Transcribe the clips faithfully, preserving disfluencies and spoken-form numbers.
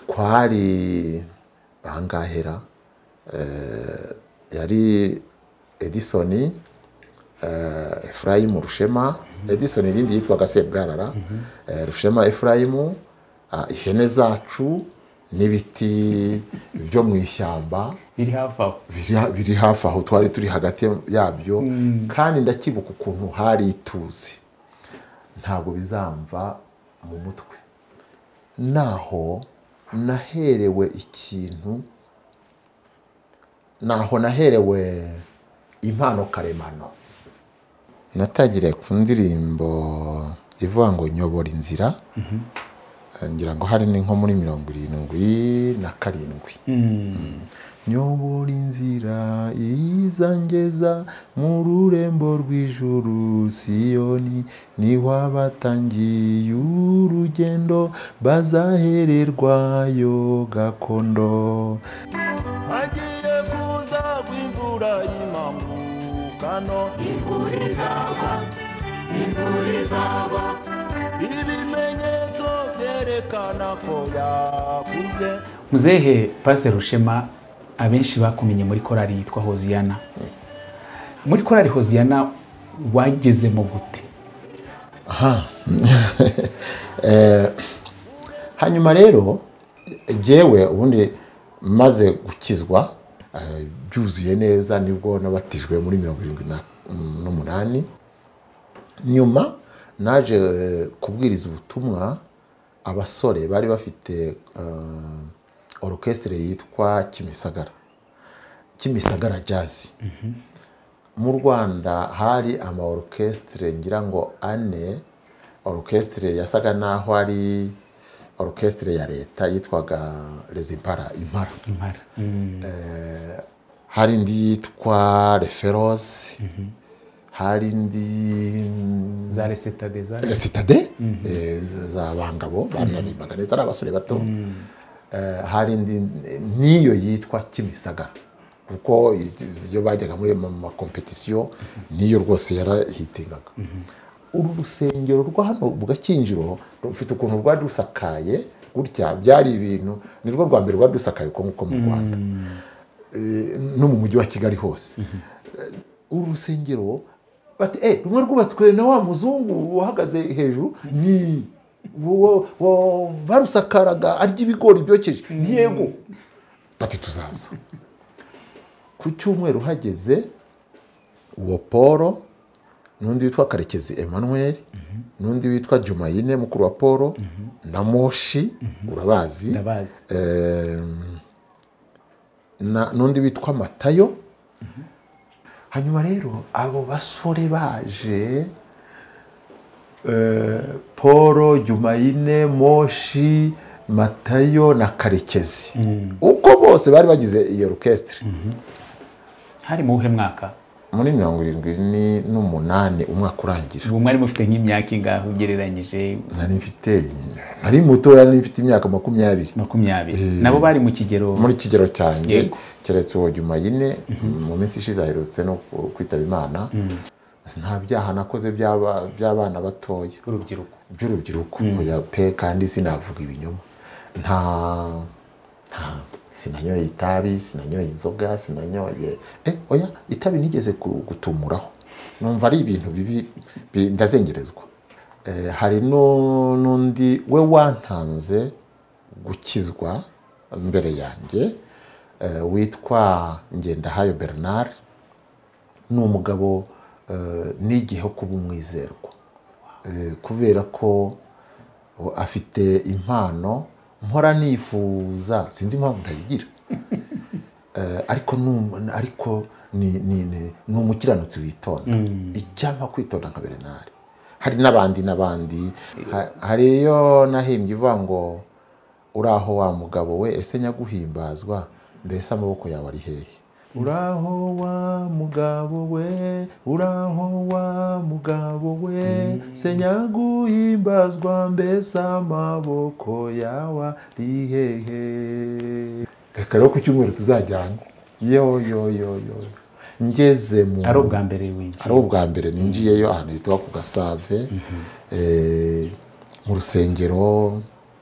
twari bangahera yari Edison, Ephraim Rushema, Edison irindi yitwaga Sebwarara, Rushema Ephraim, ihene zacu n'ibiti byo mu ishyamba biri hafi aho biri hafi aho twari turi hagati yabyo. Kandi ndakibuka ukuntu hari ituze, ntabwo bizamva mu mutwe. Naho naherewe ikintu, naho naherewe impano karemano. Natagiriye ku ndirimbo ivuga ngo nyobora inzira, ngira ngo hari ni nko muri mirongo irindwi na karindwi. Nyobora inzira izangeza mu rurembo rw'ijuru, Siyoni niho abatangiye urugendo bazahererwayo gakondo. Hagiye kuza kw'imvura y'imamukano, imvura izagwa, imvura izagwa, ibimenyetso byerekana ko yakuze. Muzehe Pastor Rushema, abenshi bakumenye muri korali yitwa Hoziyana. Muri korali Hoziyana wagezemo gute? Aha. eh, hanyuma rero jewe ubundi maze gukizwa byuzuye neza nibwo nabatijwe muri mirongo irindwi n'umunani. Nyuma naje kubwiriza ubutumwa abasore bari bafite uh, orchestre yitwa Kimisagara, Kimisagara Jazz. Mu Rwanda hari ama orchestre ngira ngo ane. Orchestre yasaga naho ari orchestre ya leta yitwaga Les Impara, Impara. Impara. Eh, hari indi yitwa Referos, hari indi za Recitade, za Recitade, za bangabo banarimbaga neza ari abasore bato. Hari indi niyo yitwa Kimisagara, kuko iyo bajyaga muri ma competition niyo rwose yarahitingaga. Uru rusengero rwa hano Bugakinjiro rufite ukuntu rwa dusakaye gutya, byari ibintu nirwo rwa mbere rwa dusakaye uko nkuko mu Rwanda no mu mujyi wa Kigali hose. Uru rusengero bati eh rumwe rwubatswe na wa muzungu uhagaze hejuru, ni wo barusakaraga arya ibigori byokeje, ni yego. Bati tuzaza ku cyumweru hageze, uwo Paul nundi witwa Karekezi Emmanuel, nundi witwa Jumayine mukuru wa Paul, na Moshi urabazi, ndabazi, eh na nundi witwa Matayo. Hanyuma rero abo basore baje, eh Paul, Jumayine, Moshi, Matayo na Karekezi, uko bose bari bagize iyo orchestre. Hari mu uhe mwaka? Muri mirongo irindwi n'umunani umwaka urangira. Ubu mwari mufite nk'imyaka ingahe ugereranyije? Nari mfite nari muto, yari mfite imyaka makumyabiri. makumyabiri. Nabo bari mu kigero, muri kigero cyanjye, keretse uwo Jumayine mu minsi ishize aherutse no kwitaba Imana. Nta byaha nakoze by'abana batoya, urubyiruko by'urubyiruko oya pe, kandi sinavuga ibinyoma. Nta nta sinanyoye itabi, sinanyoye inzoga, sinanyoye eh oya itabi nigeze gutumuraho, numva ari ibintu bibi ndazengerezwa. Eh hari no nundi we wantanze gukizwa mbere yanjye, eh, witwa Ngendahayo Bernard. Ni umugabo eh, nigihe kuba umwizerwa, eh, kubera ko afite impano mpora nifuza, sinzi impamvu ntayigira. uh, ariko ariko ni ni ni umukiranutsi witonda. Mm. Icyampa kwitonda nka Bernard. Hari nabandi nabandi hari iyo nahimbye ivuga ngo uraho wa mugabo we, ese nyaguhimbazwa, mbese amaboko yawe ari hehe? Uraho wa mugabo we, uraho wa mugabo we, se nyaguhimbazwa, mbese amaboko yawe ari hehe? Reka rero ku cyumweru tuzajyana. Yo yo yo yo ngeze mu ari ubwa mbere winjiye? Ari ubwa mbere ninjiyeyo ahantu hitwa ku Gasave, eh mu rusengero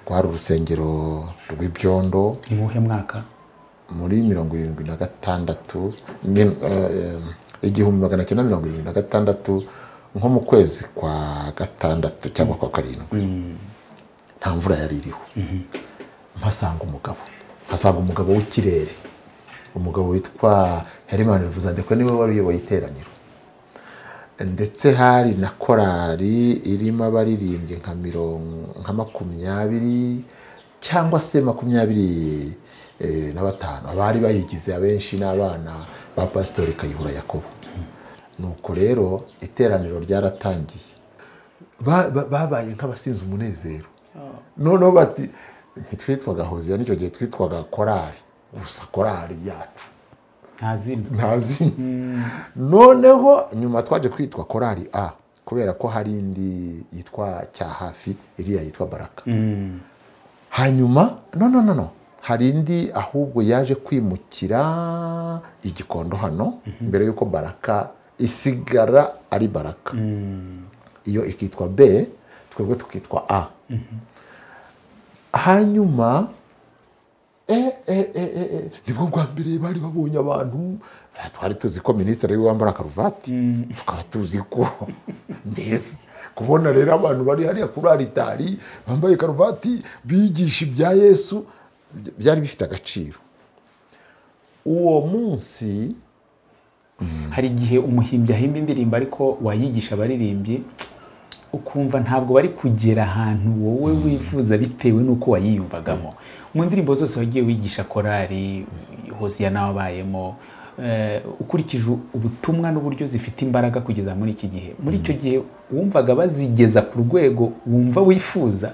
rwari urusengero rw'ibyondo ni muhe mwaka? muri mirongo irindwi na gatandatu ni, eh, igihumbi magana cyenda mirongo irindwi na gatandatu nko mu kwezi kwa gatandatu cyangwa kwa karindwi. Nta mvura yari iriho. Mpasanga umugabo mpasanga umugabo w'ikirere, umugabo witwa Herimani Ruvuzandekwe, niwe wari uyoboye iteraniro, ndetse hari na korali irimo abaririmbyi nka mirongo nka makumyabiri cyangwa se makumyabiri eh, na batanu. Abari bayigize abenshi n'abana ba Pastori Kayihura Yakobo. Nuko rero iteraniro ryaratangiye, Ba- ba- babaye nk'abasinze umunezero. Noneho bati ntitwitwaga Hoziyana, icyo gihe twitwaga korali gusa, korali yacu nta zina. nta zina. Noneho nyuma twaje kwitwa korali A kubera ko hari indi yitwa Cyahafi, iriya yitwa Baraka. Hanyuma no no no no hari indi ahubwo yaje kwimukira igikondo hano mbere yuko Baraka isigara ari Baraka. Iyo ikitwa B, twebwe tukitwa A. Hanyuma eh eh eh eh nibwo bwa mbere bari babonye abantu, eh, twari tuzi ko minisitiri ari we wambara karuvati, tukaba tuzi ko mbese kubona rero abantu bari hariya kuri aritari bambaye karuvati bigisha ibya Yesu byari bifite agaciro. Uwo munsi Hari igihe umuhimbyi ahimba indirimbo ariko wayigisha abaririmbyi ukumva ntabwo bari kugera ahantu wowe wifuza bitewe n'uko wayiyumvagamo. Mu ndirimbo zose wagiye wigisha korali Hoziyana wabayemo, eh, ukurikije ubutumwa n'uburyo zifite imbaraga kugeza muri iki gihe, muri icyo gihe wumvaga bazigeza ku rwego wumva wifuza?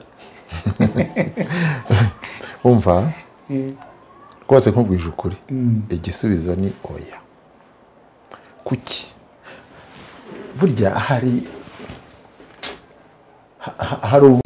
umva rwose nkubwije ukuri, igisubizo ni oya. Kuki? Burya hari ha- hari ubu-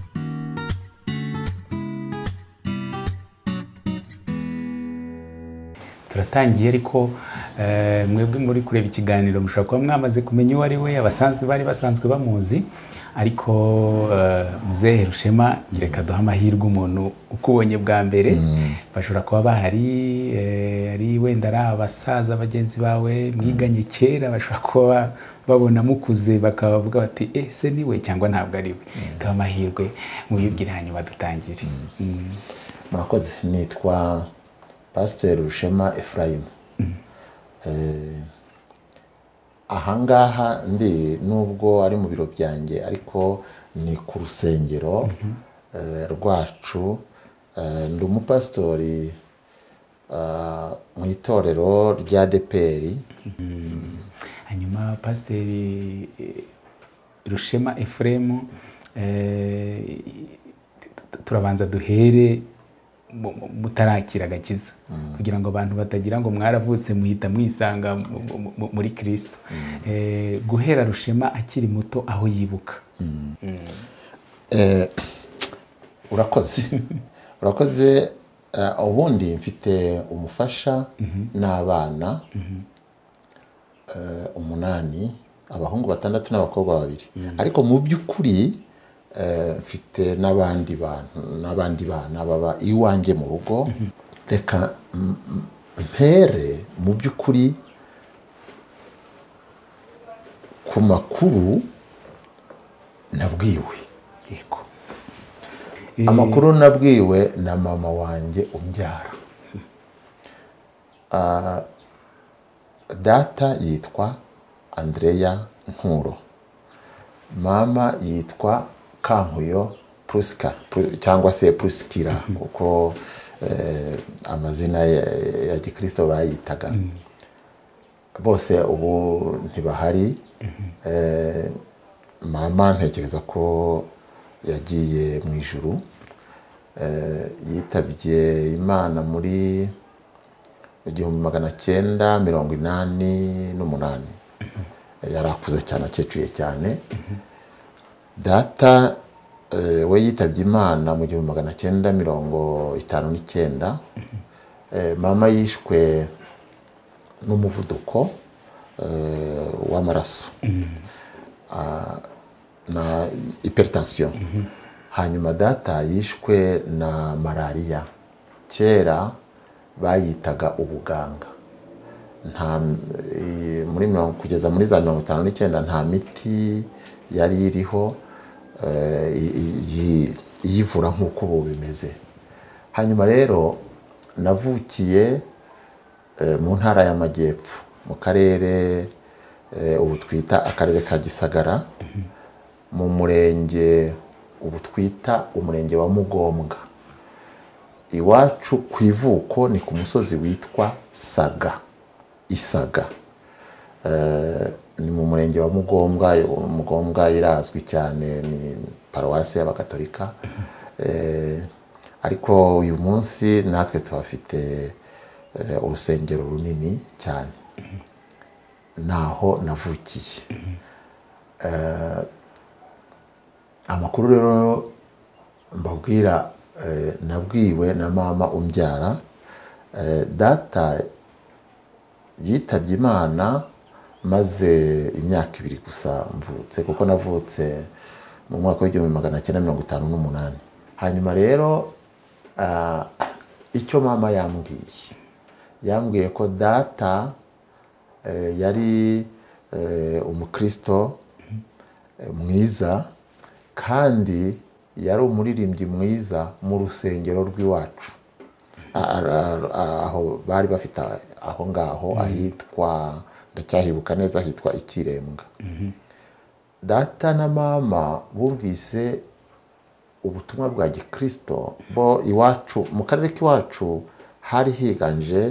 turatangiye ariko eh, mwebwe muri kureba ikiganiro mushobora kuba mwamaze kumenya uwo ari we, abasanzwe bari basanzwe bamuzi, ariko eh, Muzehe Rushema reka duha amahirwe umuntu ukubonye bwa mbere. Bashobora kuba bahari, eh, ari wenda ari abasaza bagenzi bawe mwiganye kera, bashobora kuba babona mukuze bakavuga bati eh se niwe cyangwa ntabwo ari we. Duha amahirwe muyibwire hanyuma dutangire. Mm. murakoze. Nitwa Pasiteri Rushema Ephraim. Eh, ahangaha ndi nubwo ari mu biro byanjye ariko ni ku rusengero eh, rwacu. Eh, ndi umupasitori ah, mu itorero rya A D P R. Hanyuma Pasiteri eh, Rushema Ephraim, eh, t- turabanza duhere mu- mu- mutarakira agakiza kugira ngo abantu batagira ngo mwaravutse muhita mwisanga mu- mu- mu- muri Kristo. Eh, guhera Rushema akiri muto aho yibuka. Eh, urakoze urakoze. eh, ubundi mfite umufasha n'abana eh, umunani, abahungu batandatu n'abakobwa babiri. Ariko mu by'ukuri eh, mfite n'abandi bantu n'abandi bana baba iwanjye mu rugo. Reka m- m- mpere mu by'ukuri ku makuru nabwiwe. Yego. Amakuru nabwiwe na mama wanjye umbyara. Ah, data yitwa Andrea Nkuro, mama yitwa Kankuyo Pruska Pru- cyangwa se Pruskira uko eh, amazina ya, ya Gikristo bayitaga. Bose ubu ntibahari. Eh, mama ntekereza ko yagiye mu ijuru. Eh, yitabye Imana muri igihumbi magana cyenda mirongo inani n'umunani. Yari akuze cyane, akecuye cyane. Data eh, we yitabye Imana mu gihumbi magana cyenda mirongo itanu n'icyenda. Eh, mama yishwe n'umuvuduko eh, w'amaraso, ah, na hypertension. hanyuma data yishwe na malariya. Kera bayitaga ubuganga, nta muri mirongo kugeza muri za mirongo itanu n'icyenda nta miti yari iriho iyivura nk'uko ubu bimeze. Hanyuma rero navukiye mu ntara y'Amajyepfo, mu karere ubu twita akarere ka Gisagara, mu murenge ubu twita umurenge wa Mugombwa. Iwacu ku ivuko ni ku musozi witwa Saga, Isaga. Ni mu murenge wa Mugombwa. Mugombwa irazwi cyane, ni paruwasi y'Abagatolika. Ariko uyu munsi natwe tuhafite urusengero runini cyane. Naho navukiye. Amakuru rero mbabwira nabwiwe na mama umbyara. Data yitabye Imana maze imyaka ibiri gusa mvutse, kuko navutse mu mwaka w'igihumbi magana cyenda mirongo itanu n'umunani. Hanyuma rero icyo mama yambwiye yambwiye ko data yari umukristo mwiza, kandi yari umuririmbyi mwiza mu rusengero rw'iwacu. Aho bari bafite aho ngaho ahitwa, ndacyahibuka neza, ahitwa Ikirembwa. Data na mama bumvise ubutumwa bwa gikristo. Bo iwacu mu karere k'iwacu hari higanje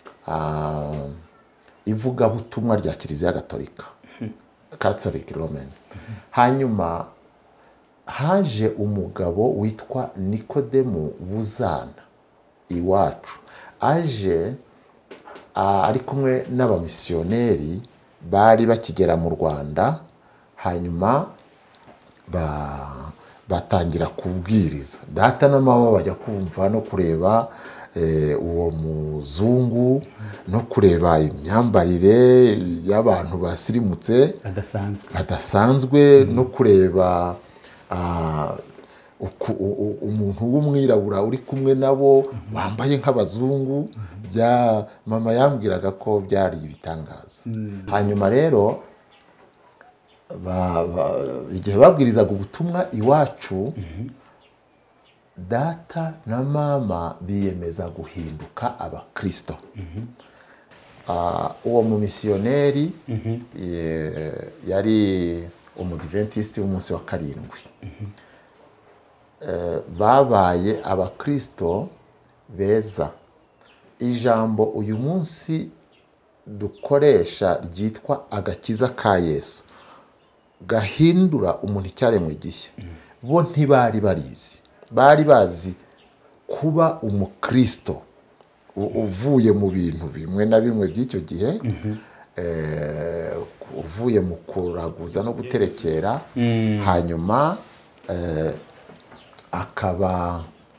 ivugabutumwa rya Kiliziya Gatolika, Catholic Roman. Hanyuma haje umugabo witwa Nikodemu Buzana iwacu. Aje ari kumwe n'abamisiyoneri bari bakigera mu Rwanda. Hanyuma batangira kubwiriza. Data na mama bajya kumva no kureba uwo muzungu, no kureba imyambarire y'abantu basirimutse badasanzwe, no kureba umuntu w'umwirabura uri kumwe nabo wambaye nk'abazungu. Bya mama yambwiraga ko byari ibitangaza. Hanyuma rero igihe babwirizaga ubutumwa iwacu, data na mama biyemeza guhinduka abakristo. Uwo mu misiyoneri yari umudiventiste w'umunsi wa karindwi. Babaye abakristo beza. Ijambo uyu munsi dukoresha ryitwa agakiza ka Yesu, gahindura umuntu icyaremwe gishya, bo ntibari barizi. Bari bazi kuba umukristo uvuye mu bintu bimwe na bimwe by'icyo gihe, uvuye mu kuraguza no guterekera, hanyuma akaba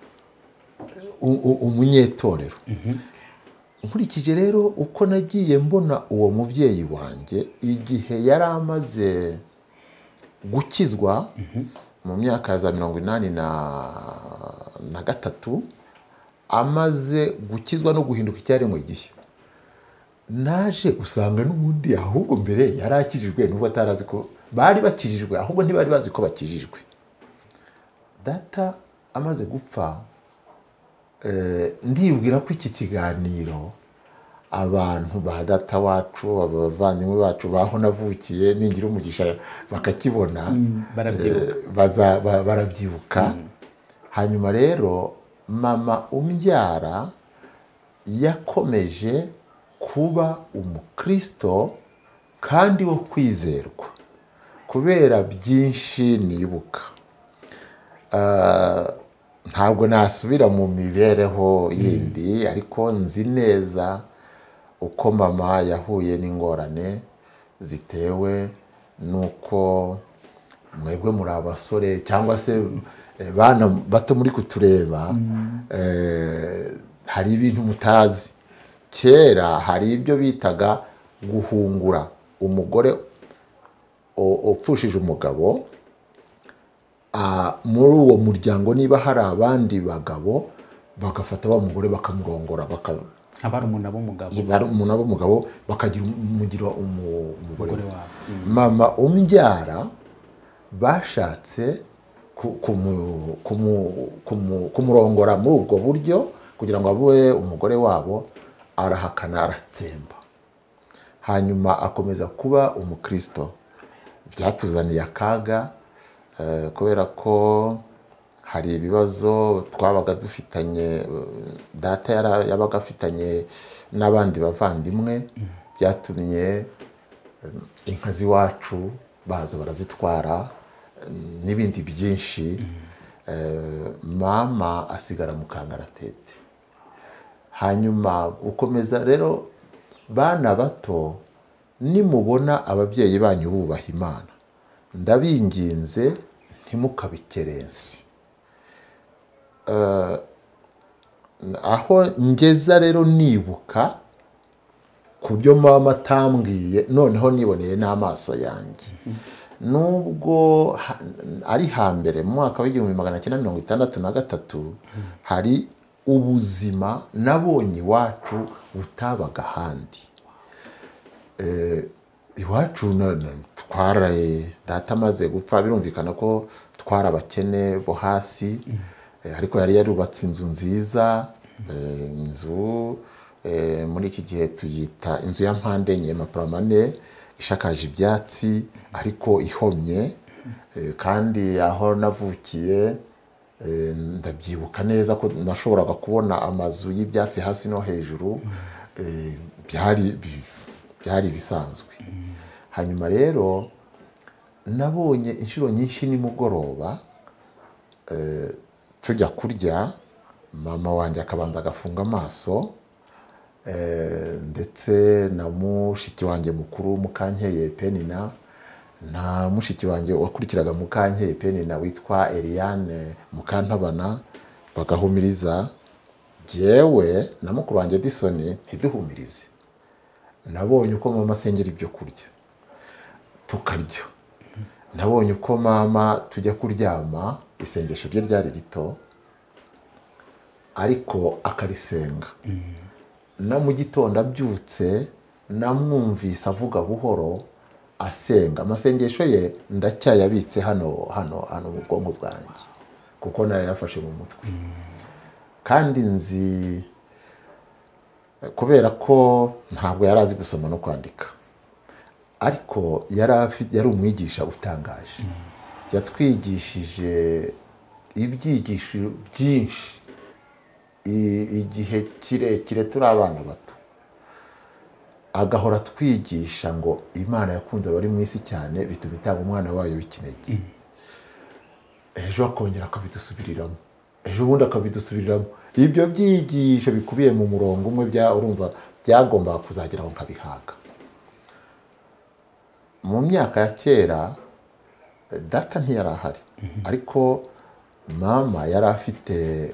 umunyetorero. Nkurikije rero uko nagiye mbona uwo mubyeyi wanjye igihe yari amaze gukizwa mu myaka ya za mirongo inani na gatatu, amaze gukizwa no guhinduka icyaremwe gishya, naje usanga n'ubundi ahubwo mbere yari akijijwe, nubwo atarazi ko bari bakijijwe, ahubwo ntibari bazi ko bakijijwe. Data amaze gupfa, ndibwira ko iki kiganiro abantu ba data wacu, abavandimwe bacu baho navukiye, ningira umugisha bakakibona, barabyibuka. Hanyuma rero mama umbyara yakomeje kuba umukristo kandi wo kwizerwa, kubera byinshi nibuka. Ntabwo nasubira mu mibereho yindi, ariko nzi neza uko mama yahuye n'ingorane zitewe nuko mwebwe muri abasore cyangwa se bana bato muri kutureba, hari ibintu mutazi. Kera hari ibyo bitaga guhungura. Umugore upfushije umugabo ah, muri uwo muryango niba hari abandi bagabo bagafata wa mugore bakamurongora baka abarumuna b'umugabo umuntu ab'umugabo bakagira umugira umu- umugore we. umugore wabo. mama umbyara bashatse ku- kumu- kumu- kumu- kumurongora muri ubwo buryo kugira ngo abe umugore wabo, arahakana aratsemba, hanyuma akomeza kuba umukristo. Byatuzaniye akaga eh, kubera ko hari ibibazo twabaga dufitanye, eh, data yara- yabaga afitanye n'abandi bavandimwe, byatumye eh, inka z'iwacu baza barazitwara, eh, n'ibindi byinshi. Eh, mama asigara mu kangaratete. Hanyuma gukomeza rero, bana bato, nimubona ababyeyi banyu bubaha Imana, ndabinginze ntimukabikerensi. Eh, aho ngeza rero nibuka ku byo mama atambwiye, noneho niboneye n'amaso yanjye. Nubwo ha- ari hambere mu mwaka w'igihumbi magana cyenda mirongo itandatu na gatatu, hari ubuzima nabonye iwacu butabaga ahandi. Eh, iwacu na- na- twaraye data amaze gupfa, birumvikana ko twari abakene bo hasi, eh, ariko yari yarubatse inzu nziza, eh, inzu eh, muri iki gihe tuyita inzu ya mpande enye maparamane, ishakaje ibyatsi ariko ihomye, eh, kandi aho navukiye eh, ndabyibuka neza ko nashoboraga kubona amazu y'ibyatsi hasi no hejuru, eh, byari bi- byari bisanzwe. Hanyuma rero nabonye inshuro nyinshi nimugoroba, eh, tujya kurya, mama wanjye akabanza agafunga amaso, eh, ndetse na mushiki wanjye mukuru Mukankeye Penina, na mushiki wanjye wakurikiraga Mukankeye Penina witwa Eliane Mukantabana, bagahumiriza. Jyewe na mukuru wanjye Edison ntiduhumirize. Nabonye uko mama asengera ibyo kurya tukarya. Nabonye uko mama tujya kuryama, isengesho rye ryari rito ariko akarisenga. Na mu gitondo abyutse namwumvise avuga buhoro asenga. Amasengesho ye ndacyayabitse hano hano hano mu bwonko bwanjye kuko narayafashe mu mutwe. Kandi nzi kubera ko ntabwo yari azi gusoma no kwandika, ariko yari afite yari umwigisha utangaje. Yatwigishije ibyigisho byinshi i- igihe kirekire turi abana bato, agahora twigisha ngo Imana yakunze abari mu isi cyane bituma itanga umwana wayo w'ikinege. Ejo akongera akabidusubiriramo, ejo bundi akabidusubiriramo. Ibyo byigisho bikubiye mu murongo umwe, bya urumva byagombaga kuzageraho nkabihaga. Mu myaka ya kera eh, data ntiyari ahari, ariko mama yari afite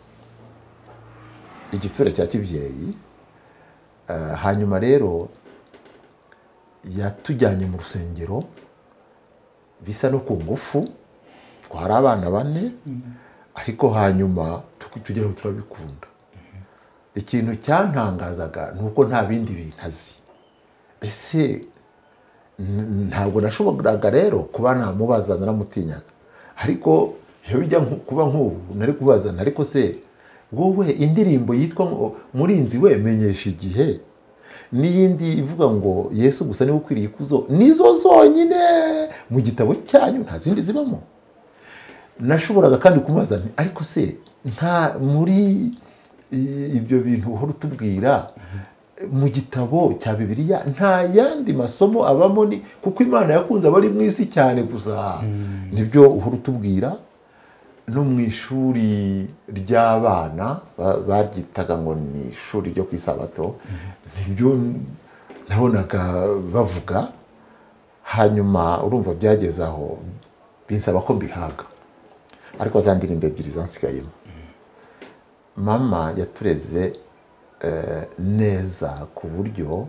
igitsure cya kibyeyi. Eh, hanyuma rero yatujyanye mu rusengero bisa no ku ngufu, twari abana bane, ariko hanyuma tuku- tugeraho turabikunda. Ikintu cyantangazaga ni uko nta bindi bintu azi. Ese n- ntabwo nashoboraga rero kuba namubaza, naramutinyaga, ariko iyo bijya nku- kuba nk'ubu nari kubazana, ariko se wowe indirimbo yitwa ngo Murinzi we menyesha igihe, n'iyindi ivuga ngo Yesu gusa niwe ukwiriye ikuzo, nizo zonyine mu gitabo cyanyu, nta zindi zibamo. Nashoboraga kandi kumubaza nti, ariko se nta muri i- ibyo bintu uhora utubwira mu gitabo cya Bibiliya nta yandi masomo abamo? Ni kuko Imana yakunze abari mu isi cyane gusa, nibyo uhora utubwira. No mu ishuri ry'abana ba- baryitaga ngo ni ishuri ryo ku isabato, nibyo nabonaga bavuga. Hanyuma urumva byageze aho binsaba ko mbihaga, ariko za ndirimbo ebyiri zansigayemo. Mama yatureze eh, neza ku buryo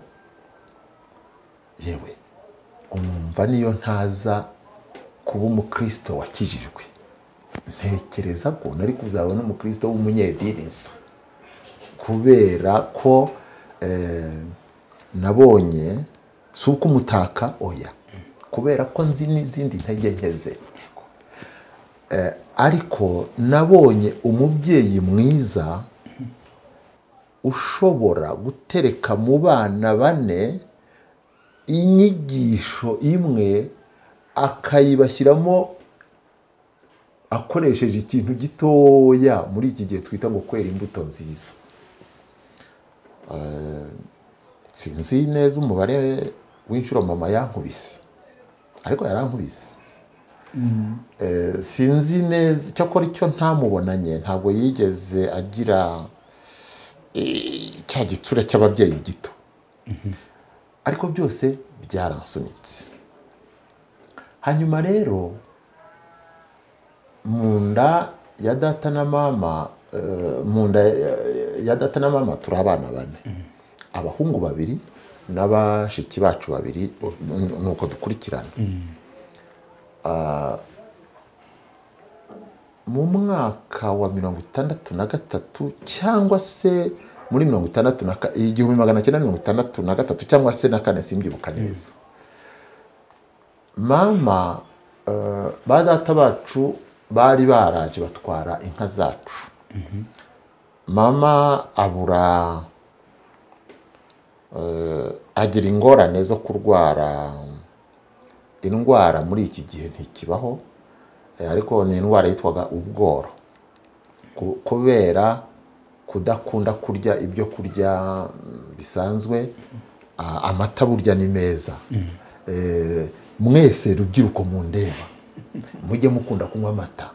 yewe umva niyo ntaza kuba umukristo wakijijwe ntekereza ko nari kuzaba n'umukristo w'umunyedinisa kubera ko eh, nabonye si uko umutaka oya kubera ko nzi n'izindi ntege nke ze eh, ariko nabonye umubyeyi mwiza ushobora gutereka mu bana bane inyigisho imwe akayibashyiramo akoresheje ikintu gitoya muri iki gihe twita ngo kwera imbuto nziza. Uh, sinzi neza umubare w'inshuro mama yankubise ariko yarankubise. Mm. Uh, sinzi neza cyakora icyo ntamubonanye ntabwo yigeze agira cya gitsura cy'ababyeyi gito. Mm-hmm. Ariko byose byaransunitse. Hanyuma rero munda ya data na mama uh, munda ya data na mama turi abana bane. Mm. Abahungu babiri n'abashiki bacu babiri nuko dukurikirana. Mm. Uh, mu mwaka wa mirongo itandatu na gatatu cyangwa se muri mirongo itandatu na igihumbi magana cyenda mirongo itandatu na gatatu cyangwa se na kane simbyibuka neza. Mama uh, ba data bacu bari baraje batwara inka zacu. Mm-hmm. Mama abura uh, agira ingorane zo kurwara indwara muri iki gihe ntikibaho, ariko ni indwara yitwaga ubworo kubera kudakunda kurya ibyo kurya bisanzwe. Amata burya ni meza. Mm. eh, mwese rubyiruko mu ndeba mujye mukunda kunywa amata.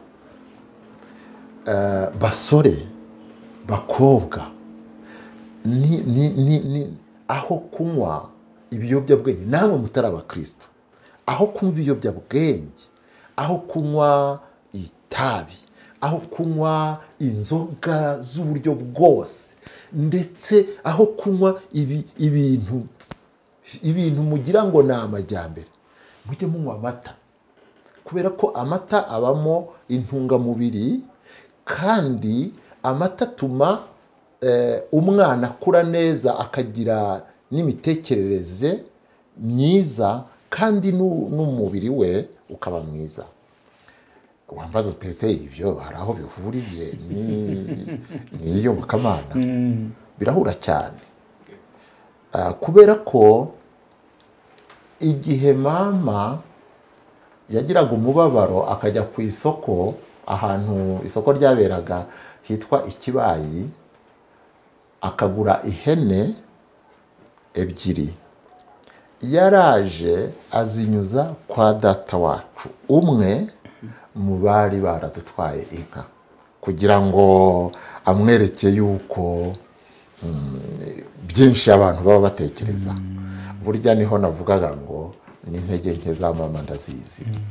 Uh, basore bakobwa ni, ni, ni, ni aho kunywa ibiyobyabwenge namwe mutari abakristo, aho kunywa ibiyobyabwenge, aho kunywa itabi, aho kunywa inzoga z'uburyo bwose, ndetse aho kunywa ibi, ibintu ibintu mugira ngo ni amajyambere, mujye munywa amata kubera ko amata abamo intungamubiri kandi amata atuma eh, umwana akura neza akagira n'imitekerereze myiza kandi n'umubiri we ukaba mwiza. Wambaza utese ibyo hari aho bihuriye n'iyo mukamana? Mm. Birahura cyane. Uh, kubera ko igihe mama yagiraga umubabaro akajya ku isoko, ahantu isoko ryaberaga hitwa Ikibayi, akagura ihene ebyiri, yaraje azinyuza kwa data wacu umwe mu bari baradutwaye inka kugira ngo amwereke yuko mm, byinshi abantu baba batekereza. Mm. Burya niho navugaga ngo n'intege nke za mama ndazizi. Mm.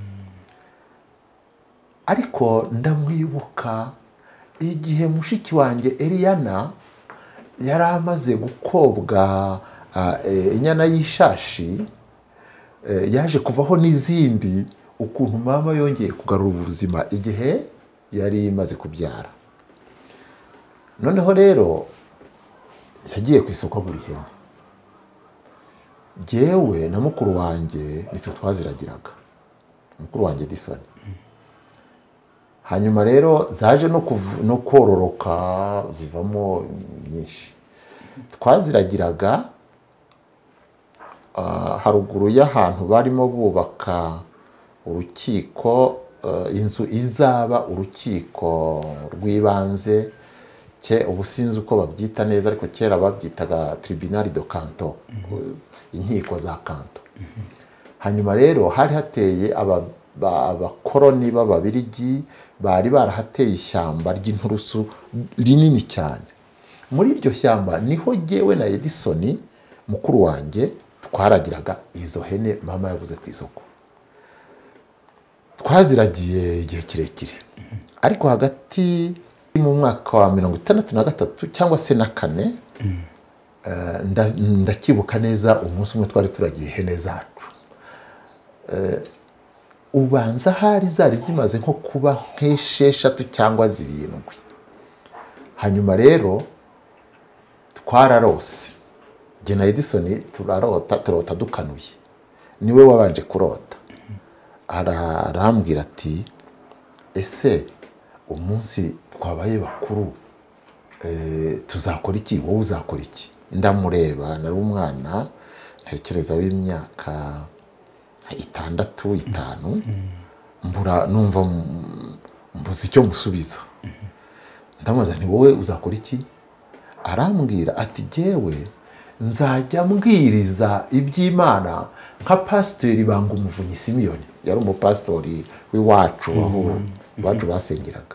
Ariko ndamwibuka igihe mushiki wanjye Eliana yari amaze gukobwa uh, e, inyana y'ishashi, e, yaje kuvaho n'izindi, ukuntu mama yongeye kugarura ubuzima igihe yari imaze kubyara. Noneho rero yagiye ku isoko buri hene. Jewe na mukuru wanjye nitwe twaziragiraga, mukuru wanjye Edison. Hanyuma rero zaje no no kororoka zivamo nyinshi. Twaziragiraga uh, haruguru y'ahantu barimo bubaka urukiko, uh, inzu izaba urukiko rw'ibanze, cye ubusinzi uko babyita neza ariko kera babyitaga tribunal de canton. Mm-hmm. uh, inkiko za kanto. Mm-hmm. Hanyuma rero hari hateye aba abakoroni b'Ababirigi bari barahateye ishyamba ry'inturusu rinini cyane. Muri iryo shyamba niho jewe na Edison mukuru wanjye twaragiraga izo hene mama yaguze ku isoko. Twaziragiye igihe kirekire. Mm-hmm. Ariko hagati mu mwaka wa mirongo itandatu na gatatu cyangwa se na kane, mm. uh, ndakibuka neza umunsi umwe twari turagiye hene zacu. Uh, ubanza hari zari zimaze nko kuba nk'esheshatu cyangwa zirindwi. Hanyuma rero twararose, jye na Edison turarota turota dukanuye, niwe wabanje kurota. Arambwira ati ese umunsi twabaye bakuru tuzakora iki, wowe uzakora iki? Ndamureba, nari umwana ntekereza w'imyaka itandatu itanu, mbura numva mbuze icyo musubiza. Ndamubaza nti wowe uzakora iki? Arambwira ati jewe nzajya mbwiriza iby'Imana nka pasiteri Banga Umuvunyi Simiyoni, yari umupasitori w'iwacu aho iwacu basengeraga.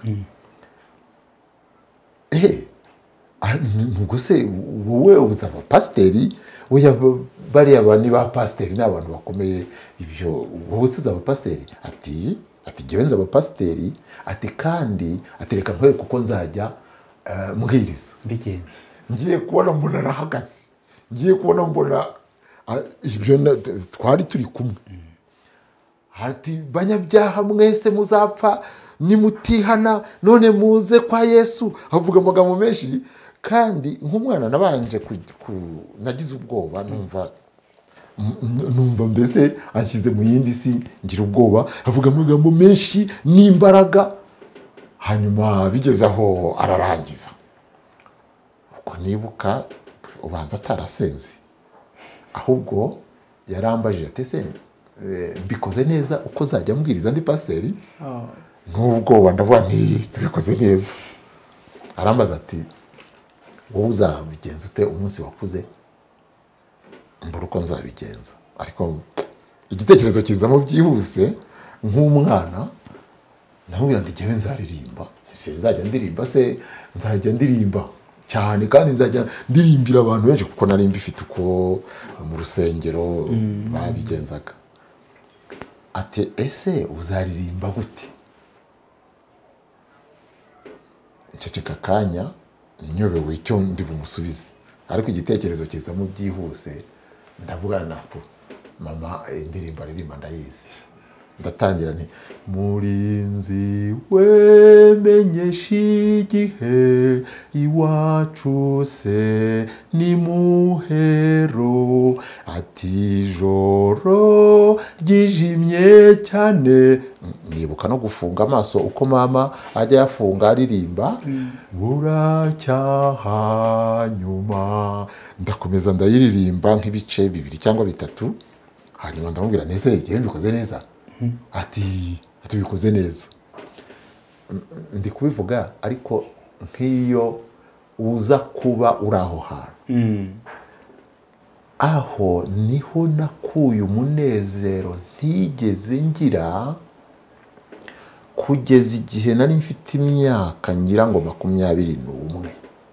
Eh, nubwo se wowe uzaba pasiteri? Oya, bariya bani ba pasiteri ni abantu bakomeye, ibyo wowe uzaba pasiteri? Ati ati jewe nzaba pasiteri, ati kandi atereka nkwereka uko nzajya mbwiriza. Mbigenza Ngiye kubona mbona arahagaze, ngiye kubona mbona ibyo twari turi kumwe. Ati banyabyaha mwese muzapfa nimutihana, none muze kwa Yesu. Avuga amagambo menshi, kandi nk'umwana nabanje nagize ubwoba, numva numva mbese anshyize mu yindi si, ngira ubwoba. Avuga amagambo menshi n'imbaraga, hanyuma bigeze aho ararangiza. Uko nibuka ubanza atarasenze, ahubwo yarambajije ati ese mbikoze neza uko zajya mbwiriza ndi pasiteri? N'ubwoba ndavuga nti bikoze neza. Arambaza ati wowe uzabigenza ute umunsi wakuze? Mbura uko nzabigenza, ariko igitekerezo kizamo byihuse nk'umwana. Ndamubwira nti jewe nzaririmba. Ese nzajya ndirimba se? Nzajya ndirimba cyane, kandi nzajya ndirimbira abantu benshi, kuko nari mbifite uko mu rusengero babigenzaga. Ati ese uzaririmba gute? Nceceka akanya nyobewe icyo ndi bumusubize, ariko igitekerezo kizamo byihuse. Ndavuga napo mama indirimbo aririmba ndayizi. Ndatangira nti murinzi wemenyesha igihe iwacu se ni muhero, ati ijoro ryijimye cyane. Nibuka no gufunga amaso uko mama ajya yafunga aririmba. Buracyaha nyuma. Ndakomeza ndayiririmba nk'ibice bibiri cyangwa bitatu, hanyuma ndamubwira nese igihe mbikoze neza? Ati ati bikoze neza. Ndi kubivuga ariko nk'iyo uza kuba uri aho hantu, aho niho nakuye umunezero ntigeze ngira kugeza igihe nari mfite imyaka ngira ngo makumyabiri n'umwe.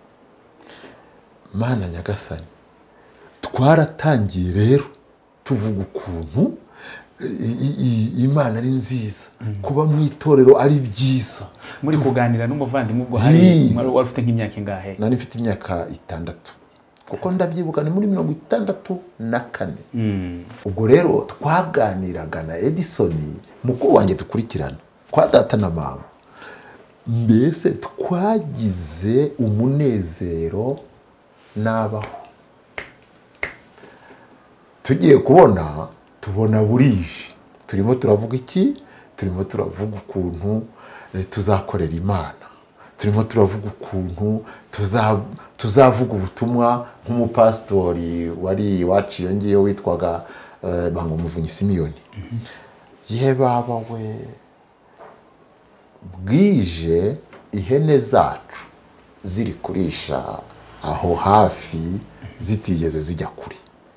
Mana nyagasani, twaratangiye rero tuvuga ukuntu Imana ari nziza, kuba mu itorero ari byiza. Muri kuganira n'umuvandimwe ubwo hari wari ufite nk'imyaka ingahe? Nari mfite imyaka itandatu, kuko ndabyibuka ni muri mirongo itandatu na kane. Ubwo rero twaganiraga na Edison, mukuru wanjye dukurikirana, kwa data na mama. Mbese twagize umunezero nabaho. Tugiye kubona tubona burije, turimo turavuga iki? Turimo turavuga ukuntu tuzakorera Imana, turimo turavuga ukuntu tuzavuga ubutumwa nk'umupasitori wari iwacu iyo ngiyo witwaga Banga Umuvunyi Simiyoni. Ye baba we, bwije ihene zacu ziri kurisha aho hafi, zitigeze zijya kure.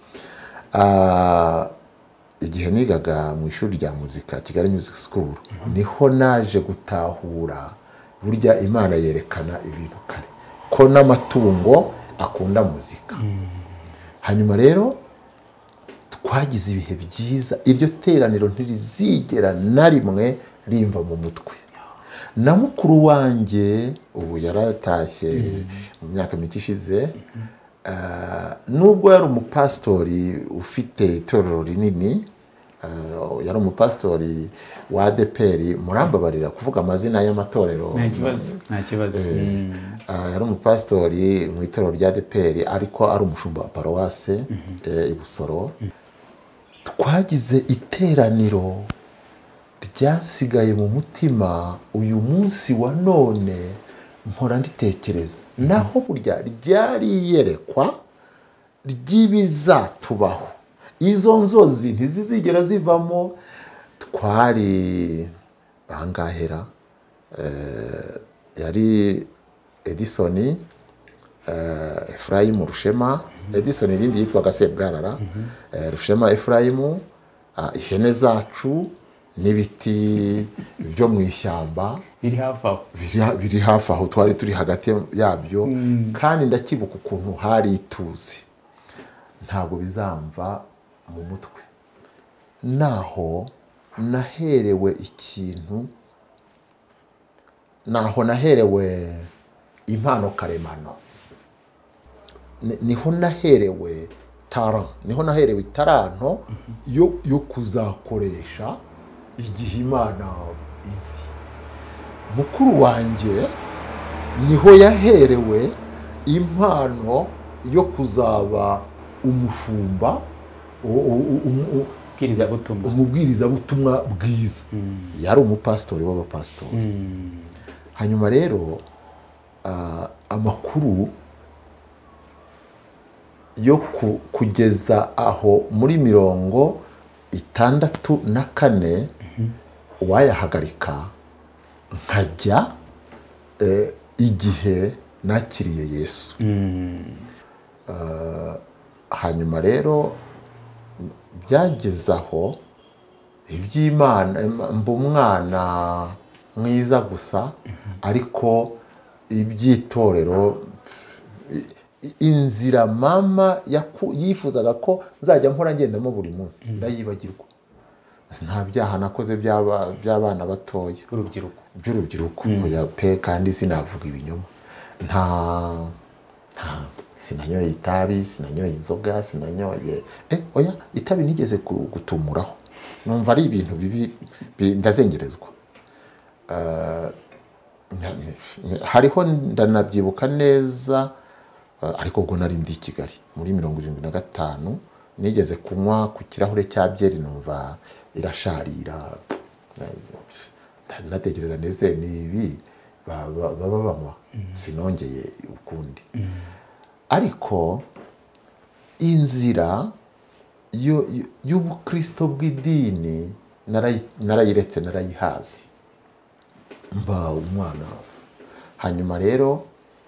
Igihe nigaga mu ishuri rya muzika Kigali Music School, niho naje gutahura burya Imana yerekana ibintu kare, ko n'amatungo akunda muzika. Hanyuma rero twagize ibihe byiza. Iryo teraniro ntirizigera na rimwe rimva mu mutwe. Na mukuru wanjye ubu yaratashye mu myaka mike ishize, nubwo yari umupasitori ufite itorero rinini, uh, yari umupasitori wa A D P R, murambabarira kuvuga amazina y'amatorero. Nta kibazo, nta kibazo. Eh, uh, yari umupasitori mu itorero rya A D P R ariko ari umushumba wa paruwase eh, i Busoro. Twagize iteraniro ryasigaye mu mutima uyu munsi wa none mpora nditekereza, naho burya ryari iyerekwa ry'ibizatubaho. Izo nzozi ntizizigera zivamo. Twari bangahera eh, yari Edison, eh, Ephraim Rushema, Edison irindi yitwaga Sebwarara, eh, Rushema Ephraim, ah, ihene zacu n'ibiti byo mu ishyamba biri hafi aho biri- biri hafi aho, twari turi hagati yabyo. Kandi ndakibuka ukuntu hari ituze, ntabwo bizamva mu mutwe. Naho naherewe ikintu, naho naherewe impano karemano, Ni- niho naherewe talent, niho naherewe taranto yo, yo kuzakoresha igihe Imana izi. Mukuru wanjye niho yaherewe impano yo kuzaba umushumba, u- u- u- u- Ubwirizabutumwa. umubwirizabutumwa bwiza. Yari umupasitori w'abapasitori. Hanyuma rero ah, amakuru yo ku- kugeza aho muri mirongo itandatu na kane uwayahagarika nkajya eh, igihe nakiriye Yesu. Ah, hanyuma rero byageze aho iby'Imana, mba umwana mwiza gusa, ariko iby'itorero, i- inzira mama yaku- yifuzaga ko nzajya mpora ngendamo buri munsi ndayibagirwa. Nta byaha nakoze by'aba- by'abana batoya urubyiruko. by'urubyiruko oya pe, kandi sinavuga ibinyoma. Nta nta sinanyoye itabi, sinanyoye inzoga, sinanyoye eh oya itabi nigeze ku- gutumuraho, numva ari ibintu bibi bi- ndazengerezwa. Uh, hariho ndanabyibuka neza, uh, ariko ubwo nari ndi i Kigali muri mirongo irindwi na gatanu, nigeze kunywa ku kirahure cya byeri numva irasharira. Natekereza neze ni ibi ba- ba- baba banywa, sinongeye ukundi. Ariko inzira yo- yo- y'ubukristo bw'idini narayi- narayiretse, narayihazi, mba umwana. Hanyuma rero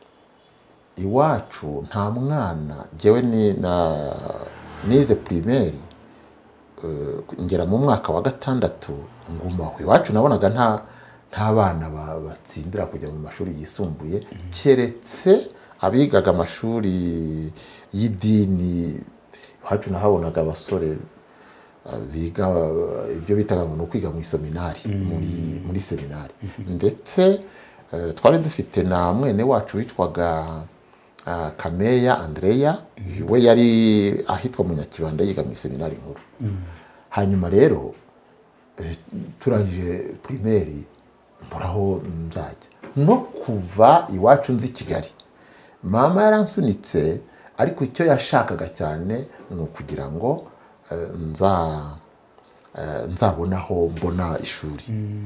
iwacu nta mwana, jyewe ni na nize primaire, uh, ngera mu mwaka wa gatandatu ngumaho. Iwacu nabonaga nta nta bana ba- batsindira kujya mu mashuri yisumbuye, keretse abigaga amashuri y'idini. Iwacu nahabonaga abasore uh, biga uh, ibyo bitaga ngo ni ukwiga mu seminari, muri muri seminari. Ndetse uh, twari dufite na mwene wacu witwaga uh, Kameya Andrea, we yari ahitwa mu Nyakibanda yiga mu seminari nkuru. Hanyuma rero eh, turangije primaire mburaho nzajya no kuva iwacu nzi Kigali. Mama yaransunitse, ariko icyo yashakaga cyane ni ukugira ngo eh, nza eh, nzabonaho mbona ishuri.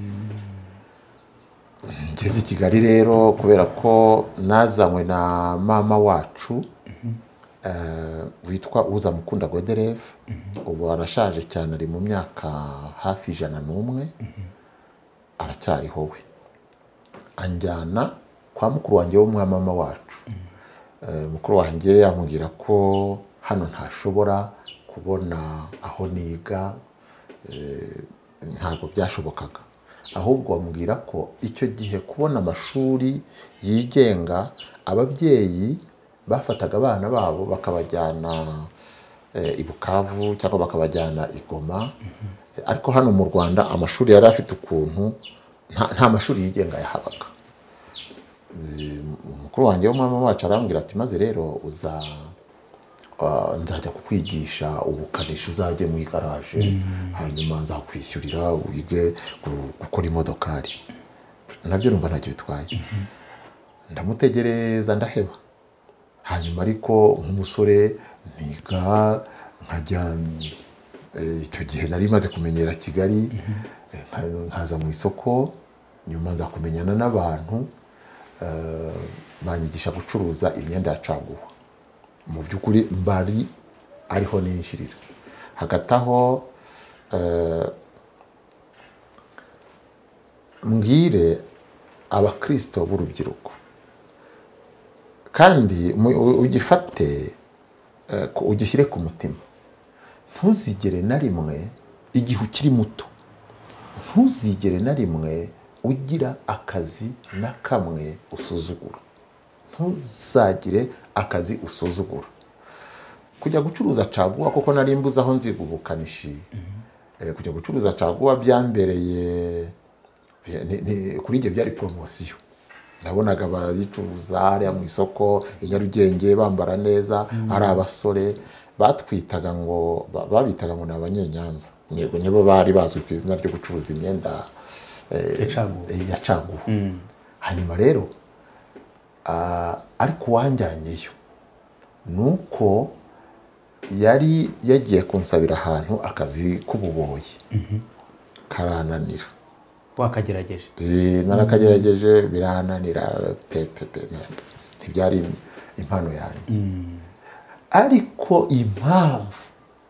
Ngeze i Kigali rero, kubera ko nazanywe na mama wacu eh, witwa Uzamukunda Godereve, ubu arashaje cyane, ari mu myaka hafi ijana n'umwe, aracyariho we. Anjyana kwa mukuru wanjye w'umwamama wacu. Eh, mukuru wanjye yamubwira ko hano ntashobora kubona aho niga, eh, ntabwo byashobokaga. Ahubwo bamubwira ko icyo gihe kubona amashuri yigenga, ababyeyi bafataga abana babo bakabajyana eh, i Bukavu cyangwa bakabajyana i Goma. Eh, ariko hano mu Rwanda amashuri yari afite ukuntu nta, nta mashuri yigenga yahabaga. Eh, mukuru wanjye w'umwami wacu arambwira ati maze rero uza ah, nzajya kukwigisha ubukanishi uzajye mu igaraje hanyuma nzakwishyurira wige gu- gukora imodokari. Nabyo numva ntacyo bitwaye. Ndamutegereza ndaheba. Hanyuma ariko nk'umusore niga nkajya eh, icyo gihe nari maze kumenyera Kigali, nka- nkaza mu isoko, nyuma nza kumenyana n'abantu eh, banyigisha gucuruza imyenda ya caguwa. Mu by'ukuri mbari ariho ninjirira. Hagati aho eh, mbwire abakristo b'urubyiruko kandi mu- u- ugifate eh, ku- ugishyire ku mutima. Ntuzigere na rimwe igihe ukiri muto, ntuzigere na rimwe ugira akazi na kamwe usuzugura. Ntuzagire akazi usuzugura. Kujya gucuruza caguwa kuko nari mbuze aho nziga ubukanishi, eh, kujya gucuruza caguwa byambereye ni- ni- kuri njye byari poromosiyo. Nabonaga abayicuruza hariya mu isoko i Nyarugenge bambara neza, ari abasore batwitaga ngo ba- babitaga ngo ni abanyenyanza. Nibo nibo bari bazwi ku izina ryo gucuruza imyenda eh, Ya caguwa. eh, ya caguwa. Hanyuma rero ah, ariko uwanjyanyeyo nuko yari yagiye kunsabira ahantu akazi k'ububoyi karananira. wakagerageje. Eh, narakagerageje birananira pepe pe pe, ntibyari impano yanjye. Ariko impamvu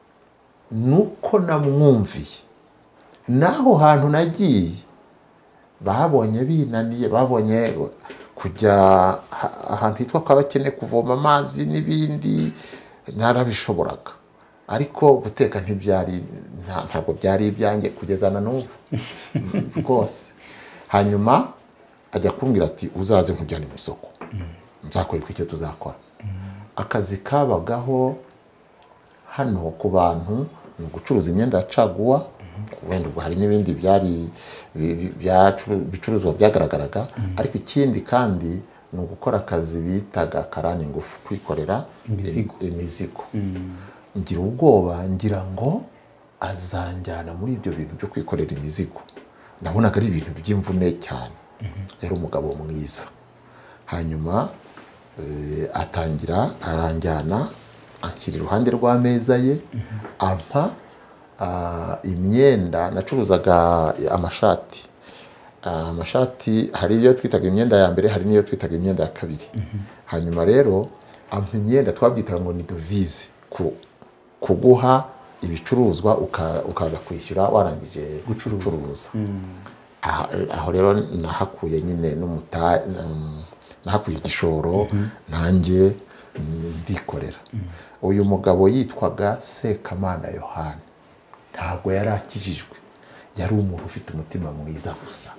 nuko namwumviye naho hantu nagiye babonye binaniye, babonye kujya ha- ahantu hitwa kwa bakene kuvoma amazi n'ibindi narabishoboraga, ariko guteka ntibyari nta- ntabwo byari ibyanjye kugeza na n'ubu Mm, rwose. Hanyuma ajya kumbwira ati uzaze nkujyane mu isoko nzakwereka icyo tuzakora. Akazi kabagaho hano ku bantu ni ugucuruza imyenda ya caguwa, wenda ubwo hari n'ibindi byari bi- bi- byacuru- bicuruzwa byagaragaraga, ariko ikindi kandi ni ugukora akazi bitaga karani ngufu, kwikorera Imizigo. im- imizigo. Ngira ubwoba ngira ngo azanjyana muri ibyo bintu byo kwikorera imizigo. Nabonaga ari ibintu by'imvune cyane. Yari umugabo mwiza. Hanyuma eh, atangira aranjyana anshyira iruhande rw'ameza ye, ampa ah, imyenda. Nacuruzaga amashati. Ah, amashati hari iyo twitaga imyenda ya mbere, hari n'iyo twitaga imyenda ya kabiri. Hanyuma rero ampa imyenda twabyitaga ngo ni devize, ku kuguha ibicuruzwa uka- ukaza kwishyura warangije Gucuruza. gucuruza. Aha- aho rero nahakuye nyine n'umuta um, nahakuye igishoro nanjye mm, ndikorera. Uyu mugabo yitwaga Sekamana Yohani, ntabwo yari akijijwe, yari umuntu ufite umutima mwiza gusa.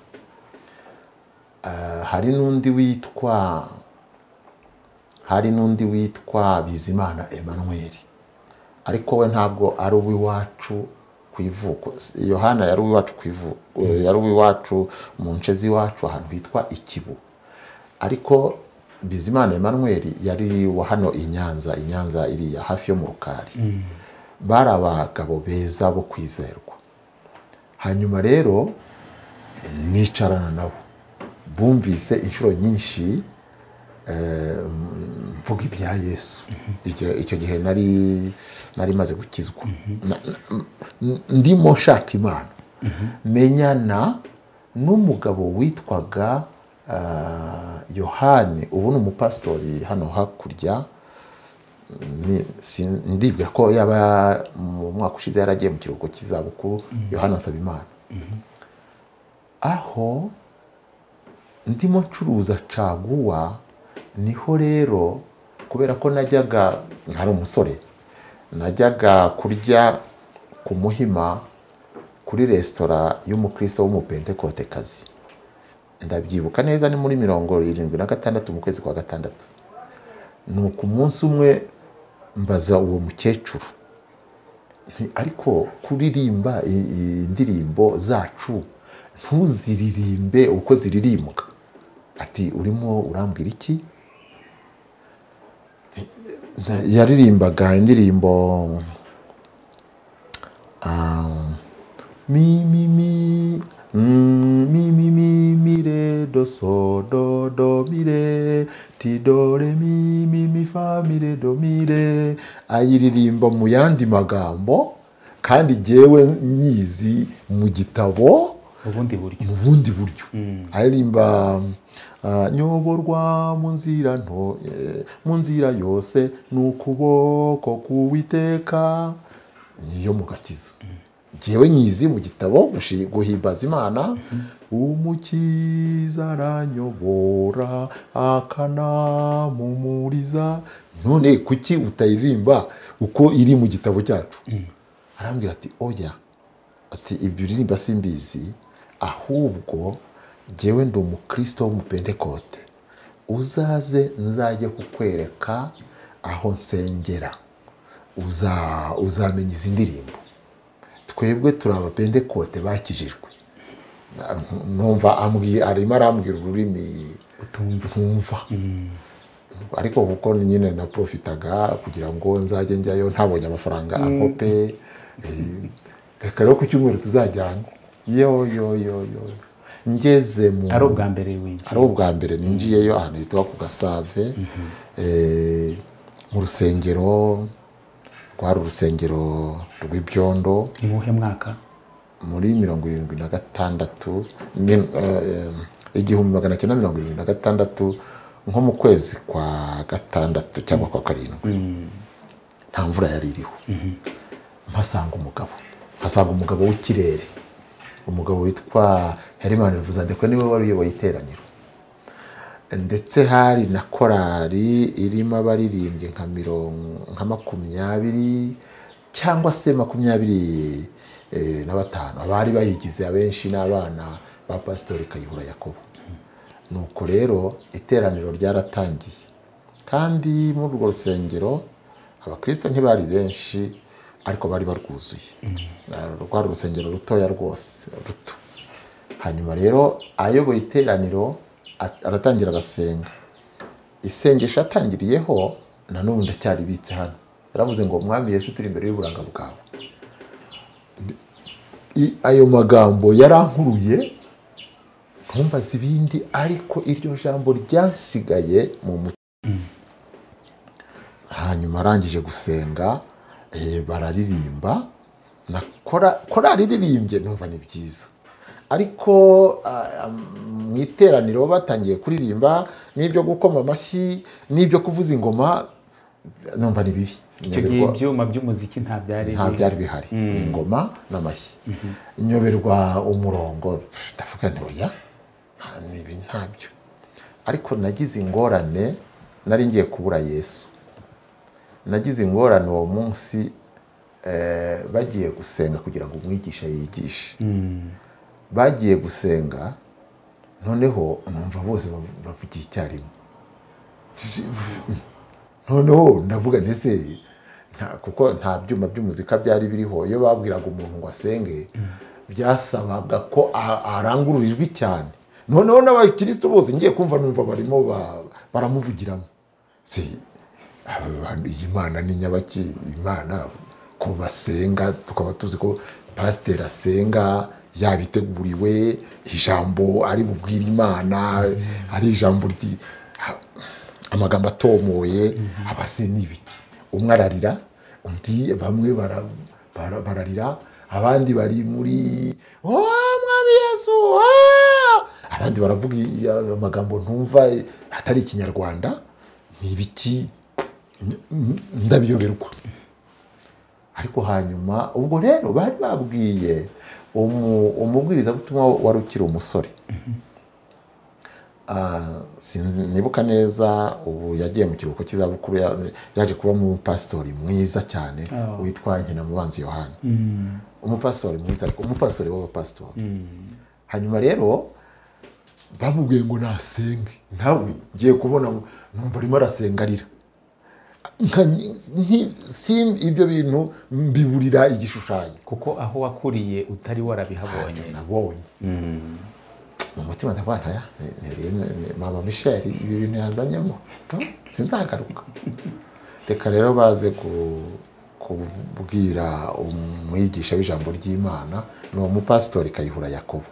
Ah, hari n'undi witwa hari n'undi witwa Bizimana Emmanuel, ariko we ntabwo ari uw'iwacu ku ivuko. Yohana yari uw'iwacu ku ivuko, yari uw'iwacu mu nce z'iwacu ahantu hitwa Ikibu, ariko Bizimana Emmanuel yari wa hano i Nyanza, i Nyanza iriya hafi yo mu Rukari. Bari abagabo beza bo kwizerwa. Hanyuma rero nicarana nabo, bumvise inshuro nyinshi eh, mvuga ibya Yesu. Icyo icyo gihe nari nari maze gukizwa. Na- na- n- ndimo nshaka Imana. Menyana n'umugabo witwaga ah, Yohani, ubu ni umupasitori hano hakurya. Ni- si- ndibwira ko yaba mu mwaka ushize yaragiye mu kiruhuko cy'izabukuru. Yohana Nsabimana. Aho ndimo ncuruza caguwa niho rero, kubera ko najyaga hari umusore najyaga kurya ku Muhima kuri resitora y'umukristo w'umupentekotekazi. Ndabyibuka neza ni muri mirongo irindwi na gatandatu mu kwezi kwa gatandatu. Nuko umunsi umwe mbaza uwo mukecuru nti ariko kuririmba i- i- indirimbo zacu ntuziririmbe uko ziririmbwa. Ati urimo urambwira iki? yaririmbaga indirimbo ah, mi mi mi mm, mi mi mi mi re do so do do mi re ti do re mi mi mi fa mi re do mi re, ayiririmba mu yandi magambo kandi jyewe nyizi mu gitabo ubundi buryo mu bundi buryo. Aririmba ah, nyoborwa mu nzira nto eh, mu nzira yose n'ukuboko k'Uwiteka, niyo mu gakiza. Jyewe nyizi mu gitabo gushi- guhimbaza Imana, umukiza aranyobora akanamumuriza. None kuki utayiririmba uko iri mu gitabo cyacu? Arambwira ati oya, ati ibyo uririmba simbizi, ahubwo jyewe ndi umukristo w'umupentekote, uzaze nzajye kukwereka aho nsengera, uza uzamenya izi ndirimbo. Twebwe turi abapentekote bakijijwe. Na- numva ambwi arimo arambwira ururimi utumva ntumva, ariko kuko nyine naprofitaga kugira ngo nzajye njyayo ntabonye amafaranga ankope. eh, reka rero ku cyumweru tuzajyana. yo yo yo yo ngeze mu ari ubwa mbere winjiye ari ubwa mbere ninjiyeyo ahantu hitwa ku Gasave, eh, mu rusengero, rwari urusengero rw'ibyondo, ni muhe mwaka muri mirongo irindwi na gatandatu min- eh, igihumbi magana cyenda mirongo irindwi na gatandatu, nko mu kwezi kwa gatandatu cyangwa kwa karindwi. Nta mvura yari iriho. Mpasanga umugabo mpasanga umugabo w'ikirere, umugabo witwa Herimani Ruvuzandekwe, niwe wari uyoboye iteraniro. Ndetse hari na korali irimo abaririmbye nka mirongo nka makumyabiri cyangwa se makumyabiri eh, na batanu. Abari bayigize abenshi n'abana ba Pasitori Kayihura Yakobo. Nuko rero iteraniro ryaratangiye, kandi muri urwo rusengero abakristo ntibari benshi, ariko bari barwuzuye. Rwari urusengero rutoya rwose, ruto. Hanyuma rero ayoboye iteraniro at- aratangira arasenga. Isengesho atangiriyeho na none ndacyaribitse hano. Yaravuze ngo Mwami Yesu, turi imbere y'uburanga bwawe. I- ayo magambo yarankuruye ntumbaza ibindi, ariko iryo jambo ryansigaye mu mutima. Hanyuma arangije gusenga, eh, bararirimba na kora korali iririmbye, numva ni byiza. Ariko ah, mu iteraniro batangiye kuririmba n'ibyo gukoma amashyi n'ibyo kuvuza ingoma, numva ni bibi. icyo gihe ibyuma by'umuziki nta byari nta byari bihari, ni ingoma n'amashyi. Nyoberwa umurongo, pff, ndavuga nti oya, nta- nibi ntabyo. Ariko nagize ingorane, nari ngiye kubura Yesu. Nagize ingorane uwo munsi, eh, bagiye gusenga kugira ngo umwigisha yigishe. Bagiye gusenga, noneho numva bose bav- bavugiye icyarimwe. Noneho ndavuga ndetse nta- kuko nta byuma by'umuzika byari biriho. Iyo babwiraga umuntu ngo asenge, byasabaga ko a- arangurura ijwi cyane. Noneho n'abakristo bose ngiye kumva numva barimo ba- baramuvugiramo. Si abantu, iyi Mana ni nyabaki? Imana ko basenga, tukaba tuzi ko pasiteri asenga yabiteguriwe, ijambo ari bubwire Imana, ari ijambo ryi ha- amagambo atomoye. Abase n'ibiki, umwe ararira, undi bamwe bara- bara- bararira, abandi bari muri oh Mwami Yesu, oh! Abandi baravuga i- amagambo ntumva, eh, atari ikinyarwanda. Ni ibiki? N- n- ndabiyoberwa. Ariko hanyuma ubwo rero bari babwiye umu- umubwirizabutumwa wari ukiri umusore. Ah, sinibuka neza, ubu yagiye mu kiruhuko cy'izabukuru, ya- yaje kuba umupasitori mwiza cyane Oh. witwa Nkenamubanzi Yohana. Umupasitori mwiza, ariko umupasitori w'abapasitori. Hanyuma rero bamubwiye ngo nasenge, nawe ngiye kubona numva arimo arasenga arira. Nka- nki- si- ibyo bintu mbiburira igishushanyo. kuko aho wakuriye utari warabihabonye Ntacyo nabonye. mu mutima ndavuga ntaya mama Michel ibi bintu yazanyemo sinzagaruka. Reka rero baze kubwira umwigisha w'ijambo ry'Imana ni umupasitori Kayihura Yakobo.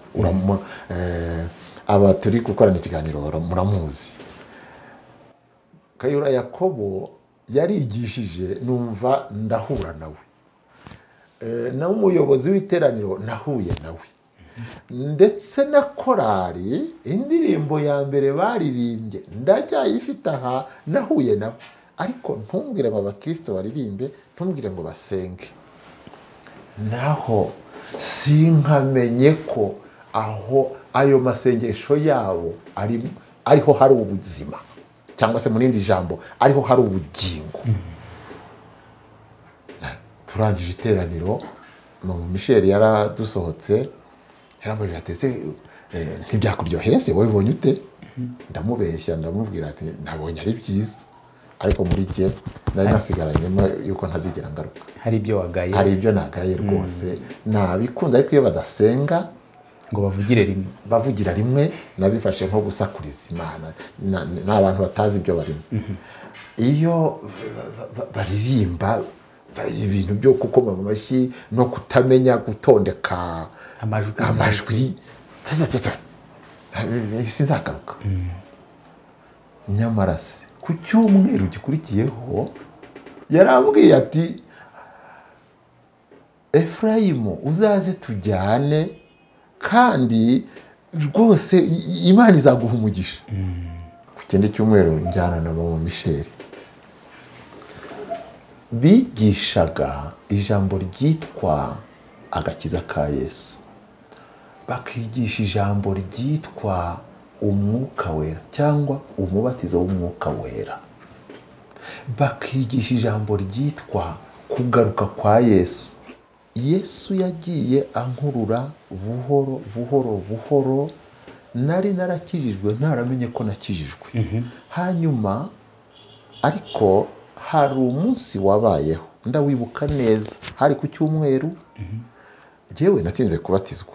Aba turi gukorana ikiganiro muramuzi. Kayihura Yakobo yarigishije numva ndahura nawe, na umuyobozi w'iteraniro nahuye nawe, ndetse na korari indirimbo ya mbere baririmbye ndacyayifite aha nahuye nawe. Ariko ntumbwire ngo abakristo baririmbe, ntumbwire ngo basenge, naho sinkamenye ko aho ayo masengesho yabo ari ariho hari ubuzima, cyangwa se mu rindi jambo ariho hari ubugingo. Turangije iteraniro mama Michel yaradusohotse, yarambajije ateze ntibyakuryoheye se wowe ubonye ute? Ndamubeshya ndamubwira ati nabonye ari byiza, ariko muri jye nari nasigaranyemo yuko ntazigera ngaruka. Hari ibyo wagaye? Hari ibyo nagaye rwose nabikunze, ariko iyo badasenga ngo bavugire rimwe bavugira rimwe nabifashe nko gusakuriza Imana, n'abantu batazi ibyo barimo. Iyo baririmba ibintu byo kukoma mu mashyi no kutamenya gutondeka amajwi sinzagaruka. Nyamara se ku cyumweru gikurikiyeho yarambwiye ati Efurayimu uzaze tujyane, kandi rwose Imana izaguha umugisha. Ku kindi cyumweru njyana na mama Michel, bigishaga ijambo ryitwa agakiza ka Yesu, bakigisha ijambo ryitwa umwuka wera cyangwa umubatizo w'umwuka wera, bakigisha ijambo ryitwa kugaruka kwa Yesu. Yesu yagiye ankurura buhoro buhoro buhoro, nari narakijijwe ntaramenye ko nakijijwe. Hanyuma ariko hari umunsi wabayeho ndawibuka neza, hari ku cyumweru. Jewe natinze kubatizwa,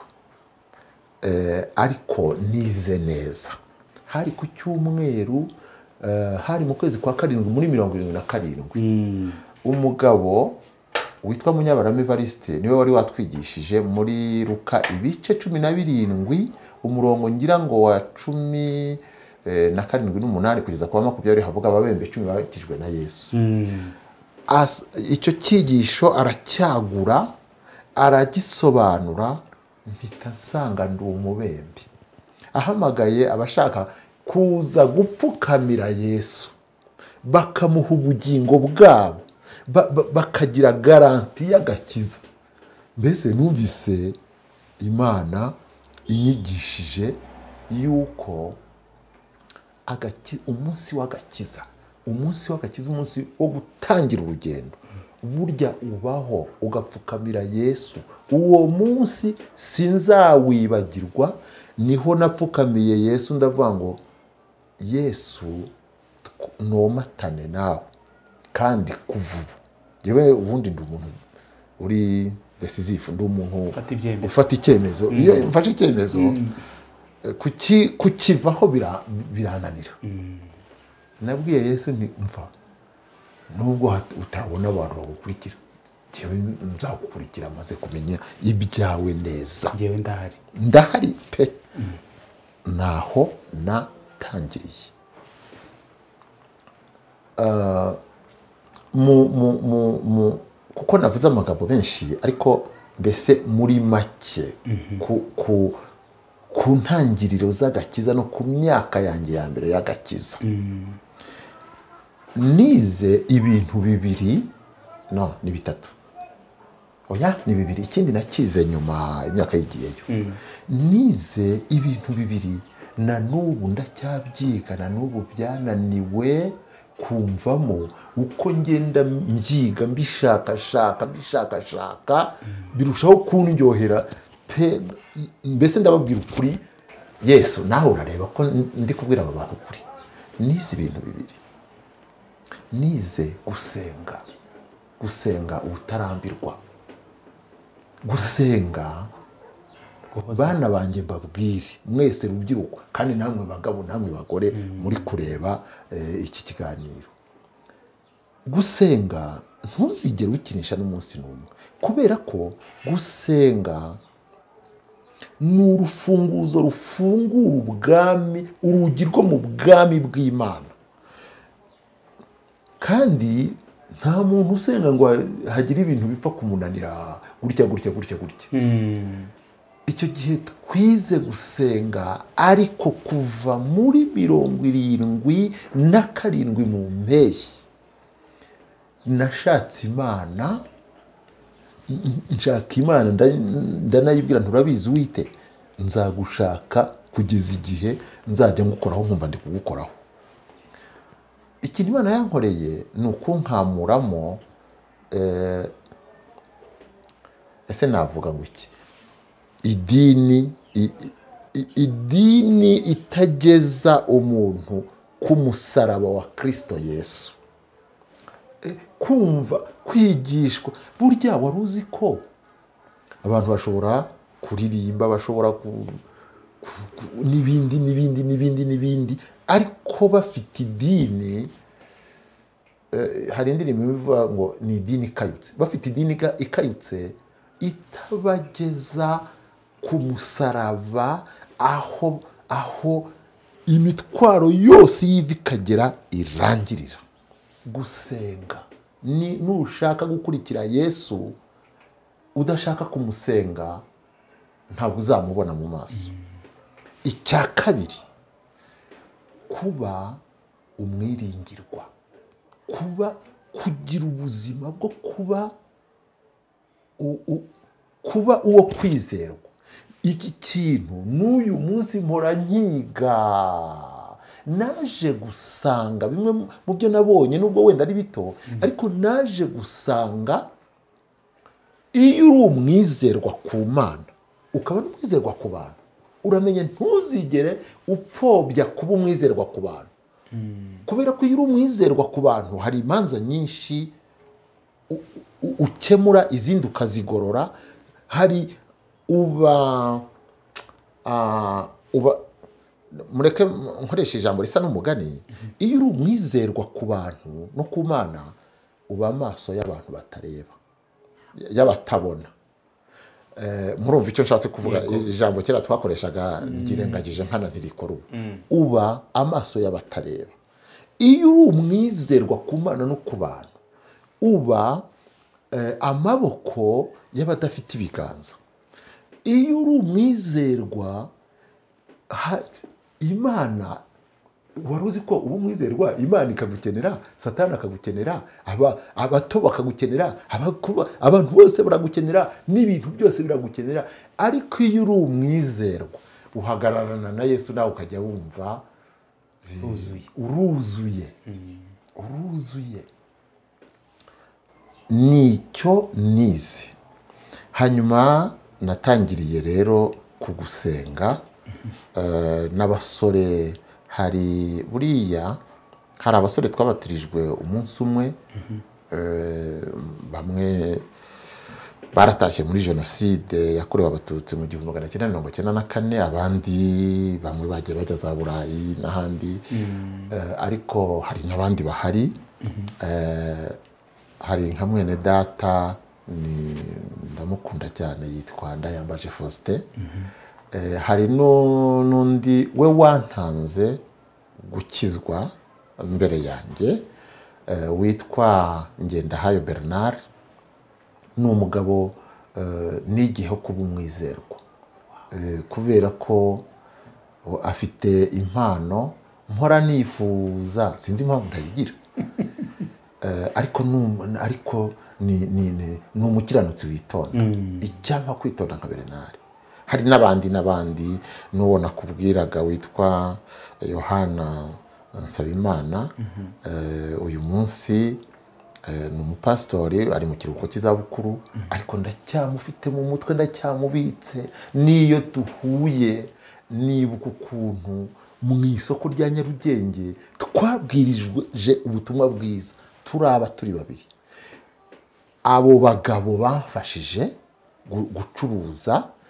ariko nize neza. Hari ku cyumweru, hari mu kwezi kwa karindwi muri mirongo irindwi na karindwi. Umugabo witwa Munyabarame Evariste niwe wari watwigishije muri Luka ibice cumi na birindwi umurongo ngira ngo wa cumi na karindwi n'umunani kugeza kwa makumyabiri, havuga ababembe cumi bakijwe na Yesu. Icyo cyigisho aracyagura aragisobanura, mpita nsanga ndi umubembe. Ahamagaye abashaka kuza gupfukamira Yesu bakamuha ubugingo bwabo, bakagira garanti y'agakiza. Mbese numvise Imana inyigishije yuko umunsi w'agakiza, umunsi w'agakiza, umunsi wo gutangira urugendo, burya ubaho ugapfukamira Yesu. Uwo munsi sinzawibagirwa, niho napfukamiye Yesu ndavuga ngo Yesu nomatane nawe kandi kuvuba. Yewe ubundi ndi umuntu uri decisive, ndi umuntu ufata icyemezo. Iyo mfashe icyemezo kukivaho birananira. Nabwiye Yesu nti mva, nubwo utabona abantu bagukurikira, jewe nzagukurikira maze kumenya ibyawe neza. Jewe ndahari ndahari pe. Naho natangiriye. Kuko navuze amagambo menshi, ariko mbese muri make ku ntangiriro z'agakiza no ku myaka yanjye ya mbere y'agakiza, nize ibintu bibiri, no ni bitatu, oya ni bibiri, ikindi nakize nyuma imyaka yigiyeyo. Nize ibintu bibiri na n'ubu ndacyabyiga, na n'ubu byananiwe kumvamo. Uko ngenda mbyiga mbishakashaka mbishakashaka birushaho kundyohera pe. Mbese ndababwira ukuri, Yesu nawe urareba ko ndi kubwira aba bantu ukuri. Nize ibintu bibiri, nize gusenga, gusenga ubutarambirwa, gusenga bana banjye mbabwire mwese rubyiruko kandi namwe bagabo namwe bagore muri kureba iki kiganiro, gusenga ntuzigere ukinisha n'umunsi n'umwe, kubera ko gusenga ni urufunguzo rufungura ubwami, urugi rwo mu bwami bw'Imana. Kandi nta muntu usenga ngo hagire ibintu bipfa kumunanira gutya gutya gutya gutya. Icyo gihe twize gusenga, ariko kuva muri mirongo irindwi na karindwi mu mpeshyi nashatse Imana, nshaka Imana ndanayibwira nturabizi wite nzagushaka kugeza igihe nzajya ngukoraho nkumva ndi kugukoraho. Ikintu Imana yankoreye ni ukunkamuramo, ese navuga ngo iki, idini idini itageza umuntu ku musaraba wa Kristo Yesu. Kumva kwigishwa, burya wari uzi ko abantu bashobora kuririmba, bashobora n'ibindi n'ibindi n'ibindi n'ibindi, ariko bafite idini, hari indirimbo ivuga ngo ni idini ikayutse, bafite idini ikayutse itabageza ku musaraba, aho aho imitwaro yose y'ivi ikagera irangirira. Gusenga ni nushaka gukurikira Yesu, udashaka kumusenga ntabwo uzamubona mu maso. Icya kabiri, kuba umwiringirwa, kuba kugira ubuzima bwo kuba kuba uwo kwizerwa. Iki kintu n'uyu munsi mpora nkiga, naje gusanga bimwe mu byo nabonye, nubwo wenda ari bito, ariko naje gusanga iyo uri umwizerwa ku Mana ukaba n'umwizerwa ku bantu, uramenye ntuzigere upfobya kuba umwizerwa ku bantu. Kubera ko iyo uri umwizerwa ku bantu hari imanza nyinshi ukemura, izindi ukazigorora. Hari uba uba mureke nkoresha ijambo risa n'umugani, iyo uri umwizerwa ku bantu no ku Mana uba amaso y'abantu batareba, y'abatabona. Murumva icyo nshatse kuvuga, ijambo kera twakoreshaga ngirengagije nkana ntirikora ubu. Uba amaso y'abatareba. Iyo uri umwizerwa ku Mana no ku bantu uba amaboko y'abadafite ibiganza. Iyo uri umwizerwa Imana, wari uzi ko uba umwizerwa Imana ikagukenera, Satani akagukenera, abato bakagukenera, abantu bose baragukenera, n'ibintu byose biragukenera. Ariko iyo uri umwizerwa uhagararana na Yesu, nawe ukajya wumva uruzuye uruzuye. Nicyo nize. Hanyuma natangiriye rero kugusenga n'abasore. Hari buriya hari abasore twabatirijwe umunsi umwe, bamwe baratashye muri jenoside yakorewe abatutsi mu gihumbi magana cyenda mirongo cyenda na kane, abandi bamwe bagiye bajya za Burayi n'ahandi, ariko hari n'abandi bahari. Hari nka mwene data ndamukunda cyane, yitwa Ndayambaje Faustin. Hari n'undi we wantanze gukizwa mbere yanjye, witwa Ngendahayo Bernard. Ni umugabo n'igihe kuba umwizerwa, kubera ko afite impano mpora nifuza, sinzi impamvu ntayigira, ariko ariko ni umukiranutsi witonda. Icyampa kwitonda nka Bernard. Hari n'abandi n'abandi n'uwo nakubwiraga witwa Yohana Nsabimana. Uyu munsi ni umupasitori, ari mu kiruhuko cy'izabukuru, ariko ndacyamufite mu mutwe, ndacyamubitse. Niyo duhuye nibuka ukuntu mu isoko rya Nyarugenge twabwirijwe ubutumwa bwiza, turaba turi babiri. Abo bagabo bamfashije gucuruza,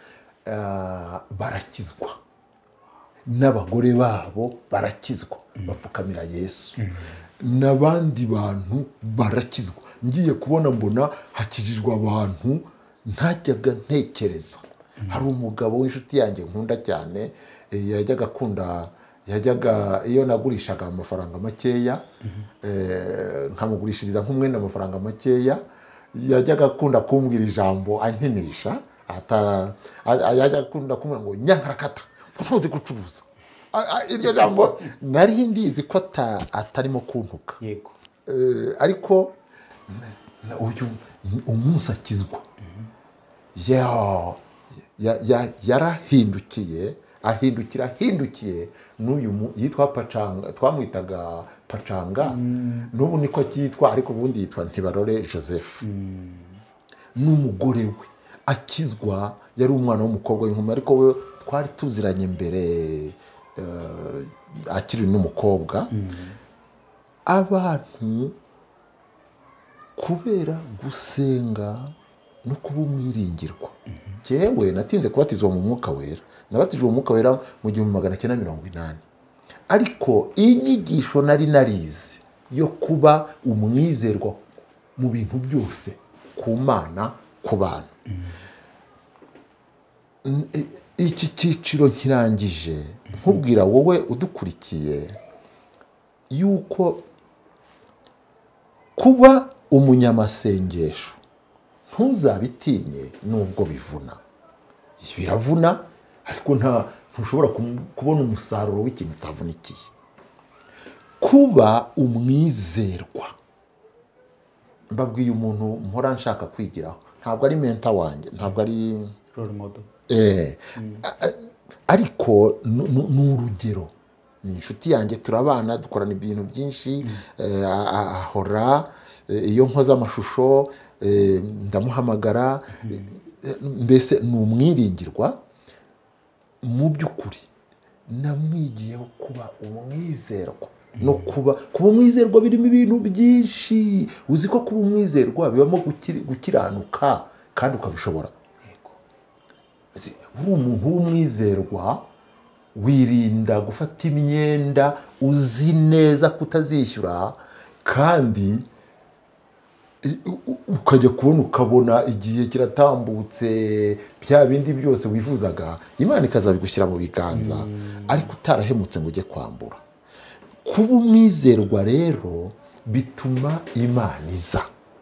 ah, barakizwa n'abagore babo barakizwa bapfukamira Yesu n'abandi bantu barakizwa. Ngiye kubona mbona hakijijwe abantu ntajyaga ntekereza. Hari umugabo w'inshuti yanjye nkunda cyane, eh, yajyaga akunda yajyaga iyo nagurishaga amafaranga makeya, eh, nkamugurishiriza nk'umwenda amafaranga makeya, yajyaga akunda kumbwira ijambo ankenesha, ata a- yajyaga akunda kumbwira ngo nyankarakata ntuzi gucuruza. A- a- iryo jambo nari ndizi ko ata- atarimo kuntuka. yego Eh, ariko na- uyu umunsi akizwa ya- ya- ya- yarahindukiye ahindukira ahindukiye n'uyu mu- yitwa Pacanga, twamwitaga Pacanga, n'ubu niko cyitwa, ariko ubundi yitwa Ntibarore Joseph. N'umugore we akizwa, yari umwana w'umukobwa w'inkumi, ariko we twari tuziranye mbere, eh, akiri n'umukobwa. Abantu kubera gusenga no kuba umwiringirwa. Jewe natinze kubatizwa mu mwuka wera, nabatijwe mu mwuka wera mu gihumbi magana cyenda mirongo inani, ariko inyigisho nari narize yo kuba umwizerwa mu bintu byose, ku Mana, ku bantu. N- i- iki cyiciro nkirangije nkubwira wowe udukurikiye yuko kuba umunyamasengesho ntuzabitinye nubwo bivuna. Biravuna, ariko nta ntushobora kum- kubona umusaruro w'ikintu utavunikiye. Kuba umwizerwa, mbabwiye umuntu mpora nshaka kwigiraho, ntabwo ari menta wanjye, ntabwo ari role model eh, a- a- ariko nu- nu- ni urugero, ni inshuti yanjye, turabana dukorana ibintu byinshi, eh, a- a- ahora, eh, iyo nkoze amashusho, eh, ndamuhamagara, eh, mbese ni umwiringirwa. Mu by'ukuri namwigiyeho kuba umwizerwa, no kuba kuba umwizerwa birimo ibintu byinshi. Uzi ko kuba umwizerwa bibamo gukiri- gukiranuka kandi ukabishobora. Uri umuntu w'umwizerwa wirinda gufata imyenda uzi neza kutazishyura, kandi i- u- ukajya kubona ukabona igihe kiratambutse, bya bindi byose wifuzaga Imana ikazabigushyira mu biganza, ariko utarahemutse ngo ujye kwambura. Kuba umwizerwa rero bituma Imana iza.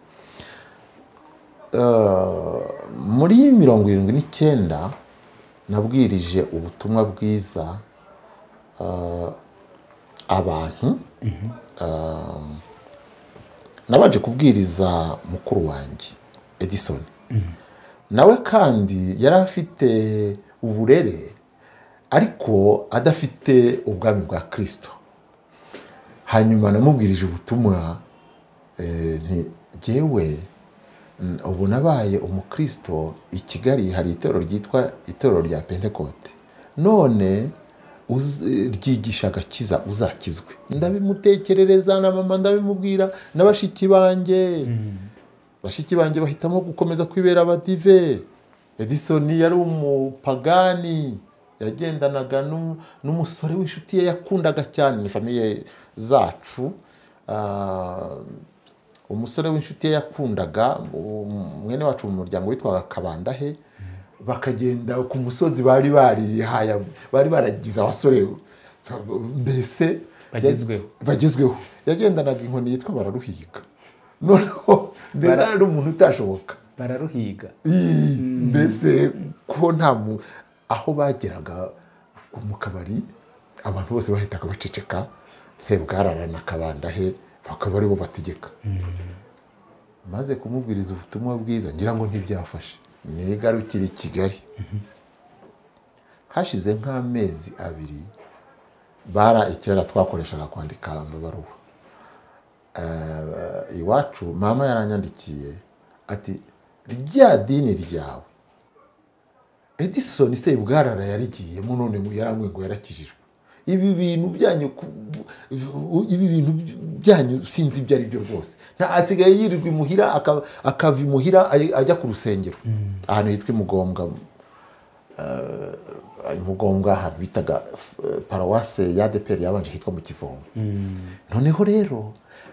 Uh, muri mirongo irindwi n'icyenda nabwirije ubutumwa bwiza uh, abantu. uh, nabanje kubwiriza mukuru wanjye Edison. Nawe kandi yari afite uburere, ariko adafite ubwami bwa Kristo. Hanyuma namubwirije ubutumwa, eh, nti jyewe mm, ubu nabaye umukristo. I Kigali hari itorero ryitwa itorero rya Pentekote, none uz- ryigisha agakiza, uzakizwe. Ndabimutekerereza na mama, ndabimubwira na bashiki banjye. Bashiki banjye bahitamo gukomeza kwibera abadive. Edison yari umupagani, yagendanaga n'u- n'umusore w'inshuti ye yakundaga cyane, ni famiye zacu. Ah, umusore w'inshuti ye yakundaga, um, mwene wacu mu muryango witwaga Kabandahe. Bakagenda ku musozi, bari barihaye, bari baragize abasore mbese Bagezweho. bagezweho. Yagendanaga inkoni yitwa Bararuhiga. Noneho mbese Bara- ari umuntu utashoboka. bararuhiga. Ii, mbese ko nta mu aho bageraga mu kabari, abantu bose bahitaga baceceka, Sebwarara na Kabandahe bakaba aribo bategeka. Maze kumubwiriza ubutumwa bwiza, ngira ngo ntibyafashe, nigarukira i Kigali. Hashize nk'amezi abiri, bara ikera twakoreshaga kwandika amabaruwa. Uh, iwacu mama yaranyandikiye ati, rya dini ryawe Edison Sebwarara yarigiyemo, none yarambwiye ngo yarakijijwe. Ibi bintu byanyu ku- ibi bintu byanyu sinzi ibyo ari byo rwose. Nta asigaye yirirwa imuhira, aka- akava imuhira aj- ajya ku rusengero ahantu hitwa Imugombwa. Mugombwa ahantu bitaga parawase ya adeperi yabanje hitwa mu Kivomo. Noneho rero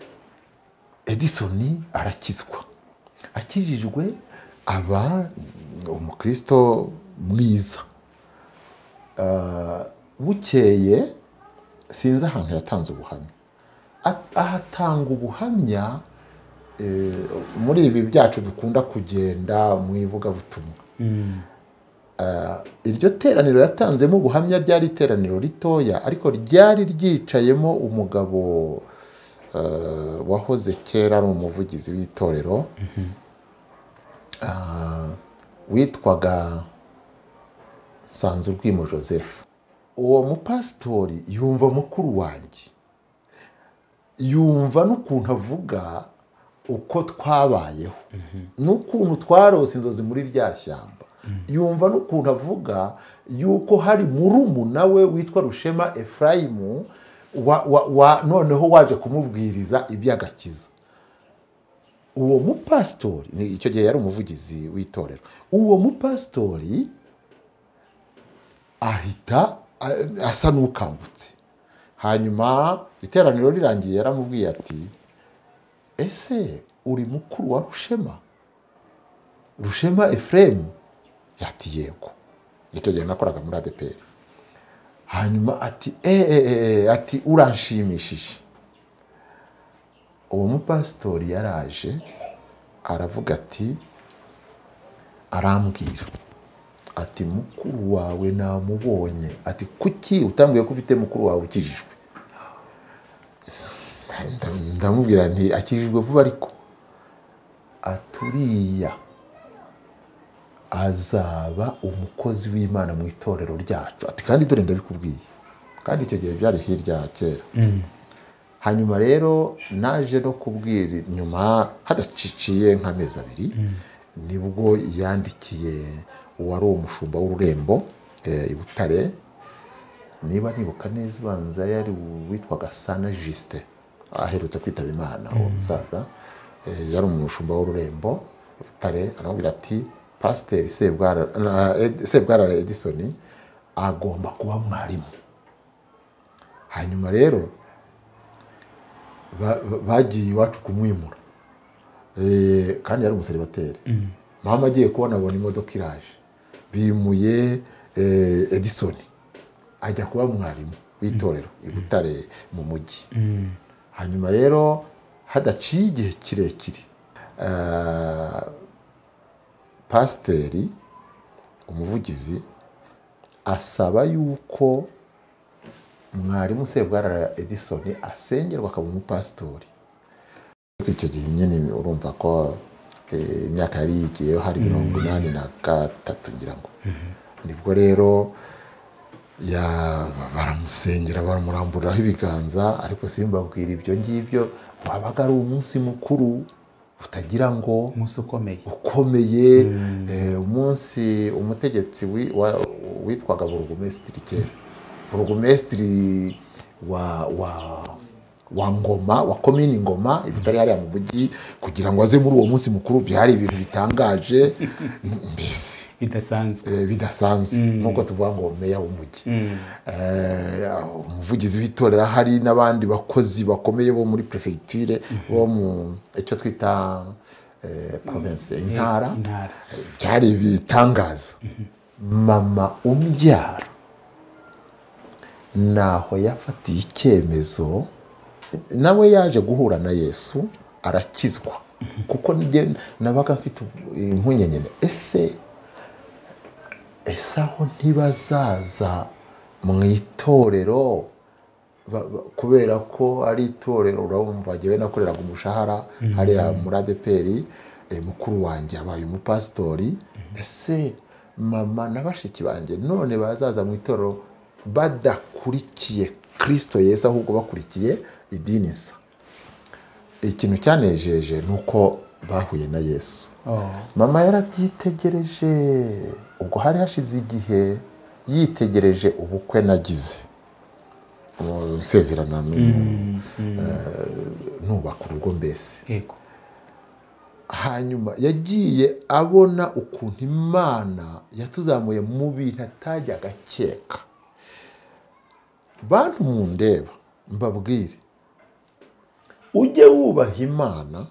Edison arakizwa, akijijwe aba umukristo mwiza. Bukeye sinzi ahantu yatanze ubuhamya, ahatanga ubuhamya muri ibi byacu dukunda kugenda mu ivugabutumwa. Iryo teraniro yatanzemo ubuhamya ryari iteraniro ritoya, ariko ryari ryicayemo umugabo wahoze kera ari umuvugizi w'itorero witwaga Sanzurwimo Joseph. Uwo mupasitori yumva mukuru wanjye, yumva n'ukuntu avuga uko twabayeho, n'ukuntu twarose inzozi muri rya shyamba, yumva n'ukuntu avuga yuko hari murumuna we witwa Rushema Efrayimu noneho waje kumubwiriza iby'agakiza. Uwo mupasitori, icyo gihe yari umuvugizi w'itorero, uwo mupasitori ahita asa n'ukangutse. Hanyuma iteraniro rirangiye yaramubwiye ati, ese uri mukuru wa Rushema, Rushema Efrayimu? Yati yego. Icyo gihe nakoraga muri adeperi. Hanyuma ati eee ati uranshimishije. Uwo mupasitori yaraje aravuga ati, arambwira ati mukuru wawe namubonye, ati kuki utambwiye ko ufite mukuru wawe ukijijwe? Ndamubwira nti akijijwe vuba, ariko aturiya azaba umukozi w'Imana mu itorero ryacu. Ati kandi dore ndabikubwiye. Kandi icyo gihe byari hirya kera. Hanyuma rero naje no kubwira nyuma hadaciciye nk'amezi abiri, nibwo yandikiye uwari umushumba w'ururembo i Butare, niba nibuka neza banza yari witwaga Sana Juste, aherutse kwitaba Imana. Uwo musaza yari umushumba w'ururembo i Butare, aramubwira ati Pasiteri Sebwarara Edison agomba kuba mwarimu. Hanyuma rero bagiye iwacu kumwimura, kandi yari umuseribateri. Mama agiye kubona abona imodoka iraje, bimuye Edison ajya kuba mwarimu w'itorero i Butare mu mujyi. Hanyuma rero hadaciye igihe kirekire, pasiteri umuvugizi asaba yuko mwarimu Sebwarara Edison asengerwa akaba umupasitori. Icyo gihe nyine urumva ko imyaka yari yigiyeho hari mirongo inani na gatatu ngira ngo. Nibwo rero baramusengera baramuramburiraho ibiganza, ariko simbabwira ibyo ngibyo, wabaga ari umunsi mukuru utagira ngo umunsi ukomeye ukomeye. Umunsi umutegetsi witwaga burugumesitiri kera, burugumesitiri wa wa wa Ngoma, wa komini Ngoma ibitari hariya mu mujyi, kugira ngo aze muri uwo munsi mukuru byari ibintu bitangaje mbese bidasanzwe bidasanzwe nkuko tuvuga ngo meya w'umujyi, umuvugizi w'itorero, hari n'abandi bakozi bakomeye bo muri prefecture bo mu icyo twita province, intara. Byari bitangaza. Mama umbyara naho yafatiye icyemezo, nawe yaje guhura na Yesu arakizwa, kuko nabaga mfite impunyenyene, ese ese aho ntibazaza mu itorero kubera ko ari itorero. Urumva jyewe nakoreraga umushahara hariya muri adeperi, mukuru wanjye abaye umupasitori, ese mama na bashiki banjye none bazaza mu itorero badakurikiye Kristo Yesu, ahubwo bakurikiye idini nsa? Ikintu cyanejeje nuko bahuye na Yesu. Mama yarabyitegereje, ubwo hari hashize igihe yitegereje ubukwe nagize, nsezerana nubaka urugo mbese. hanyuma yagiye abona ukuntu imana yatuzamuye mu bintu atajya agakeka. Bantu mundeba mbabwire, ujye wubaha imana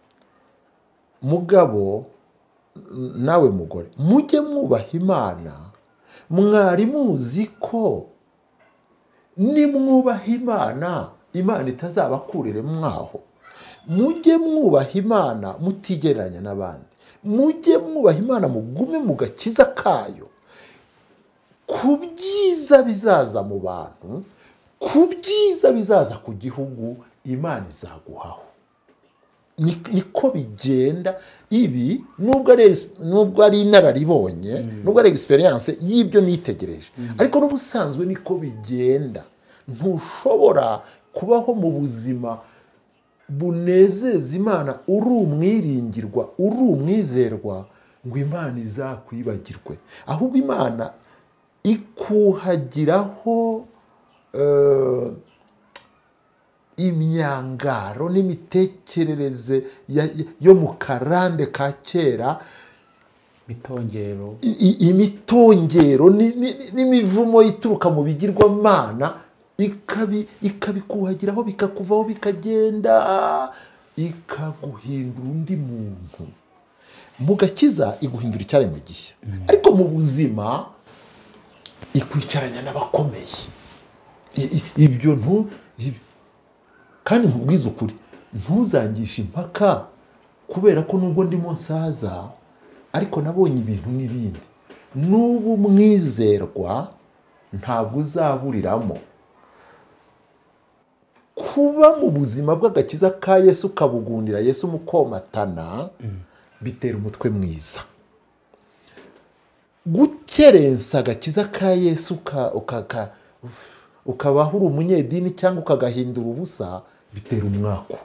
mugabo nawe mugore, mujye mwubaha imana. Mwari muzi ko nimwubaha imana imana itazabakurire mwaho. Mujye mwubaha imana mutigereranya n'abandi, mujye mwubaha imana mugume mu gakiza kayo, ku byiza bizaza mu bantu, ku byiza bizaza ku gihugu imana izaguhaho. Niko bigenda. Ibi nubwo ari nubwo ari inararibonye, nubwo ari experience y'ibyo nitegereje, ariko n'ubusanzwe niko bigenda. Ntushobora kubaho mu buzima bunezeza imana uri umwiringirwa, uri umwizerwa, ngo imana izakwibagirwe. Ahubwo imana ikuhagiraho uh, imyangaro n'imitekerereze yo mu karande ka kera, mitongero imitongero n'imivumo ituruka mu bigirwamana, ikabikuhagiraho bikakuvaho bikagenda ikaguhindura undi muntu. Mu gakiza iguhindura icyaremwe gishya, ariko mu buzima ikwicaranya n'abakomeye. Ibyo ntu kandi nkubwiza ukuri, ntuzangishe impaka kubera ko nubwo ndimo nsaza ariko nabonye ibintu n'ibindi. N'ubu mwizerwa ntabwo uzaburiramo. Kuba mu buzima bw'agakiza ka Yesu ukabugundira Yesu mukomatana bitera umutwe mwiza. Gukerensa agakiza ka Yesu ukaka ukabaho uri umunyedini cyangwa ukagahindura ubusa bitera umwako.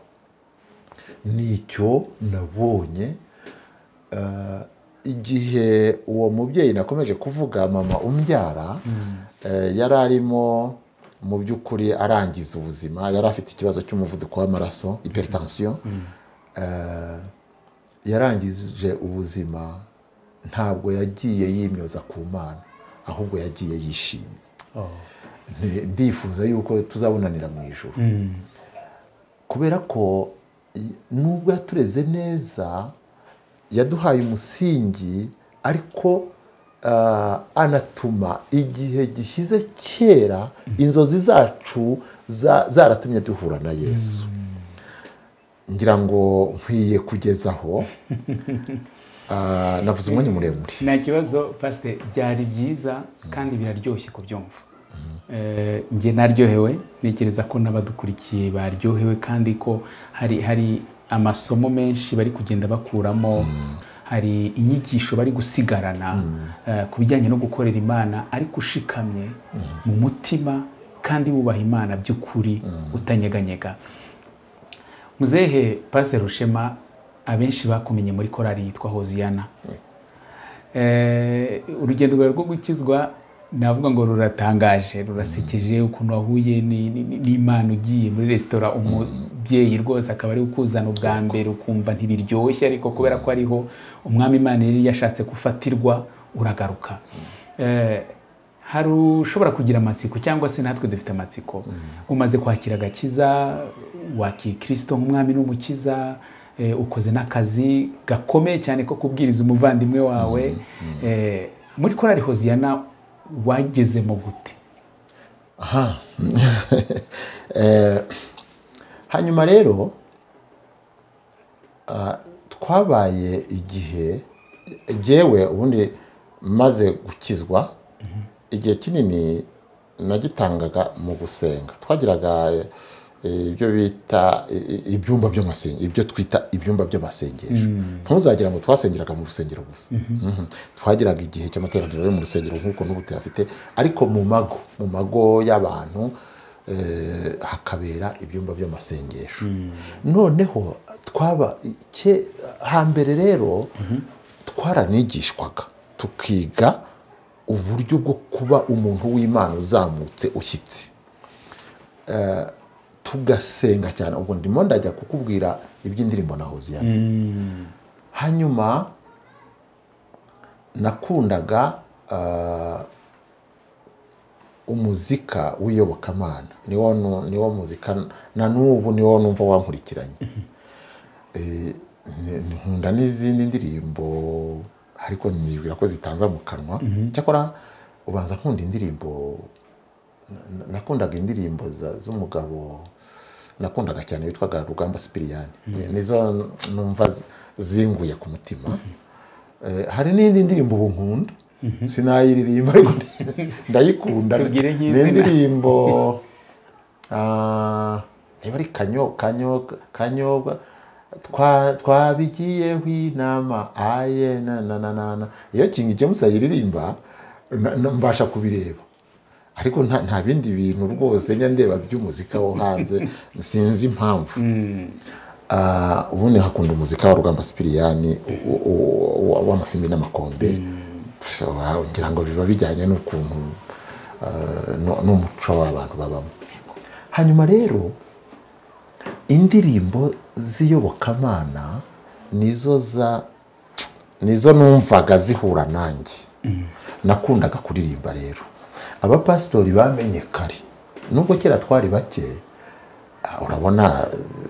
Nicyo nabonye uh, igihe uwo mubyeyi nakomeje kuvuga, mama umbyara, mm. uh, yari arimo mu by'ukuri arangiza ubuzima. Yari afite ikibazo cy'umuvuduko w'amaraso, hypertension. mm. uh, yarangije ubuzima, ntabwo yagiye yimyoza ku Mana, ahubwo yagiye yishimye. oh. Ndifuza yuko tuzabonanira mu ijuru. mm. Kubera ko nubwo yatureze neza, yaduhaye umusingi, ariko uh, anatuma igihe gishyize kera inzozi zacu zaratumye duhura na Yesu. mm. Ngira ngo nkwiye kugezaho uh, navuze umwanya muremure. Nta kibazo Pastor, byari byiza kandi biraryoshye kubyumva. Eh, nge naryohewe, ntekereza ko n'abadukurikiye baryohewe, kandi ko hari hari amasomo menshi bari kugenda bakuramo. mm. Hari inyigisho bari gusigarana mm. uh, ku bijyanye no gukorera Imana ariko ushikamye mm. mu mutima kandi wubaha Imana by'ukuri mm. utanyeganyega. Muzehe Pastor Rushema, abenshi bakumenye muri korali yitwa Hoziyana. mm. eh, urugendo rwawe rwo gukizwa navuga ngo ruratangaje, rurasekeje, ukuntu wahuye n'Imana ugiye muri resitora, umubyeyi rwose akaba ari ukuzana ubwa mbere, ukumva ntibiryoshye, ariko kubera ko ariho umwami Imana yari yashatse gufatirwa uragaruka. eh, hari ushobora kugira amatsiko, cyangwa se natwe dufite amatsiko. Umaze kwakira agakiza, wakiye Kristo nk'umwami n'umukiza, eh, ukoze n'akazi gakomeye cyane ko kubwiriza umuvandimwe wawe. eh, muri korali Hoziyana wagezemo gute? Aha. eh, hanyuma rero uh, twabaye igihe jewe ubundi maze gukizwa. mm -hmm. Igihe kinini nagitangaga mu gusenga. Twagiraga ibyo bita ibyumba by'amasengesho, ibyo twita ibyumba by'amasengesho. Ntuzagira ngo twasengeraga mu rusengero gusa. Twagiraga igihe cy'amateraniro yo mu rusengero nk'uko n'ubu tuyafite, ariko mu mago mu mago y'abantu eh, hakabera ibyumba by'amasengesho. Noneho twaba ke hambere rero twaranigishwaga tukiga uburyo bwo kuba umuntu w'Imana uzamutse ushyitse. Uh, tugasenga cyane. Ubwo ndimo ndajya kukubwira iby'indirimbo na Hoziyana. mm. hanyuma nakundaga ah, umuzika w'iyobokamana niwo nu- niwo muzika na n'ubu niwo numva wankurikiranye. Eh, ni- nkunda n'izindi ndirimbo ariko nibwira ko zitanza mu kanwa. Cyakora ubanza nkunda indirimbo na- nakundaga indirimbo za- z'umugabo nakundaga cyane witwaga Rugamba Sipiriyani. Ni- nizo numva zi- zinguye ku mutima. Eh, hari n'indi ndirimbo ubu nkunda sinayiririmba ariko ndayikunda. Tubwire Ni nk'izina. indirimbo ah, niba ari kanyo kanyo kanyobwa twa twabigiyeho inama aye na na na na na. Iyo King James ayiririmba na- na- mbasha kubireba ariko nta nta bindi bintu rwose njya ndeba by'umuzika wo hanze sinzi impamvu. Ah, ubundi hakunda umuzika wa Rugamba Sipiriyani u- u- u- w'amasimbi n'amakombe. Pf, wa- ngira ngo biba bijyanye n'ukuntu ah, nu- n'umuco abantu babamo. Hanyuma rero indirimbo z'iyobokamana nizo za nizo numvaga zihura nanjye. Nakundaga kuririmba rero. Abapasitori bamenye kare nubwo kera twari bake. ah, urabona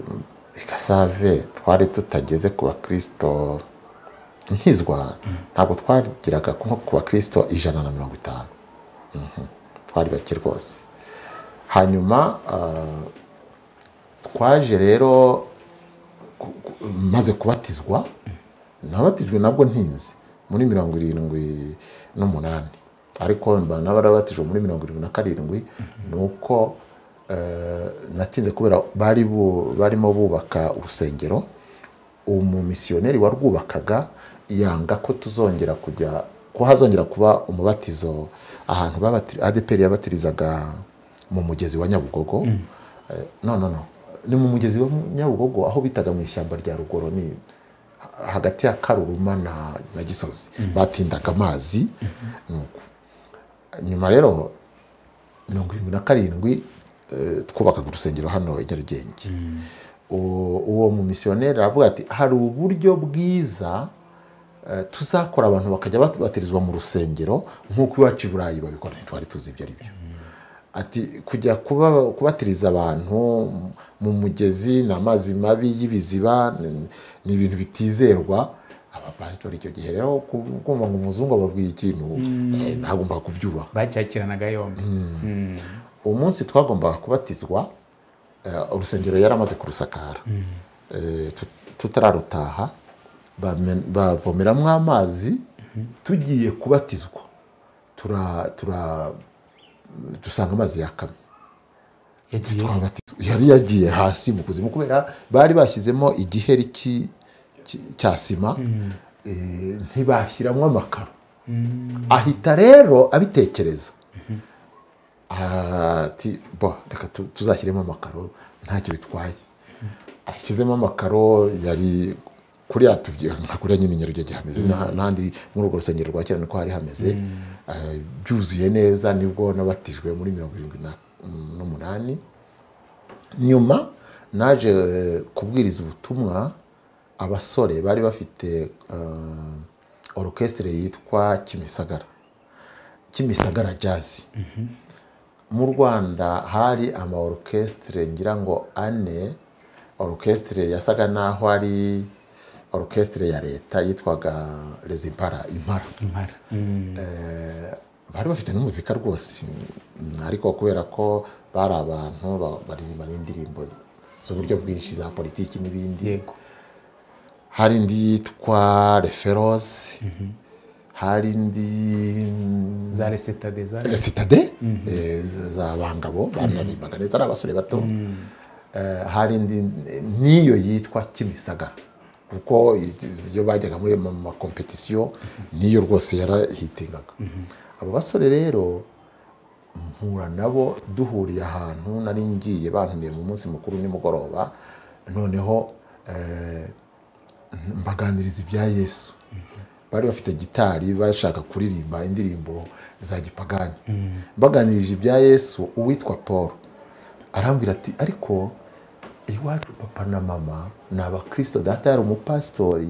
i Gasave twari tutageze ku bakristo nkizwa ntabwo twagiraga nko ku bakristo ijana na mirongo itanu. Mhm. Twari bake rwose. Hanyuma ah, twaje rero ku- ku- maze kubatizwa nabatijwe nabwo ntinzi muri mirongo irindwi n'umunani ariko mba nabarabatijwe muri mirongo irindwi na karindwi. Nuko eh, natinze kubera bari bu- barimo bubaka urusengero. Umumisiyoneri warwubakaga yanga ko tuzongera kujya ko hazongera kuba umubatizo ahantu babati A D P R yabatirizaga mu mugezi wa Nyabugogo. Eh, no no no ni mu mugezi wa Nyabugogo aho bitaga mu ishyamba rya Rugoro, ni ha- hagati ya Karuruma na, na Gisozi. Batindaga amazi. Nuko nyuma rero mirongo irindwi na karindwi eh, twubakaga urusengero hano i Nyarugenge. U- uwo mu misiyoneri aravuga ati hari uburyo bwiza eh, tuzakora abantu bakajya batirizwa mu rusengero nk'uko iwacu i Burayi babikora. Ntitwari tuzi ibyo ari byo. Ati kujya kuba kubatiriza abantu mu mugezi n'amazi mabi y'ibiziba ni- ni ibintu bitizerwa. Abapasitori icyo gihe rero kumva ngo umuzungu ababwiye ikintu eh, ntagomba kubyubaha. bacyakiranaga yombi. Mm. Uwo munsi twagombaga kubatizwa eh, urusengero yaramaze kurusakara. Eh, tu- tutararutaha bamen- bavomeramo amazi tugiye kubatizwa tura tura dusanga amazi yakamye. Yagiye Twabatizwa yari yagiye hasi mu kuzimu kubera bari bashyizemo igiheri ki- ki- cya sima. Eh, ntibashyiramo amakaro. Ahita rero abitekereza ati bo reka tu- tuzashyiremo amakaro ntacyo bitwaye. Ashyizemo amakaro yari kuri atubye nka kuri nyine Nyarugenge hameze na- n'ahandi muri urwo rusengero rwa kera niko hari hameze. Eh, byuzuye neza nibwo nabatijwe muri mirongo irindwi na- n'umunani. Nyuma naje eh, kubwiriza ubutumwa abasore bari bafite uh, orchestre yitwa Kimisagara Kimisagara Jazz. Mu Rwanda hari ama orchestre ngira ngo ane. Orchestre yasaga naho ari orchestre ya leta yitwaga Les Impara Impara. impara. Mm. Eh, bari bafite n'umuzika rwose. Mm, ariko kubera ko bari abantu ba- baririmba n'indirimbo z'uburyo bwinshi za politiki n'ibindi. Yego. Hari indi yitwa Referos. Hari indi za resitade za La Citade eh, za Bangabo banarimbaga neza ari abasore bato. Eh, hari indi niyo yitwa Kimisagara kuko iyo bajyaga muri ma competition niyo rwose yarahitingaga. Abo basore rero mpura nabo duhuriye ahantu nari ngiye bantumiye mu munsi mukuru nimugoroba. Noneho eh, mbaganiriza ibya Yesu. Bari bafite gitari bashaka kuririmba indirimbo za gipagani. Mbaganirije ibya Yesu uwitwa Paul arambwira ati ariko iwacu papa na mama ni abakristo, data yari umupasitori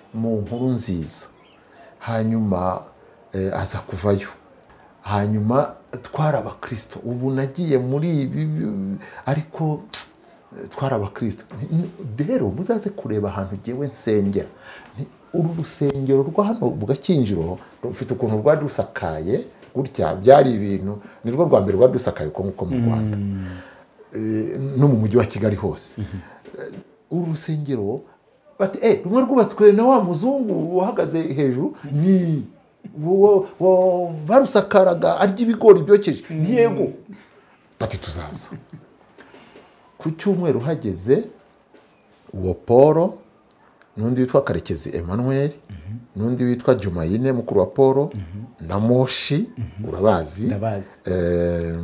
mu nkuru nziza, hanyuma eh, aza kuvayo, hanyuma twari abakristo, ubu nagiye muri ibi ariko twari abakristo. Rero muzaze kureba ahantu ngewe nsengera, uru rusengero rwa hano mu Gakinjiro rufite ukuntu rwari rusakaye gutya, byari ibintu, nirwo rwa mbere rwari rusakaye uko nguko mu Rwanda no mu mujyi wa Kigali hose. Uru rusengero bati eh rumwe rwubatswe na wa muzungu uhagaze hejuru, ni wo barusakaraga arya ibigori byokeje, ni yego. Bati tuzaza ku cyumweru, hageze uwo Paul n'undi witwa Karekezi Emmanuel n'undi witwa Jumayine mukuru wa Paul na Moshi, urabazi, eh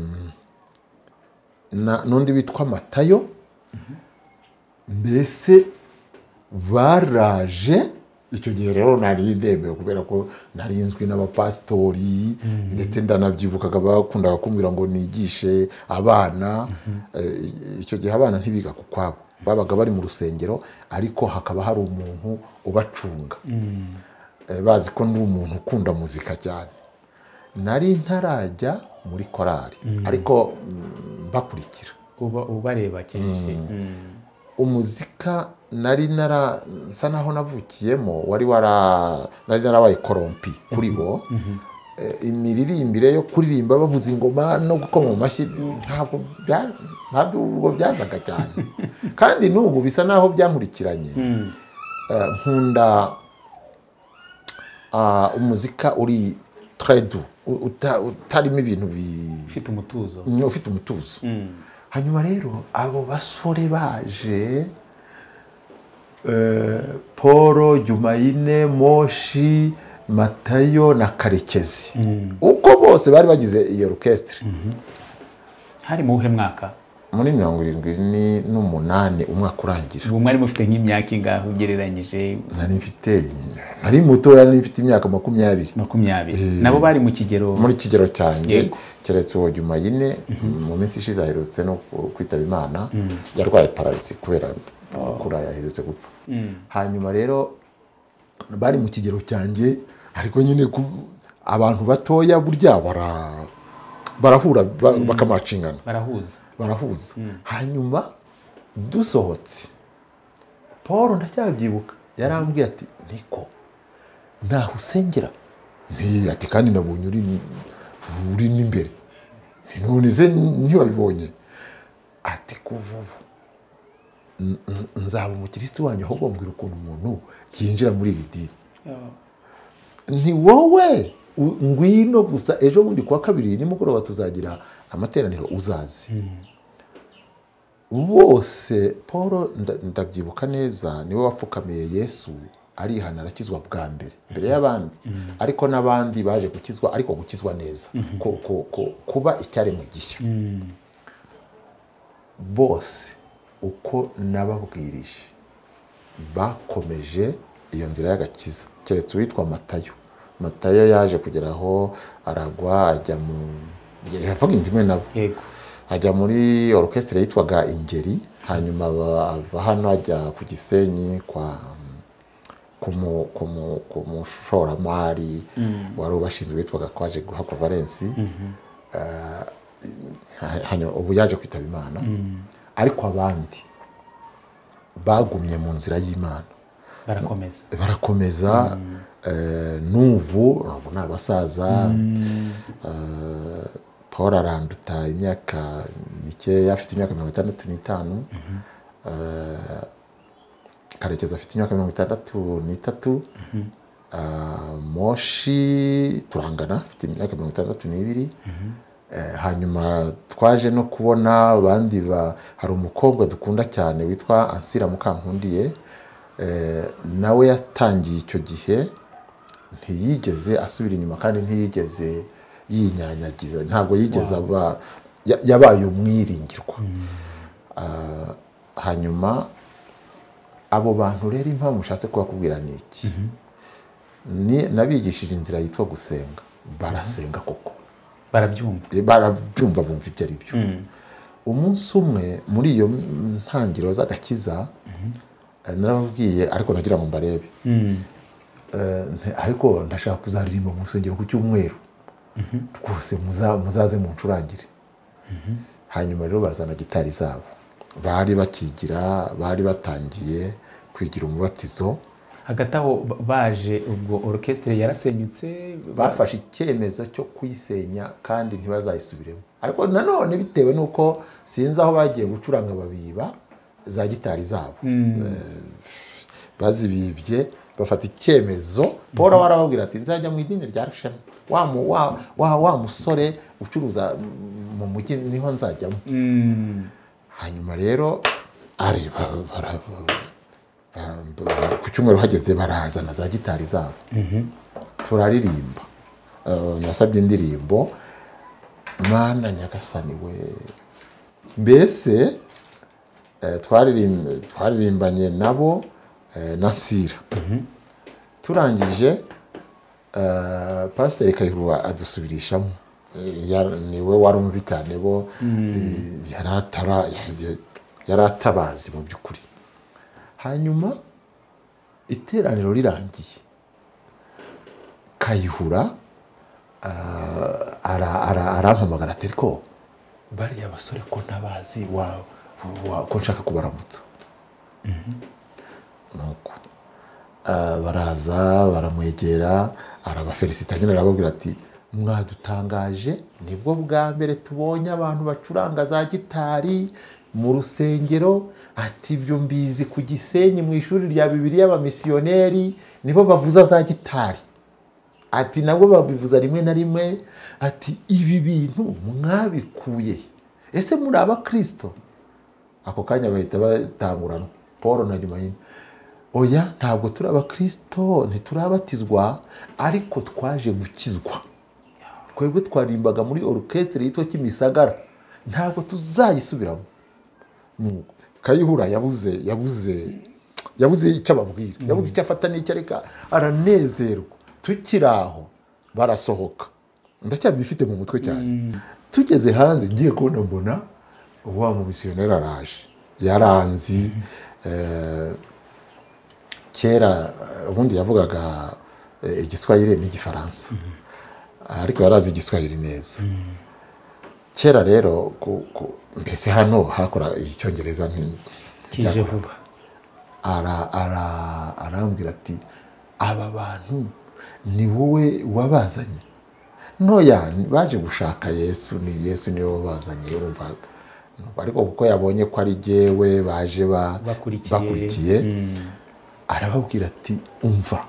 na n'undi witwa Matayo, mbese baraje. Icyo gihe rero nari ndemeye kubera ko narinzwi n'abapastori, ndetse ndanabyibukaga bakundaga kumbwira ngo nigishe abana. Icyo gihe abana ntibiga ku kwabo, babaga bari mu rusengero ariko hakaba hari umuntu ubacunga, bazi ko ndi umuntu ukunda muzika cyane. Nari ntarajya muri korali ariko mbakurikira, ubareba kenshi. Umuzika nari nara nsa naho navukiyemo, wari wara nari narabaye korompi kuri bo. Imiririmbire yo kuririmba bavuza ingoma no gukoma mu mashyi ntabwo ntabwo byazaga cyane, kandi n'ubu bisa naho byankurikiranye. Nkunda umuzika uri tredu, utarimo ibintu bifite umutuzo, ufite umutuzo. Hanyuma rero abo basore baje, Paul, Jumayine, Moshi, Matayo na Karekezi, uko bose bari bagize iyo orchestre. Hari mu uhe mwaka? Muri mirongo irindwi n'umunani umwaka urangira. Ubu mwari mufite nk'imyaka ingahe ugereranyije? Nari mfite nari muto, yari mfite imyaka makumyabiri. makumyabiri nabo bari mu kigero, muri kigero cyanjye, keretse uwo Jumayine mu minsi ishize aherutse no kwitaba Imana, yarwaye paralisi kubera kura yaherutse gupfa. Hanyuma rero bari mu kigero cyanjye, ariko nyine abantu batoya burya bara barahura bakamacingana, barahuza barahuza. Hanyuma dusohotse, Paul ndacyabyibuka yarambwiye ati niko ntaho usengera, nti ati kandi nabonye uri uri n'imbere, none se ntiwabibonye? Ati kuva nzaba umukristo wanyu, ahubwo mbwira ukuntu umuntu yinjira muri iri dini. Nti wowe ngwino gusa, ejo bundi kuwa kabiri nimugoroba tuzagira amateraniro uzazi. Bose Paul ndabyibuka neza, niwe wapfukamiye Yesu arihana, arakizwa bwa mbere mbere y'abandi. Ariko n'abandi baje gukizwa, ariko gukizwa neza, kuba icyaremwe gishya. Bose uko nababwirije bakomeje iyo nzira y'agakiza, keretse uwitwa Matayo. Matayo yaje kugeraho aragwa, ajya mu yavuga indimwe nabo, ajya muri orchestre yitwaga Ingeri, hanyuma ava hano ajya ku Gisenyi kwa kumu kumu kumushoramari wari ubashinzwe witwaga Kwaje Guhakwa Valence. Hanyuma ubu yaje kwitaba Imana. Ariko abandi bagumye mu nzira y'Imana, barakomeza barakomeza. N'ubu ni abasaza. Paul aranduta imyaka mikeya, afite imyaka mirongo itandatu n'itanu. Karekezi afite imyaka mirongo itandatu n'itatu. Moshi turangana, afite imyaka mirongo itandatu n'ibiri. Hanyuma twaje no kubona abandi, hari umukobwa dukunda cyane witwa Ansira Mukankundiye, nawe yatangiye icyo gihe, ntiyigeze asubira inyuma kandi ntiyigeze yinyanyagiza, ntabwo yigeze aba yabaye umwiringirwa. Hanyuma abo bantu rero impamvu mushatse kubakubwira ni iki, nabigishije inzira yitwa gusenga, barasenga koko, barabyumva barabyumva bumva ibyo ari byo. Umunsi umwe muri iyo ntangiriro z'agakiza, Eh, narababwiye ariko nagira ngo mbarebe Eh, nte- ariko ndashaka kuzaririmba mu rusengero ku cyumweru rwose muza- muzaze muncurangire hanyuma rero bazana gitari zabo bari bakigira bari batangiye kwigira umubatizo hagati aho ba- baje ubwo orchestre yarasenyutse ba- bafashe icyemezo cyo kuyisenya kandi ntibazayisubiremo ariko nanone bitewe n'uko sinzi aho bagiye gucuranga babiba za gitari zabo Eh, bazibibye bafata icyemezo paul warababwira ati nzajya mu idini rya rushema wa, mu- wa, wa, wa musore ucuruza mm, mu mujyi niho nzajyamo Mm. hanyuma rero ari ba- bara- ba- ba- ku cyumweru hageze barazana za gitari zabo turaririmba Eh, nasabye indirimbo mana nyagasani we mbese eh, twaririm- twaririmbanye nabo eh, na Sira turangije eh, pasiteri Kayihura adusubirishamo Eh, yar- niwe wari unzi cyane bo eh, yari atara- ya- yari atabazi mu by'ukuri hanyuma iteraniro rirangiye Kayihura ah, ara- ara- arampamagara ati ariko bariya basore ko ntabazi wa- wa- ko nshaka kubaramutsa nuko ah, baraza baramwegera arabafelicita nyine arababwira ati mwadutangaje nibwo bwa mbere tubonye abantu bacuranga za gitari mu rusengero ati ibyo mbizi ku Gisenyi mu ishuri rya Bibiliya y'abamisiyoneri nibo bavuza za gitari ati nabwo babivuza rimwe na rimwe ati ibi bintu mwabikuye ese muri abakristo ako kanya bahita batanguranwa Paul na nyuma nyine oya ntabwo turi abakristo ntiturabatizwa ariko twaje gukizwa twebwe twarimbaga muri orchestre yitwa Kimisagara ntabwo tuzayisubiramo Nuko Kayihura yabuze yabuze yabuze icyo ababwira yabuze icyo afata n'icyo areka aranezerwa tukiri aho barasohoka ndacyabifite mu mutwe cyane tugeze hanze ngiye kubona mbona wa mu misiyoneri araje yaranzi eh, kera ubundi yavugaga eh, igiswahili n'igifaransa ariko yarazi igiswahili neza kera rero ku- ku- mbese hano hakora icyongereza nti- kije vuba ara ara arambwira ati aba bantu ni wowe wabazanye noya baje gushaka Yesu ni Yesu niwe wabazanye urumva ariko kuko yabonye ko ari jyewe baje ba- Bakurikiye. bakurikiye arababwira ati umva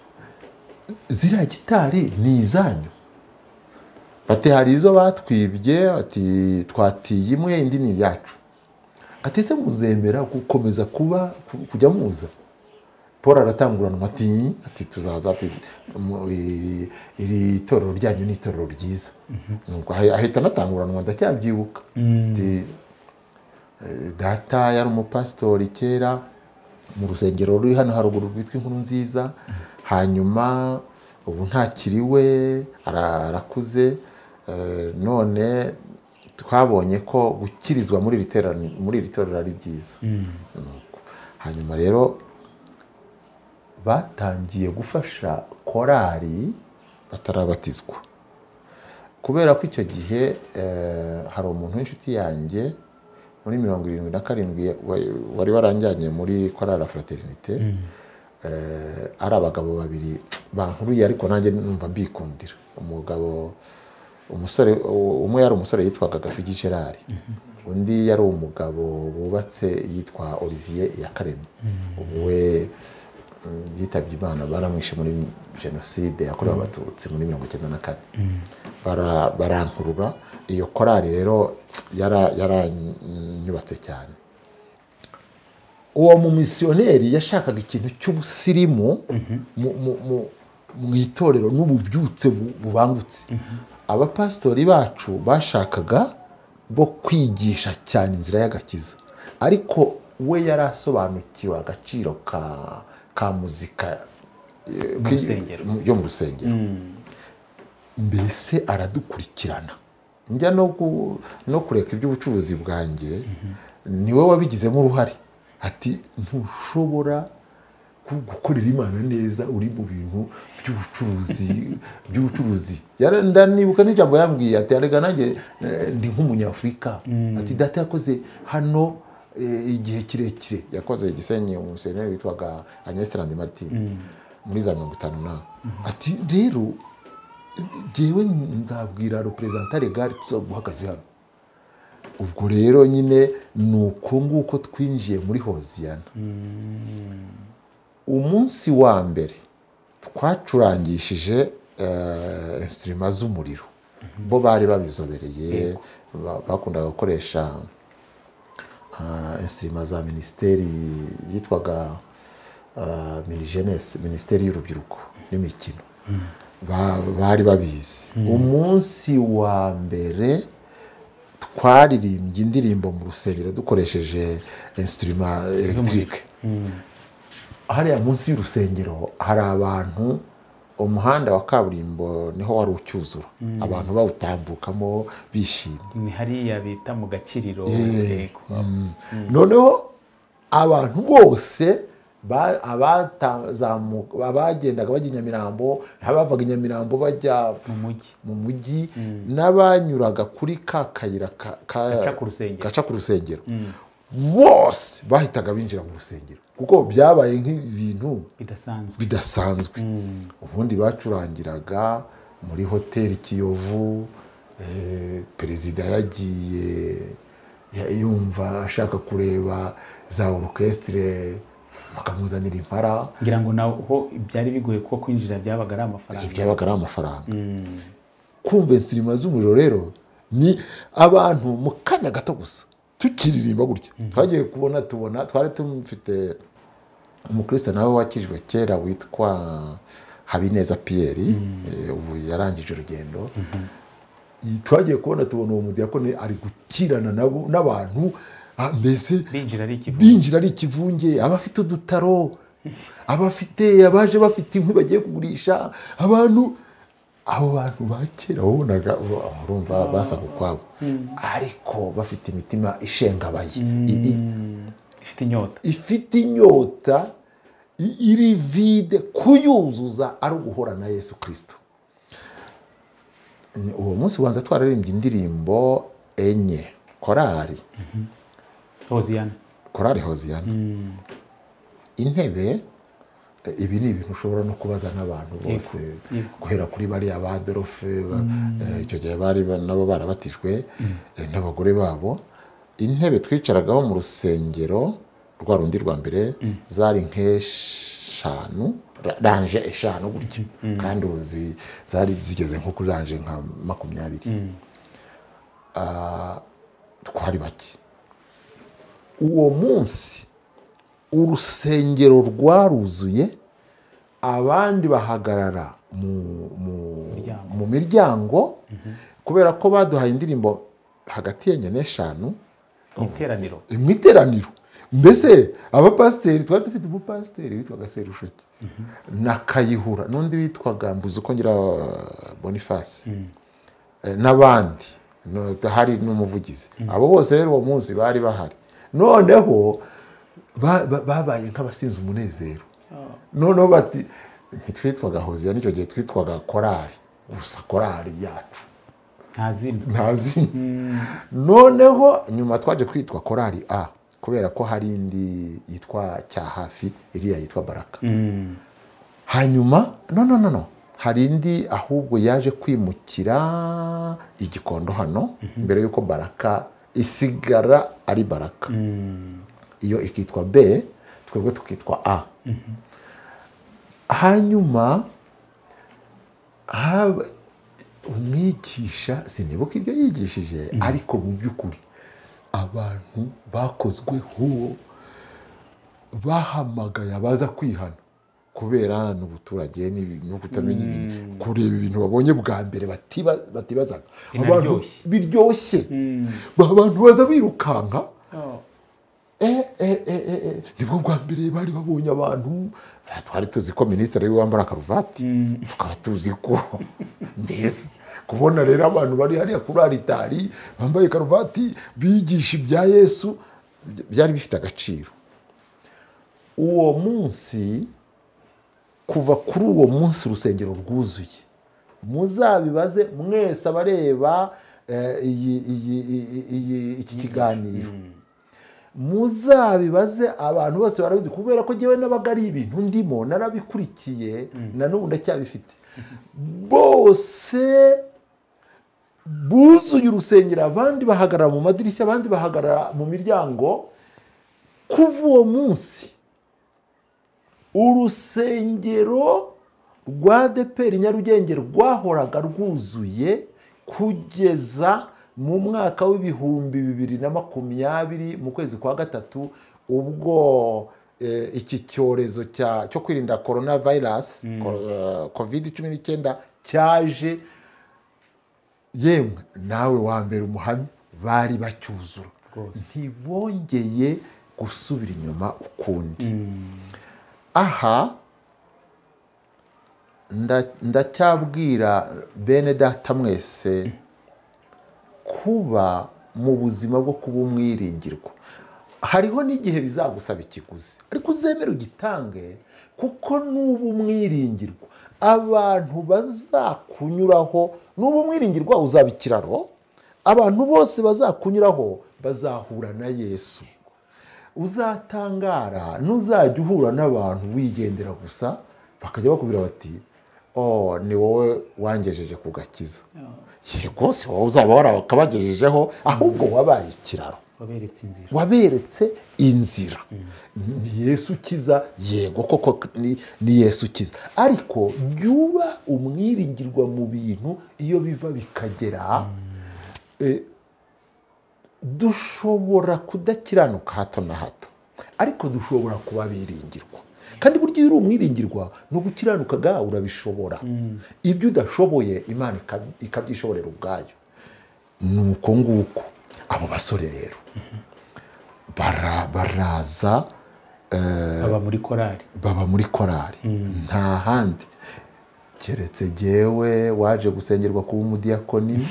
ziriya gitari ni izanyu bati hari izo batwibye ati twatiye imwe indi ni iyacu ati se muzemera gukomeza kuba ku- kujya muza Paul aratanguranwa ati ati tuzaza ati mu- i- iri torero ryanyu ni itorero ryiza nuko ahi- ahita anatanguranwa ndacyabyibuka ati eh, data yari umupasitori kera mu rusengero ruri hano haruguru rwitwa Inkuru Nziza hanyuma ubu ntakiriwe ara- arakuze eh, none twabonye ko gukirizwa muri iri terani- muri iri torero ari byiza Nuko, hanyuma rero batangiye gufasha korali batarabatizwa kubera ko icyo gihe eh, hari umuntu w'inshuti yanjye muri mirongo irindwi na karindwi wa- wari waranjyanye muri korali fraternite eh, ari abagabo babiri bankuruye ariko nanjye numva mbikundira umugabo umusore umwe yari umusore yitwaga Gafigi Gerard undi yari umugabo wubatse yitwa Olivier Yakaremye ubu we mm, yitabye Imana baramwishe muri jenoside yakorewe abatutsi muri mirongo icyenda na kane bara barankurura iyo korali rero yara yaranyubatse cyane uwo mu misiyoneri yashakaga ikintu cy'ubusirimu mu- mu- mu- mu itorero n'ububyutse bu- bubangutse abapasitori bacu bashakaga bo kwigisha cyane inzira y'agakiza ariko we yari asobanukiwe agaciro ka ka muzika eh, Mu rusengero. yo mu rusengero mbese aradukurikirana njya no gu- no kureka iby'ubucuruzi bwanjye niwe wabigizemo uruhare ati ntushobora gukorera Imana neza uri mu bintu by'ubucuruzi by'ubucuruzi ndanibuka n'ijambo yambwiye ati arega nanjye ndi nk'umunyafurika ati data yakoze hano igihe kirekire yakoze Gisenyi umuseneri witwaga Agnès Trandi Martin muri za mirongo itanu na ati rero jewe nzabwira representant legal tuzaguhagaze hano ubwo rero nyine nuko nguko twinjiye muri Hoziyana umunsi wa mbere twacurangishije instruments z'umuriro bo bari babizobereye bakundaga gukoresha instruments za ministeri yitwaga Minijeunesse ministeri y'urubyiruko n'imikino bari babizi umunsi wa mbere twaririmbye indirimbo mu rusengero dukoresheje instrument electrique hariya munsi y'urusengero hari abantu umuhanda wa kaburimbo niho wari ucyuzura abantu bawutambukamo bishimye ni hariya bita mu Gakiriro noneho abantu bose abagendaga bajya Nyamirambo n'abavaga Nyamirambo bajya mu mujyi n'abanyuraga kuri ka kayira gaca ku rusengero bose bahitaga binjira mu rusengero kuko byabaye nk'ibintu bidasanzwe ubundi bacurangiraga muri hoteli Kiyovu perezida yagiye yumva ashaka kureba za orchestre bakamuzanira impara ngira ngo naho byari bigoye ko kwinjira byabaga ari amafaranga byabaga ari amafaranga kumva instruments z'umuriro rero ni abantu mu kanya gato gusa tukiririmba gutya twagiye kubona tubona twari tumufite umukristo nawe wakijwe kera witwa Habineza Pierre ubu yarangije urugendo twagiye kubona tubona uwo mudiyakoni ari gukirana nabo n'abantu mbese binjira ari ikivunge abafite udutaro abafite abaje bafite inkwi bagiye kugurisha abantu abo bantu bakera wabonaga urumva basaga ukwabo ariko bafite imitima ishengabaye ifite inyota ifite inyota iri vide kuyuzuza ari uguhora na Yesu Kristo uwo munsi wanza twararimbye indirimbo enye korari Hoziyana korari Hoziyana intebe ibi ni ibintu ushobora no kubaza n'abantu bose guhera kuri bariya ba Adolphe icyo gihe bari nabo barabatijwe n'abagore babo intebe twicaragaho mu rusengero rwa rundi rwa mbere zari nk'eshanu ranje eshanu gutya kandi uzi zari zigeze nko kuri ranje nka makumyabiri twari bake uwo munsi urusengero rwaruzuye abandi bahagarara mu miryango kubera ko baduhaye indirimbo hagati y'enye n'eshanu mu iteraniro mbese abapasiteri twari dufite umupasiteri witwaga Serushoki na Kayihura n'undi witwaga Mbuzukongera Boniface n'abandi hari n'umuvugizi abo bose rero uwo munsi bari bahari noneho babaye nk'abasinze umunezero noneho bati ntitwitwaga Hoziyana nicyo gihe twitwaga korari gusa korari yacu nta zina noneho nyuma twaje kwitwa korari A kubera ko hari indi yitwa Cyahafi iriya yitwa Baraka hanyuma no no no no hari indi ahubwo yaje kwimukira igikondo hano mbere yuko Baraka isigara ari Baraka iyo ikitwa B twebwe tukitwa A hanyuma umwigisha sinibuka ibyo yigishije ariko mu by'ukuri abantu bakozweho bahamagaye abaza kwihana kubera n'ubuturage no kutamenya ibintu kureba ibintu babonye bwa mbere batibazaga abantu biryoshye abantu baza birukanka eh eh eh nibwo bwa mbere bari babonye abantu twari tuzi ko minisitiri wambara karuvati tukaba tuzi ko ndese kubona rero abantu bari hariya kuri aritari bambaye karuvati bigisha ibya Yesu byari bifite agaciro uwo munsi kuva kuri uwo munsi urusengero rwuzuye muzabibaze mwese abareba iki kiganiro muzabibaze abantu bose barabizi kubera ko njyewe nabaga ari ibintu ndimo narabikurikiye na n'ubu ndacyabifite bose buzuye urusengero abandi bahagarara mu madirishya abandi bahagarara mu miryango kuva uwo munsi urusengero rwa A D P R Nyarugenge rwahoraga rwuzuye kugeza mu mwaka w'ibihumbi bibiri na makumyabiri mu kwezi kwa gatatu ubwo iki cyorezo cyo kwirinda corona virus covid cumi n'icyenda cyaje yemwe nawe wa mbere umuhamya bari bacyuzura ntibongeye gusubira inyuma ukundi aha ndacyabwira bene data mwese kuba mu buzima bwo kuba umwiringirwa hariho n'igihe bizagusaba ikiguzi ariko uzemere ugitange kuko nuba umwiringirwa abantu bazakunyuraho nuba umwiringirwa uzaba ikiraro abantu bose bazakunyuraho bazahura na Yesu uzatangara ntuzajya uhura n'abantu wigendera gusa bakajya bakubwira bati oh ni wowe wangejeje ku gakiza yego si wowe uzaba warakabagejejeho ahubwo wabaye ikiraro waberetse inzira waberetse inzira ni Yesu ukiza yego koko ni Yesu ukiza ariko byuba umwiringirwa mu bintu iyo biva bikagera dushobora kudakiranuka hato na hato ariko dushobora kuba biringirwa kandi buryo iyo uri umwiringirwa no gukiranuka ga urabishobora ibyo udashoboye Imana ikabyishoborera ubwayo nuko nguko abo basore rero baraza baba muri korari baba muri korari nta handi keretse jyewe waje gusengerwa kuba umudiyakoni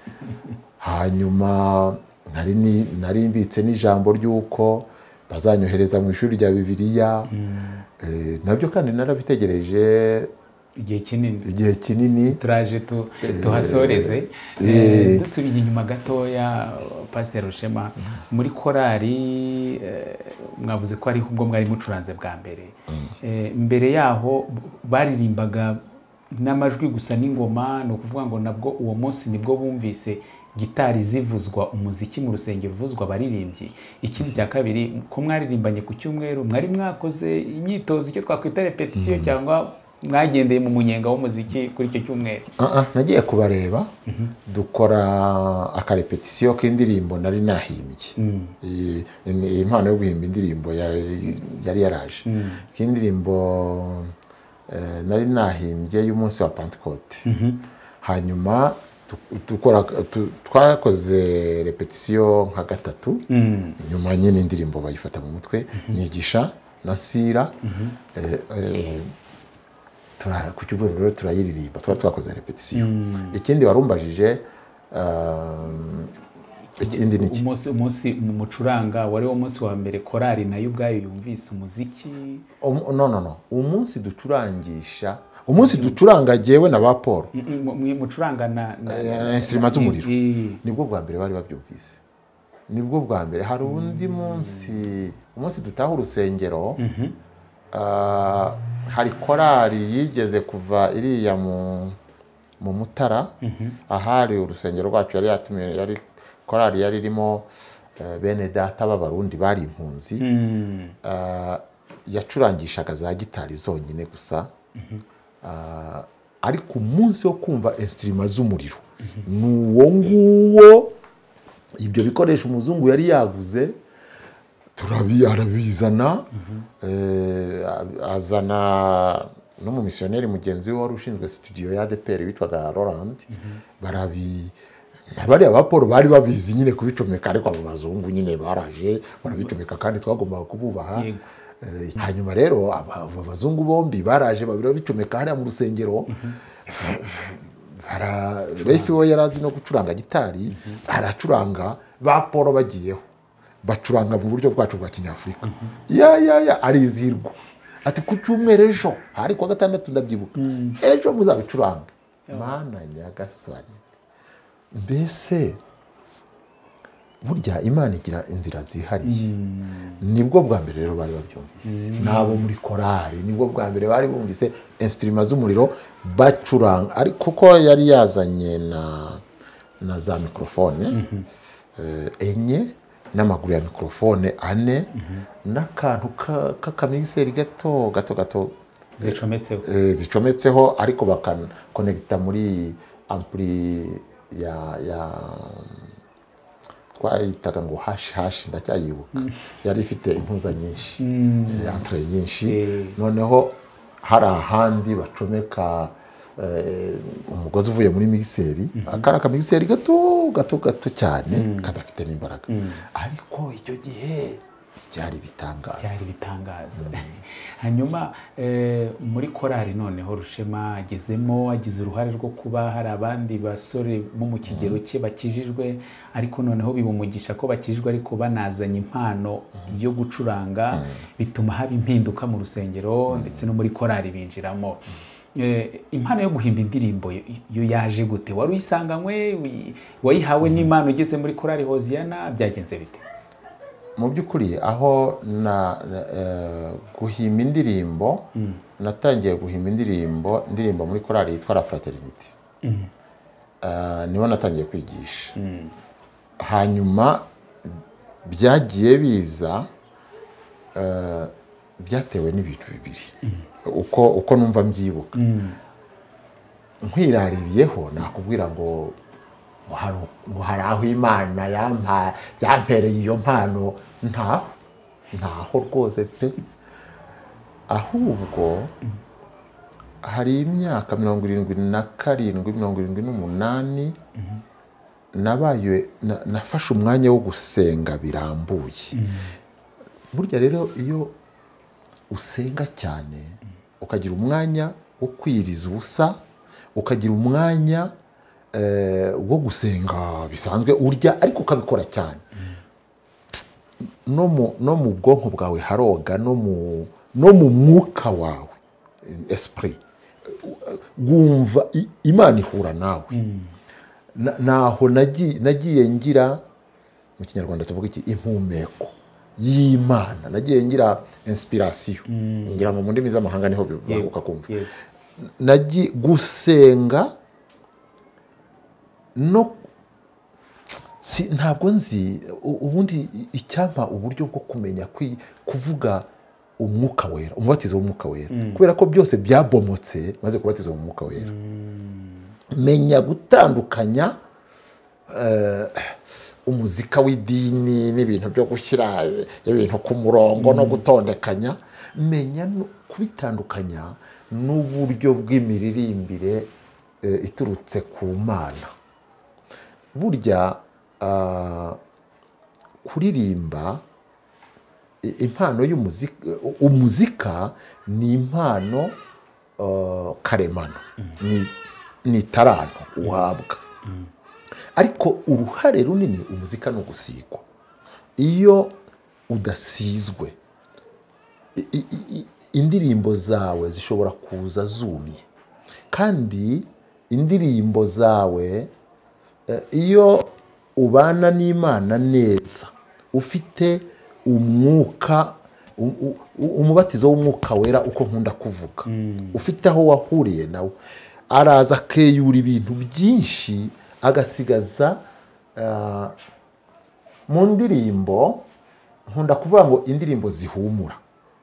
hanyuma nari mbitse n'ijambo ry'uko bazanyohereza mu ishuri rya Bibiliya nabyo kandi narabitegereje igihe kinini igihe kinini turaje tuhasoreze dusubiye inyuma gatoya Pasiteri Rushema muri korari mwavuze ko ari ubwo mwari mucuranze bwa mbere mbere yaho baririmbaga n'amajwi gusa n'ingoma no kuvuga ngo nabwo uwo munsi nibwo bumvise gitari zivuzwa umuziki mu rusengero uvuzwa abaririmbyi ikindi cya kabiri ko mwaririmbanye ku cyumweru mwari mwakoze imyitozo icyo twakwita repetition cyangwa mwagendeye mu munyenga w'umuziki kuri icyo cyumweru nagiye kubareba dukora akarepetition k'indirimbo nari nahimbye impano yo guhimba indirimbo yari yaraje k'indirimbo nari nahimbye y'umunsi wa Pentecote hanyuma twakoze repetition nka gatatu nyuma nyine indirimbo bayifata mu mutwe nyigisha na Nsira ku cyumweru rero turayiririmba twari twakoze repetition ikindi warumbajije ikindi niki umunsi umunsi mu mucuranga wari wo munsi wa mbere korari nayo ubwayo yumvise umuziki no no no umunsi ducurangisha umunsi ducuranga jewe na ba Paul mucuranga na instrument z'umuriro nibwo bwa mbere bari babyumvise nibwo bwa mbere hari undi munsi umunsi dutaha urusengero hari korari yigeze kuva iriya mu mu Mutara ahari urusengero rwacu yari yatumiye yari korari yari irimo bene data b'abarundi bari impunzi yacurangishaga za gitari zonyine gusa ariko umunsi wo kumva instrument z'umuriro nuwo nguwo ibyo bikoresho umuzungu yari yaguze turabizana azana no mu missionnaire mugenzi we wari ushinzwe studio ya A D P R witwaga Roland barabi bari aba Paul bari babizi nyine kubicomeka ariko abo bazungu nyine baraje barabicomeka kandi twagombaga kububaha hanyuma rero abazungu bombi baraje babiri bicomeka hariya mu rusengero bara Refi we yarazi no gucuranga gitari aracuranga ba Paul bagiyeho bacuranga mu buryo bwacu bwa kinyafurika ya ya ya arizihirwa ati ku cyumweru ejo hari kuwa gatandatu ndabyibuka ejo muzabicuranga mana nyagasani mbese burya Imana igira inzira zihariye nibwo bwa mbere rero bari babyumvise nabo muri korari nibwo bwa mbere bari bumvise instruments z'umuriro bacuranga ariko kuko yari yazanye na na za microphone eh, enye n'amaguru ya microphone ane n'akantu k'akamiseri gato gato gato zicometseho eh, zicometseho ariko bakankonekita muri ampli ya ya twayitaga ngo hashi hashi ndacyayibuka yari ifite impuza nyinshi entre nyinshi noneho hari ahandi bacomeka umugozi uvuye muri mixeri akara ka mixeri gato gato gato cyane kadafite n'imbaraga ariko icyo gihe byari bitangaza byari bitangaza hanyuma muri korari noneho Rushema agezemo agize uruhare rwo kuba hari abandi basore bo mu kigero cye bakijijwe ariko noneho bibumugisha ko bakijijwe ariko banazanye impano yo gucuranga bituma haba impinduka mu rusengero ndetse no muri korari binjiramo impano yo guhimba indirimbo yo yaje gute wari uyisanganywe wayihawe n'Imana ugeze muri korari Hoziyana byagenze bite mu by'ukuri aho na guhimba indirimbo natangiye guhimba indirimbo indirimbo muri korari yitwa La Fraternité niho natangiye kwigisha hanyuma byagiye biza byatewe n'ibintu bibiri uko uko numva mbyibuka nkwiraririyeho nakubwira ngo ngo hari aho Imana yampereye iyo mpano ntaho ntaho rwose pe ahubwo hari imyaka mirongo irindwi na karindwi mirongo irindwi n'umunani nabaye nafashe umwanya wo gusenga birambuye burya rero iyo usenga cyane ukagira umwanya wo kwiriza ubusa ukagira umwanya wo gusenga bisanzwe urya ariko ukabikora cyane no mu no mu bwonko bwawe haroga no mu no mu mwuka wawe esprit gumva Imana ihura nawe naho nagiye ngira mu kinyarwanda tuvuga iki impumeko y'Imana nagiye ngira inspiration ngira mu ndimi z'amahanga niho bivuga kumva nagiye gusenga no si ntabwo nzi ubundi icyampa uburyo bwo kumenya kuvuga umwuka wera umubatizo w'umwuka wera kubera ko byose byabomotse maze kubatizwa mu mwuka wera menya gutandukanya umuzika w'idini n'ibintu byo gushyira ibintu ku murongo no gutondekanya menya kubitandukanya n'uburyo bw'imiririmbire iturutse ku Mana burya kuririmba impano y'umuzika umuzika ni impano karemano ni taranto uhabwa ariko uruhare runini umuzika no gusigwa iyo udasizwe indirimbo zawe zishobora kuza zumye kandi indirimbo zawe iyo ubana n'Imana neza ufite umwuka umubatizo w'umwuka wera uko nkunda kuvuga ufite aho wahuriye nawe araza akeyura ibintu byinshi agasigaza mu ndirimbo nkunda kuvuga ngo indirimbo zihumura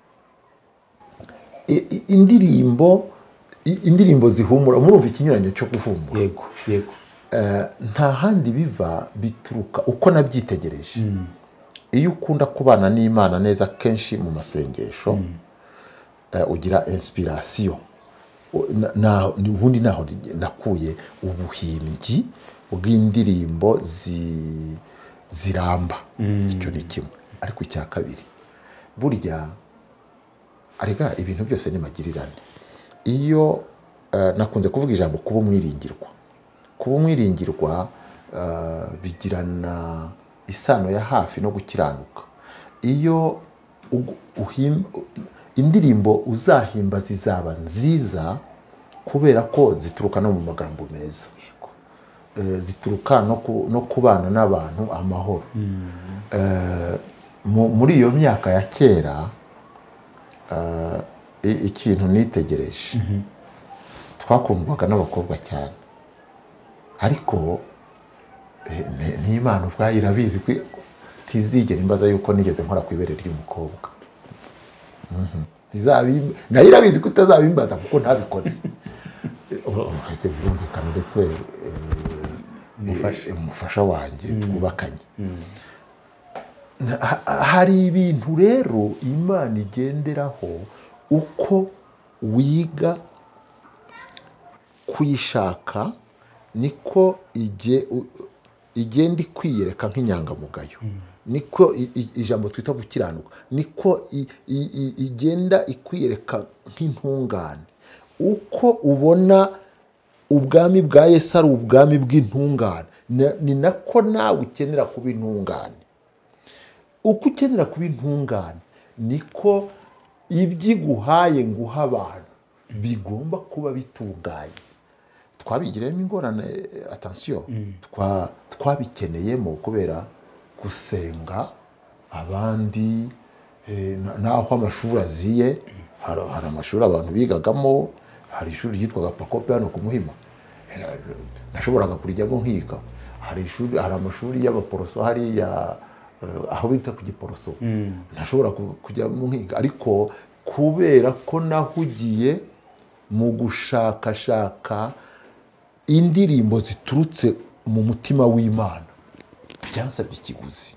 indirimbo indirimbo zihumura murumva ikinyuranyo cyo guhumura yego yego nta handi biva bituruka uko nabyitegereje iyo ukunda kubana n'Imana neza kenshi mu masengesho ugira inspiration na ubundi naho nakuye ubuhimbyi bw'indirimbo ziramba icyo ni kimwe ariko icya kabiri burya arega ibintu byose ni magirirane iyo nakunze kuvuga ijambo kuba umwiringirwa kuba umwiringirwa bigirana isano ya hafi no gukiranuka. Iyo ugu- uhim- indirimbo uzahimba zizaba nziza kubera ko zituruka no mu magambo meza. Eh, zituruka no ku- no kubana n'abantu amahoro. Eh, mu- muri iyo myaka ya kera eh, i- ikintu nitegereje twakundwaga n'abakobwa cyane, ariko eh, ni- n'Imana ubwayo irabizi ko ntizigera imbaza yuko nigeze nkora ku ibere ry'umukobwa. Mhm. Ntizabim- nayo irabizi ko itazabimbaza kuko ntabikoze. uretse birumvikana ndetse eh, umufasha wanjye twubakanye. Ha- hari ibintu rero Imana igenderaho uko wiga kuyishaka, niko ige- u- igenda ikwiyereka nk'inyangamugayo. Niko i- i- ijambo twita gukiranuka niko i- i- i- igenda ikwiyereka nk'intungane. Uko ubona ubwami bwa Yesu ari ubwami bw'intungane, na- ni nako nawe ukenera kuba intungane. Uko ukenera kuba intungane niko iby'iguhaye nguha abantu bigomba kuba bitunganye. Twabigiramo ingorane, atansiyo, twabikeneyemo kubera gusenga abandi, eh, na- n'aho amashuri aziye. Hari hari amashuri abantu bigagamo, hari ishuri ryitwaga Pakope hano ku Muhima, Eh, nashoboraga kurijyamo nkiga. Hari ishuri, hari amashuri y'abaporoso hariya eh, aho bita ku Giporoso, nashobora ku- kujyamo nkiga, ariko kubera ko nahugiye mu gushakashaka indirimbo ziturutse mu mutima w'Imana, byansabye ikiguzi.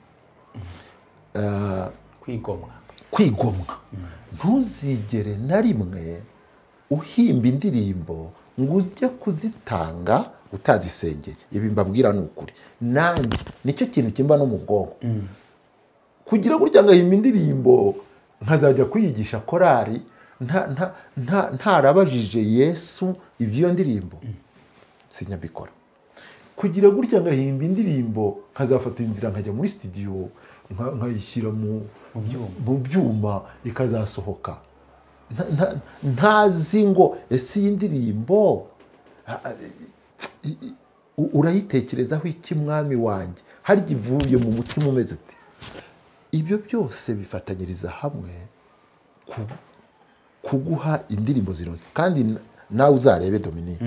Eh, kwigomwa. kwigomwa. Ntuzigere na rimwe uhimba indirimbo ngo ujye kuzitanga utazisengeye. Ibi mbabwira ni ukuri, nanjye nicyo kintu kimba no mu bwonko, kugira gutya ngahimba indirimbo nkazajya kuyigisha korari nta- nta- nta- ntarabajije Yesu iby'iyo ndirimbo, sinyabikora. Kugira gutya ngahimba indirimbo nkazafata inzira nkajya muri studio nka- nkayishyira mu mu byuma ikazasohoka, Nta- nta- ntazi ngo ese iyi ndirimbo a- a- i- i- u- urayitekerezaho iki mwami wanjye, harya ivuye mu mutima umeze uti. Ibyo byose bifatanyiriza hamwe ku- kuguha indirimbo zinoze. Kandi na- nawe uzarebe Dominique,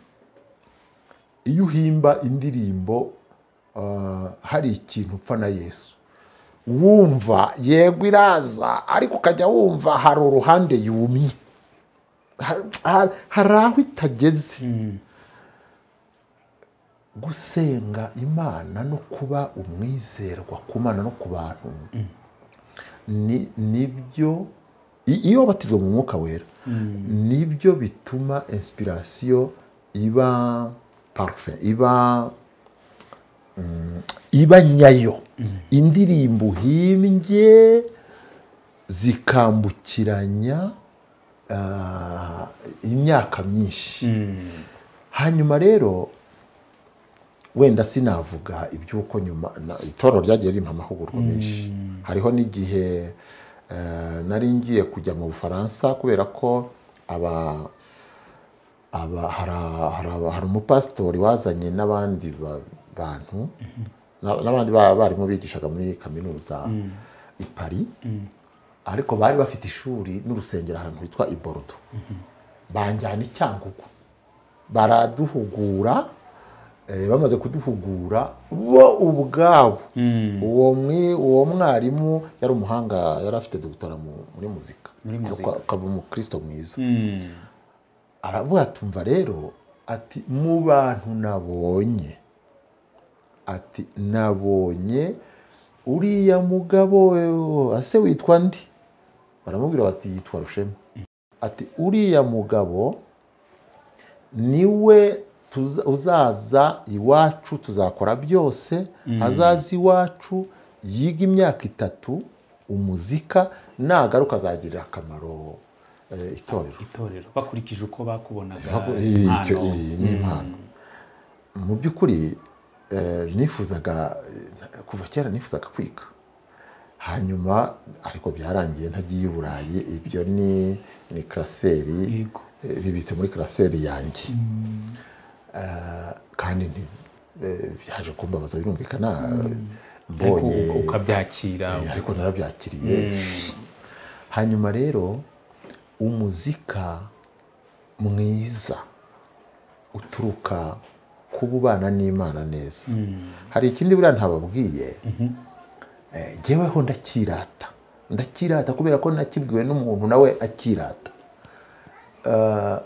iyo uhimba indirimbo ah, hari ikintu upfa na Yesu, wumva yego iraza, ariko ukajya wumva hari uruhande yumye, Ha- ha- hari aho itageze. Gusenga Imana no kuba umwizerwa ku Mana no ku bantu ni nibyo, i- iyo wabatijwe mu Mwuka Wera, nibyo bituma inspiration iba parfait, iba mm, iba nyayo. Indirimbo uhimbye zikambukiranya ah, imyaka myinshi. Hanyuma rero wenda sinavuga iby'uko nyuma na- itorero ryagiye rimpa amahugurwa menshi. Hariho n'igihe eh, nari ngiye kujya mu Bufaransa kubera ko aba aba hari- hari hari umupasitori wazanye n'abandi ba- bantu na- n'abandi ba- barimu bigishaga muri kaminuza i Paris, ariko bari bafite ishuri n'urusengero ahantu hitwa i Bordeaux. Banjyana i Cyangugu baraduhugura. Eh, bamaze kuduhugura bo ubwabo, uwo mwi uwo mwarimu yari umuhanga, yari afite doctora mu- muri muzika, Muri muzika. ariko akaba umukristo mwiza. Aravuga tumva rero ati mu bantu nabonye, ati nabonye uriya mugabo eh, ase witwa ndi, baramubwira bati yitwa Rushema. Ati uriya mugabo niwe tuza- uzaza iwacu tuzakora byose, azaza iwacu yiga imyaka itatu umuzika, nagaruka azagirira akamaro eh, itorero. itorero bakurikije uko bakubonaga Icyo impano. iyi ni impano. Mu by'ukuri eh, nifuzaga kuva kera nifuzaga kwiga, hanyuma ariko byarangiye ntagiye i Burayi. Ibyo ni ni klaseri Yego. eh, bibitse muri klaseri yanjye. Eh, kandi nti- eh, byaje kumbabaza birumvikana, mbonye Ariko ukabyakira. Eh, ariko narabyakiriye. Hanyuma rero umuzika mwiza uturuka kuba ubana n'Imana neza. Hari ikindi buriya ntababwiye, eh, jyeweho ndakirata ndakirata kubera ko nakibwiwe n'umuntu nawe akirata. Eh,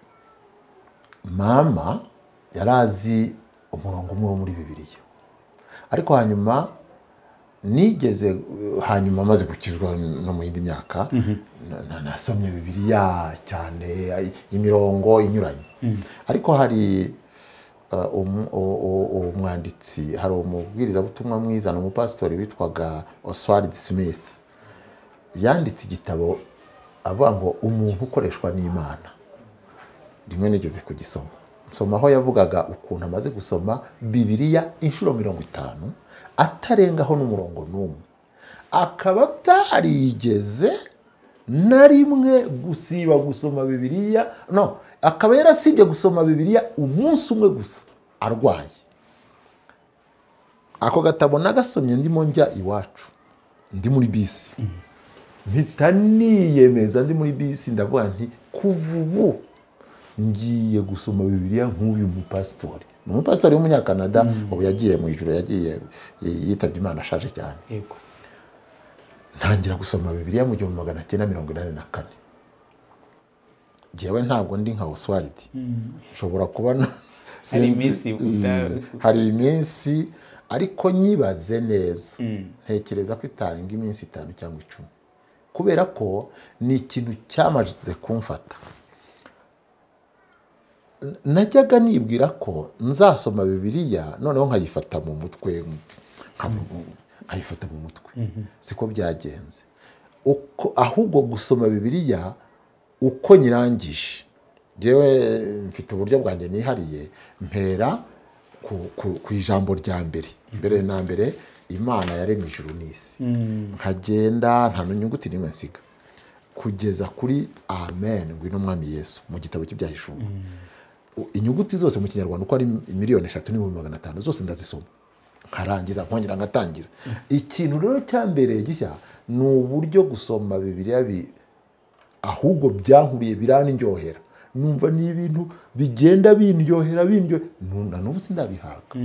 mama yari azi umurongo umwe wo muri Bibiliya, ariko hanyuma nigeze uh, hanyuma amaze gukizwa no mu yindi myaka na- na- nasomye Bibiliya cyane, ay- imirongo inyuranye. Ariko hari uh, umu- u- u- umwanditsi, hari umubwirizabutumwa mwiza, ni umupasitori witwaga Oswald Smith, yanditse igitabo avuga ngo umuntu ukoreshwa n'Imana. Rimwe nigeze kugisoma, nsoma aho yavugaga ukuntu amaze gusoma Bibiliya inshuro mirongo itanu atarengaho n'umurongo n'umwe, akaba atarigeze na rimwe gusiba gusoma Bibiliya. No, akaba yarasibye gusoma Bibiliya umunsi umwe gusa arwaye. Ako gatabo nagasomye ndimo njya iwacu, ndi muri bisi, mpita niyemeza ndi muri bisi, ndavuga nti kuva ubu ngiye gusoma Bibiliya nk'uyu mupasitori. Ni umupasitori w'umunyakanada, ubu yagiye mu ijuru, yagiye yitabye Imana, ashaje cyane. Yego. Ntangira gusoma Bibiliya mu gihumbi magana cyenda mirongo inani na kane. Jyewe ntabwo ndi nka Oswald, nshobora kuba na- Hari sinzi- iminsi uta- Mm, hari iminsi, ariko nyibaze neza ntekereza ko itarenga iminsi itanu cyangwa icumi, kubera ko ni ikintu cyamaze kumfata. N- najyaga nibwira ko nzasoma Bibiliya noneho nkayifata mu mutwe, nka- nkayifata mu mutwe. Siko byagenze. Uko ahubwo gusoma Bibiliya uko nyirangije, njyewe mfite uburyo bwanjye nihariye, mpera ku, ku, ku ijambo rya mbere. Mbere na mbere Imana yaremye ijuru n'isi, nkagenda nta nyuguti n'imwe nsiga kugeza kuri amen, ngwino mwami Yesu, mu gitabo cy'ibyahishuwe. Inyuguti zose mu Kinyarwanda uko ari miliyoni eshatu n'ibihumbi magana atanu zose ndazisoma, nkarangiza nkongera ngatangira. Ikintu rero cyambereye gishya ni uburyo gusoma Bibiliya bi ahubwo byankuriye biranindyohera, numva ni ibintu bigenda bindyohera bindyohera, nunda n'ubu sindabihaga.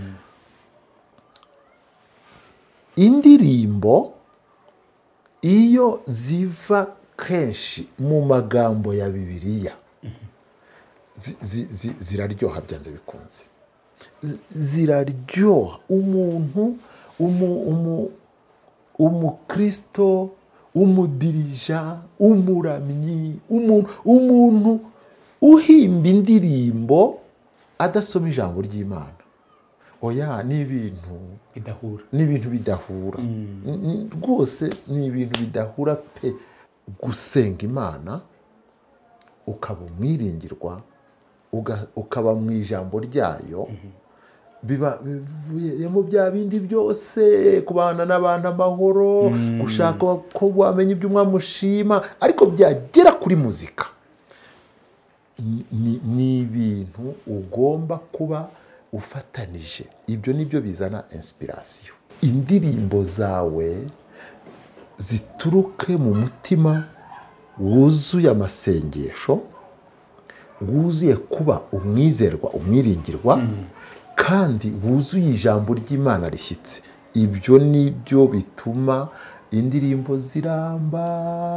Indirimbo iyo ziva kenshi mu magambo ya Bibiliya zi- zi- zi- ziraryoha byanze bikunze, Z- ziraryoha. Umuntu umu, umu, umukristo, umudirija, umuramyi, umuntu umuntu uhimba indirimbo adasoma ijambo ry'Imana, oya, ni ibintu Bidahura. ni ibintu bidahura. N- n- rwose ni ibintu bidahura pe. Gusenga Imana ukaba umwiringirwa, uga- ukaba mu ijambo ryayo, biba bivuyemo bya bindi byose, kubana n'abantu amahoro, gushaka ko wamenya ibyo umwami ushima, ariko byagera kuri muzika, ni- ni- ni ibintu ugomba kuba ufatanije. Ibyo nibyo bizana inspiration. Indirimbo zawe zituruke mu mutima wuzuye amasengesho, wuzuye kuba umwizerwa, umwiringirwa, kandi wuzuye ijambo ry'Imana rishyitse. Ibyo nibyo bituma indirimbo ziramba,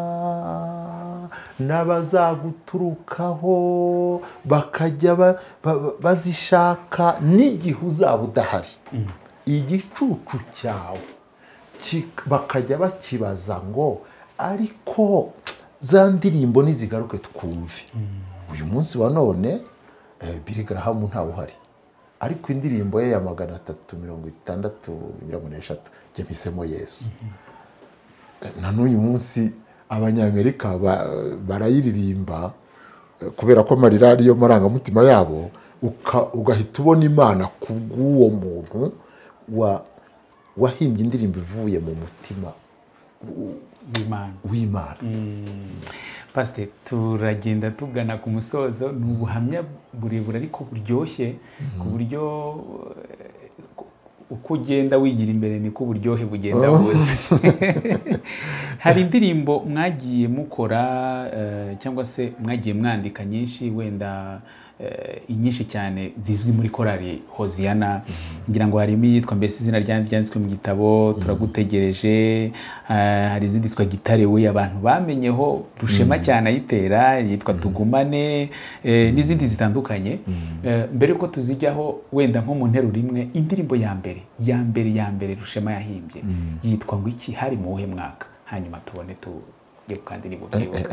n'abazaguturukaho bakajya ba- ba- bazishaka n'igihe uzaba udahari. Igicucu cyawe kik- bakajya bakibaza ngo ariko za ndirimbo nizigaruke twumve. Uyu munsi wa none eh, Billy Graham ntawe uhari, ariko indirimbo ye ya magana atatu mirongo itandatu mirongo n'eshatu njye mpisemo Yesu. Na n'uyu munsi abanyamerika ba- barayiririmba kubera ko amarira ariyo marangamutima yabo, uka- ugahita ubona imana ku bw'uwo muntu wa wahimbye indirimbo ivuye mu mutima w'Imana. w'Imana. Pasiteri, turagenda tugana ku musozo. Ni ubuhamya burebure ariko buryoshye ku buryo eh, uko ugenda wigira imbere niko uburyohe bugenda buze. Hari indirimbo mwagiye mukora eh, cyangwa se mwagiye mwandika nyinshi, wenda eh, inyinshi cyane zizwi muri korali Hoziyana. Ngira ngo harimo iyitwa mbese izina ryanjye ryanditswe mu gitabo, turagutegereje. eh, hari izindi zitwa Gitare we abantu bamenyeho Rushema cyane ayitera, yitwa Tugumane, eh, n'izindi zitandukanye. Eh, mbere yuko tuzijyaho, wenda nko mu nteruro imwe, indirimbo ya mbere ya mbere ya mbere Rushema yahimbye yitwa ngo iki, hari mu wuhe mwaka? Hanyuma tubone tujye ku kandi nibo byibuka.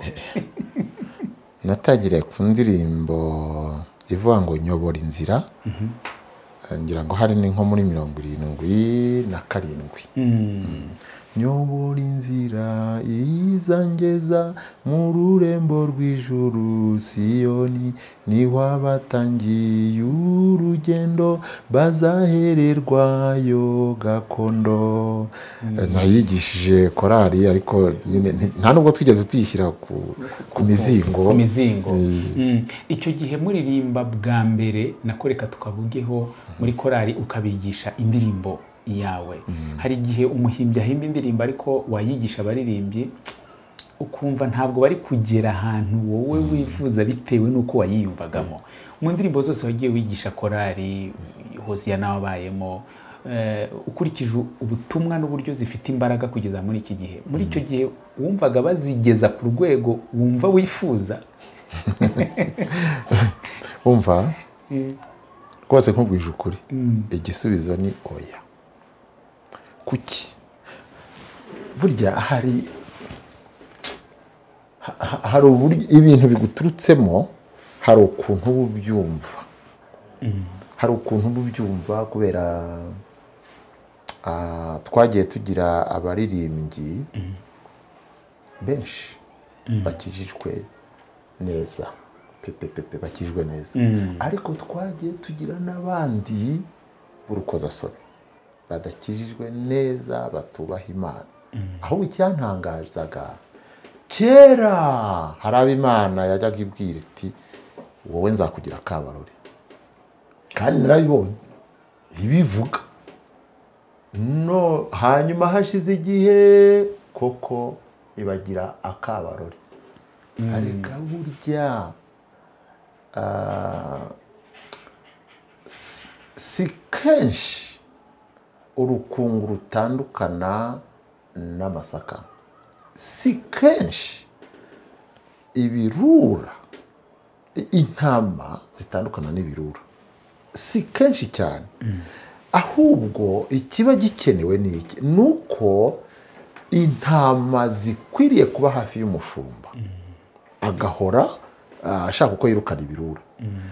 Natagiriye ku ndirimbo ivuga ngo nyobora inzira, ngira ngo hari ni nko muri mirongo irindwi na karindwi. Nyobora inzira izangeza mu rurembo rw'ijuru, Siyoni niho abatangiye urugendo bazahererwayo gakondo. Nayigishije korali ariko nyine nti- nta nubwo twigeze tuyishyira ku, ku mizingo. Ku mizingo. Mm. Icyo gihe muririmba bwa mbere nakoreka tukavugeho muri korali ukabigisha indirimbo yawe. Hari igihe umuhimbyi ahimba indirimbo ariko wayigisha abaririmbyi ukumva ntabwo bari kugera ahantu wowe wifuza bitewe n'uko wayiyumvagamo. Mu ndirimbo zose wagiye wigisha korali Hoziyana wabayemo, eh, ukurikije ubutumwa n'uburyo zifite imbaraga kugeza muri iki gihe, muri icyo gihe wumvaga bazigeza ku rwego wumva wifuza? Umva Mm. rwose nkubwije ukuri, Mm. igisubizo ni oya. Kuki? Burya hari ha- ha- hari uburyo ibintu biguturutsemo, hari ukuntu uba ubyumva, hari ukuntu uba ubyumva kubera ah, twagiye tugira abaririmbyi benshi bakijijwe neza, pepe pepe bakijijwe neza, ariko twagiye tugira n'abandi b'urukozasoni badakijijwe neza, batubaha Imana. Ahubwo icyantangazaga, kera hari abo Imana yajyaga ibwira iti wowe nzakugira akabarore, kandi narabibonye ibivuga. No, hanyuma hashize igihe koko ibagira akabarore. Ariko burya ah, si- si kenshi urukungu rutandukana n'amasaka, si kenshi ibirura intama zitandukana n'ibirura, si kenshi cyane. Ahubwo ikiba gikenewe ni iki, ni uko intama zikwiriye kuba hafi y'umushumba, agahora ah, ashaka uko yirukana ibirura.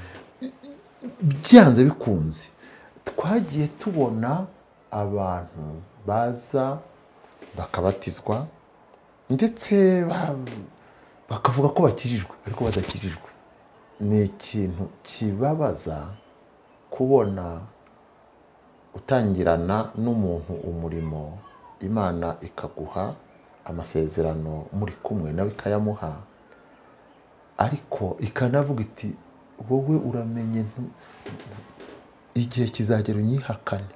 Byanze bikunze twagiye tubona abantu baza bakabatizwa ndetse ba- bakavuga ko bakijijwe ariko badakijijwe. Ni ikintu kibabaza kubona utangirana n'umuntu umurimo, Imana ikaguha amasezerano muri kumwe nawe ikayamuha, ariko ikanavuga iti wowe uramenye ntu- igihe kizagera unyihakane,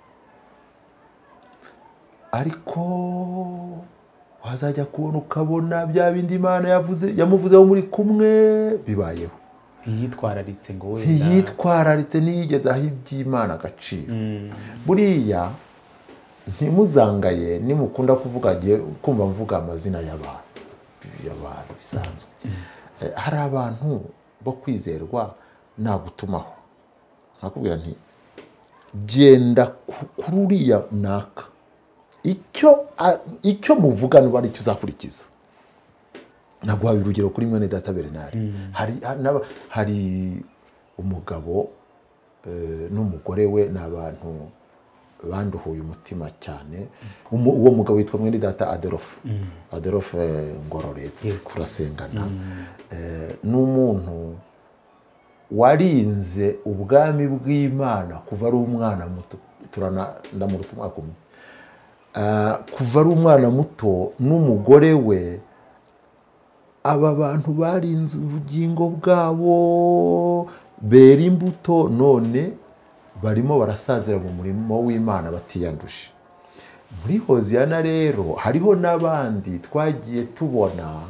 ariko wazajya kubona ukabona bya bindi Imana yavuze yamuvuzeho muri kumwe bibayeho. ntiyitwararitse ngo wenda Ntiyitwararitse, ntiyigeze aha iby'Imana agaciro. Buriya ntimuzangaye nimukunda kuvuga agiye kumva mvuga amazina y'abantu y'abantu bisanzwe. Eh, hari abantu bo kwizerwa nagutumaho nkakubwira nti genda ku- kuri uriya naka, icyo a- icyo muvuga nuba ari cyo uzakurikiza. Naguhaye urugero kuri mwene data Bernard. Hari ha- n'aba- hari umugabo eh, n'umugore we ni abantu banduhuye umutima cyane. Umu- uwo mugabo witwa mwene data Adolphe Adolphe eh, Ngorore turasengana. Eh, ni umuntu warinze ubwami bw'Imana kuva ari umwana muto, turana ndamuruta umwaka umwe. Ah, kuva ari umwana muto n'umugore we, aba bantu barinze ubugingo bwabo bera imbuto, none barimo barasazira mu murimo w'Imana batiyanduje. Muri Hoziyana rero hariho n'abandi twagiye tubona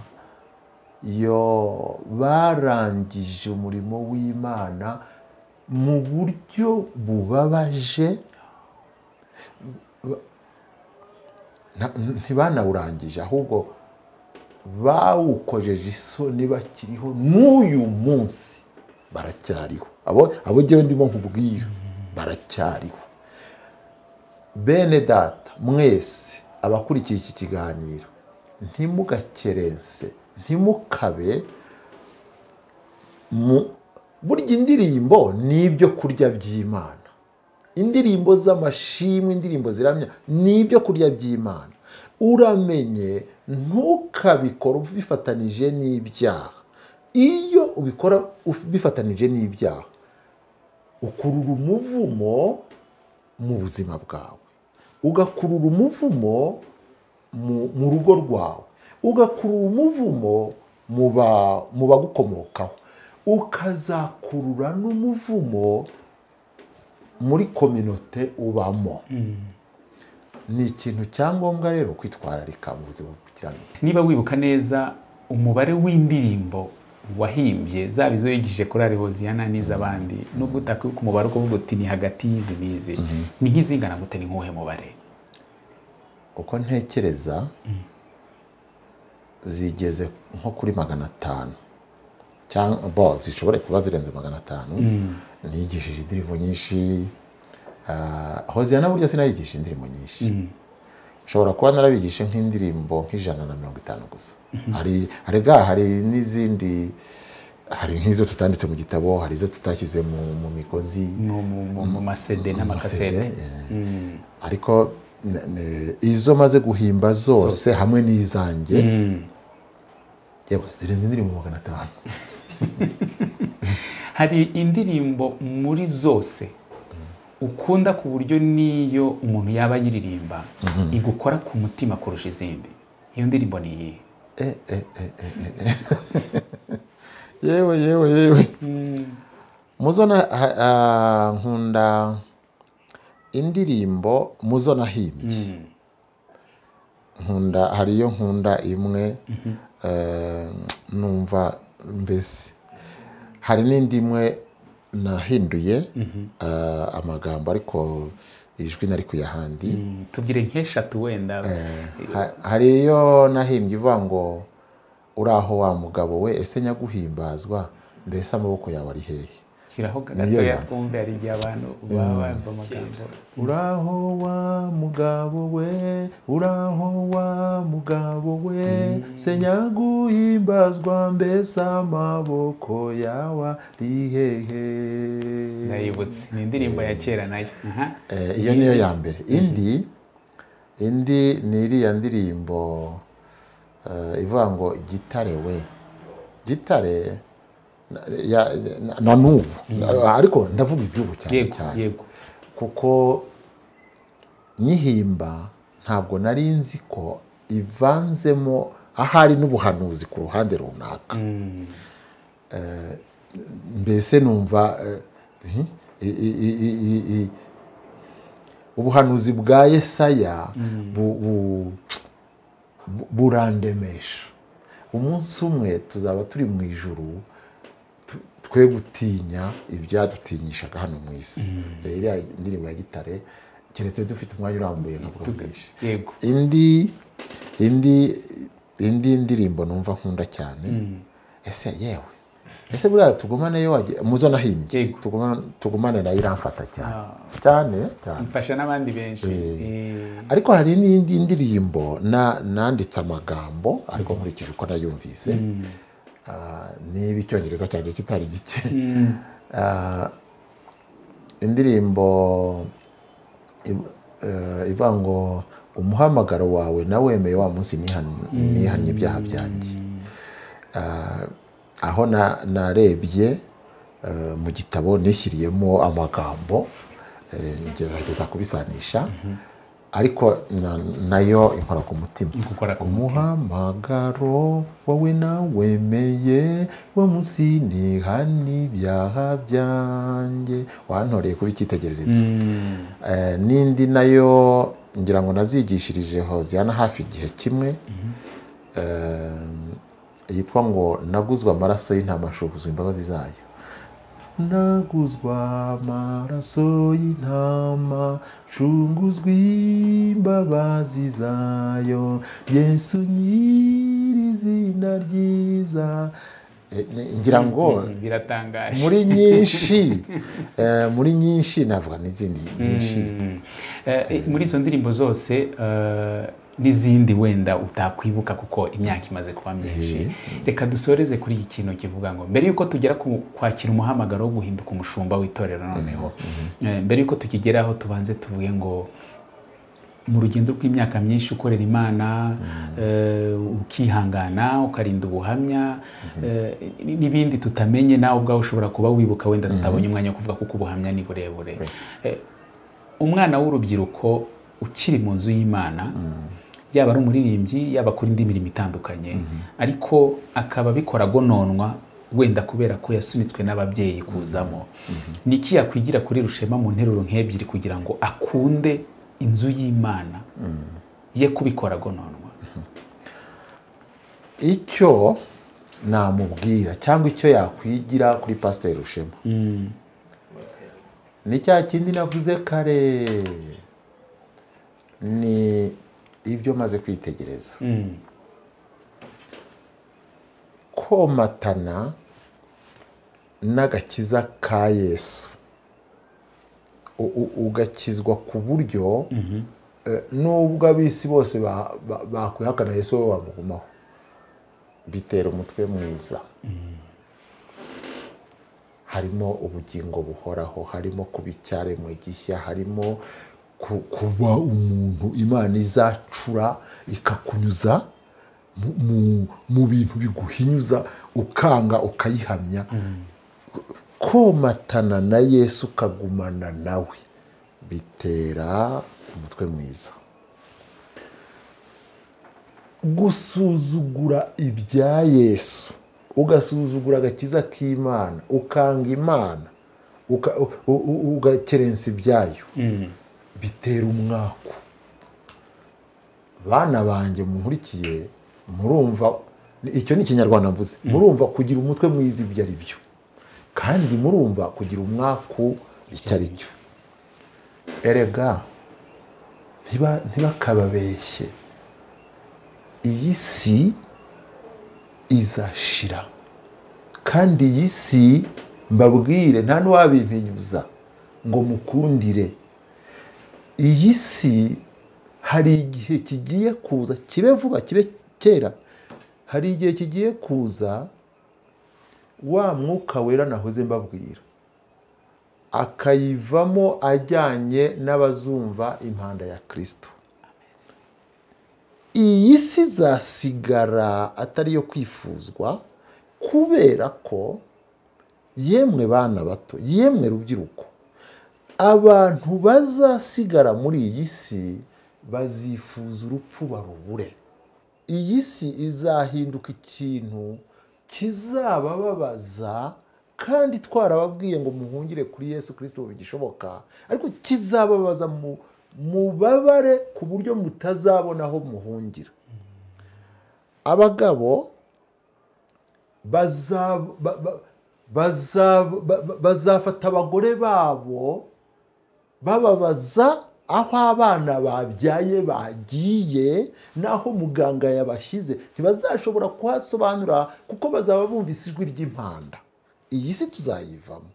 yo barangije umurimo w'Imana mu buryo bubabaje, nta- ntibanawurangije ahubwo bawukojeje isoni bakiriho, n'uyu munsi baracyariho. Abo abo jyewe ndimo nkubwira baracyariho. Bene data mwese abakurikiye iki kiganiro, ntimugakerense, ntimukabe mu burya indirimbo ni ibyo kurya by'Imana. Indirimbo z'amashimwe, indirimbo ziramya ni ibyo kurya by'Imana. Uramenye ntukabikora ubifatanije n'ibyaha. Iyo ubikora ubifatanije n'ibyaha, ukurura umuvumo mu buzima bwawe, ugakurura umuvumo mu- mu rugo rwawe, ugakurura umuvumo mu ba- mu bagukomokaho, ukazakurura n'umuvumo muri kominote ubamo. Ni ikintu cyangombwa rero kwitwararika mu buzima bw'ikirangirire. niba wibuka neza umubare w'indirimbo wahimbye, zaba izo yigishije kuri ari Hoziyana n'iz'abandi, nubwo utakwibuka umubare ukavuga uti ni hagati y'izi n'izi, ni nk'izingana gute, ni nk'uwuhe mubare? Uko ntekereza zigeze nko kuri magana atanu, cyangwa bo zishobora kuba zirenze magana atanu. Nigishije indirimbo nyinshi. Ah, Hoziyana burya sinayigisha indirimbo nyinshi. Nshobora kuba narabigisha nk'indirimbo nk'ijana na mirongo itanu gusa. Hari hari ga hari n'izindi, hari nk'izo tutanditse mu gitabo, hari izo tutashyize mu, mu migozi, mu mu- mu- mu masede n'amakasete. masede, eh. Ariko ne- ne- izo maze guhimba zose hamwe n'izanjye, yewe zirenze indirimbo magana atanu. Hari indirimbo muri zose ukunda ku buryo n'iyo umuntu yaba ayiririmba igukora ku mutima kurusha izindi, iyo ndirimbo ni iyihe? Eh, eh, eh, eh, eh, eh. yewe yewe yewe muzo na ha- ah, nkunda indirimbo muzo nahimbye. Nkunda hariyo nkunda imwe, eh, numva mbese hari n'indi imwe nahinduye eh, amagambo ariko ijwi nari kuyahandi. Mm, tubwire nk'eshatu wenda. Ha- hariyo nahimbye ivuga ngo uraho wa mugabo we, ese nyaguhimbazwa, mbese amaboko yawe ari hehe? Shyiraho Niyo gatoya ya- twumve, hari igihe abantu baba bumva amagambo. Uraho wa mugabo we, uraho wa mugabo we, se nyaguhimbazwa, mbese amaboko yawe ari hehe? Ndayibutse, ni indirimbo ya kera nayo. Aha. Eh, iyo niyo ya mbere. Indi indi ni iriya ndirimbo eh, ivuga ngo gitare we, gitare na- ya- na- na n'ubu ariko ndavuga iby'ubu cyane Yego, cyane, yego. kuko nyihimba ntabwo nari nzi ko ivanzemo ahari n'ubuhanuzi ku ruhande runaka. Mm. Mbese numva eh, i- i- i- i- i- i- ubuhanuzi bwa Yesaya bu- bu- bu- burandemesha. Umunsi umwe tuzaba turi mu ijuru, tu- twe gutinya ibyadutinyishaga hano mu isi. Eh, iriya indirimbo ya gitare, keretse dufite umwanya urambuye nkavuga bwinshi. Yego. Indi indi indi ndirimbo numva nkunda cyane, ese yewe, ese buriya tugumane yo wagiye muzo nahimbye, Yego. tugumane tugumane nayo iramfata cyane Ah. cyane cyane. Mfasha n'abandi benshi. Eh. Eh. Ariko hari n'indi ndirimbo na nanditse amagambo ariko nkurikije uko nayumvise, ah, niba icyongereza cyanjye kitari gike. Ah, indirimbo eh, ivuga ngo umuhamagaro wawe nawemeye wa munsi nihan- nihannye ibyaha byanjye. Ah, aho na- narebye eh, mu gitabo nishyiriyemo amagambo eh, ngerageza kubisanisha ariko na- nayo inkora ku mutima. gukora ku mutima. umuhamagaro wowe nawemeye wo munsi nihannye ibyaha byanjye, wantoreye kuba icyitegererezo. Eh, n'indi nayo ngira ngo nazigishirije Hoziyana hafi igihe kimwe, eh, yitwa ngo naguzwe amaraso y'intama nshubuzwa imbabazi zayo. naguzwa amaraso y'intama nshunguzwa imbabazi zayo, Yesu nyirizina ryiza. Eh, ni- ngira ngo biratangaje. muri nyinshi eh, muri nyinshi navuga n'izindi nyinshi. Mm. Eh, muri izo ndirimbo zose eh, n'izindi wenda utakwibuka kuko imyaka imaze kuba myinshi, reka dusoreze kuri iki kintu kivuga ngo mbere yuko tugera ku kwakira umuhamagaro wo guhinduka umushumba w'itorero noneho, eh, mbere yuko tukigeraho tubanze tuvuge ngo mu rugendo rw'imyaka myinshi ukorera Imana, eh, ukihangana ukarinda ubuhamya, eh, n'ibindi tutamenye nawe ubwawe ushobora kuba wibuka wenda tutabonye umwanya wo kuvuga kuko ubuhamya ni burebure. Eh, umwana w'urubyiruko ukiri mu nzu y'Imana, yaba ari umuririmbyi yaba akora indi mirimo itandukanye, ariko akaba abikora agononwa wenda kubera ko yasunitswe n'ababyeyi kuzamo, ni iki yakwigira kuri Rushema mu nteruro nk'ebyiri kugira ngo akunde inzu y'Imana ye kubikora agononwa? Icyo namubwira cyangwa icyo yakwigira kuri Pasiteri Rushema ni cya kindi navuze kare, ni ibyo maze kwitegereza. Komatana n'agakiza ka Yesu, U- u- ugakizwa ku buryo eh, nubwo ab'isi bose ba- ba- bakwihakana Yesu wowe wamugumaho, bitera umutwe mwiza. Harimo ubugingo buhoraho, harimo kuba icyaremwe gishya, harimo ku- kuba umuntu Imana izacura ikakunyuza mu- mu- mu bintu biguhinyuza ukanga ukayihamya. Komatana na Yesu ukagumana nawe bitera umutwe mwiza. Gusuzugura ibya Yesu, ugasuzugura agakiza k'Imana, ukanga Imana, uka- u- u- ugakerensa ibyayo, bitera umwaku. Bana banjye munkurikiye, murumva icyo ni ikinyarwanda mvuze, murumva kugira umutwe mwiza ibyo ari byo, kandi murumva kugira umwaku icyo ari cyo. Erega ntiba ntibakababeshye, iyi si izashira, kandi iyi si mbabwire nta n'uwabimpinyuza ngo mukundire. Iyi si hari igihe kigiye kuza, kibe vuba kibe kera, hari igihe kigiye kuza wa mwuka wera nahoze mbabwira akayivamo ajyanye n'abazumva impanda ya Kristo. Iyi si izasigara atari iyo kwifuzwa, kubera ko yemwe bana bato, yemwe rubyiruko, abantu bazasigara muri iyi si bazifuza urupfu barubure. Iyi si izahinduka ikintu kizabababaza, kandi twarababwiye ngo muhungire kuri Yesu Kristo bigishoboka, ariko kizababaza mu mubabare ku buryo mutazabona aho muhungira. Abagabo baza- ba- ba- baza- ba- ba- bazafata abagore babo bababaza aho abana babyaye bagiye, n'aho muganga yabashyize ntibazashobora kuhasobanura kuko bazaba bumvise ijwi ry'impanda. Iyi si tuzayivamo.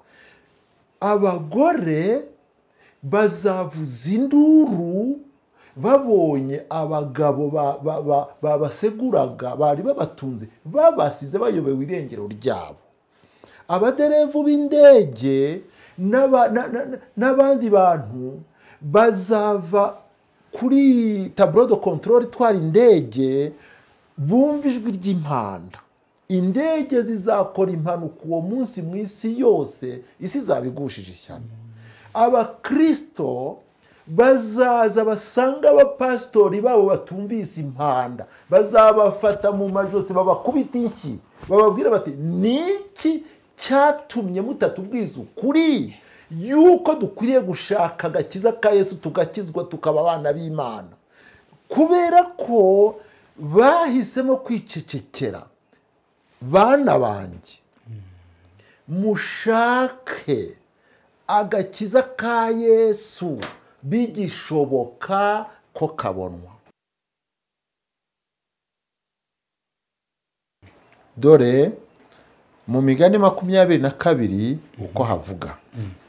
Abagore bazavuza induru babonye abagabo ba- ba- ba- babaseguraga bari babatunze babasize bayobewe irengero ryabo. Abaderevu b'indege n'aba- na- na- n'abandi bantu bazava kuri taburo de control itwara indege bumva ijwi ry'impanda. Indege zizakora impanuka uwo munsi mu isi yose, isi zabigushije ishyano. Abakristo bazaza basanga abapasitori babo batumvise impanda, bazabafata mu majosi babakubita inshyi, bababwira bati niki cyatumye mutatubwiza ukuri yuko dukwiriye gushaka agakiza ka Yesu tugakizwa tukaba abana b'Imana, kubera ko bahisemo kwicecekera. Bana banjye, mushake agakiza ka Yesu bigishoboka ko kabonwa. Dore mu migani makumyabiri na kabiri uko havuga,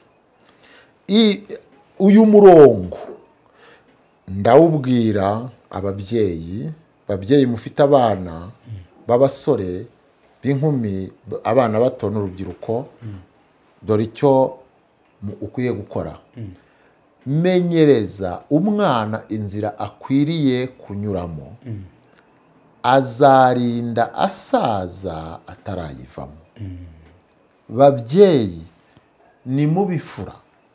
uyu murongo ndawubwira ababyeyi, babyeyi mufite abana b'abasore b'inkumi, abana bato n'urubyiruko. Dore icyo ukwiye gukora: menyereza umwana inzira akwiriye kunyuramo, azarinda asaza atarayivamo. Babyeyi, nimubifura,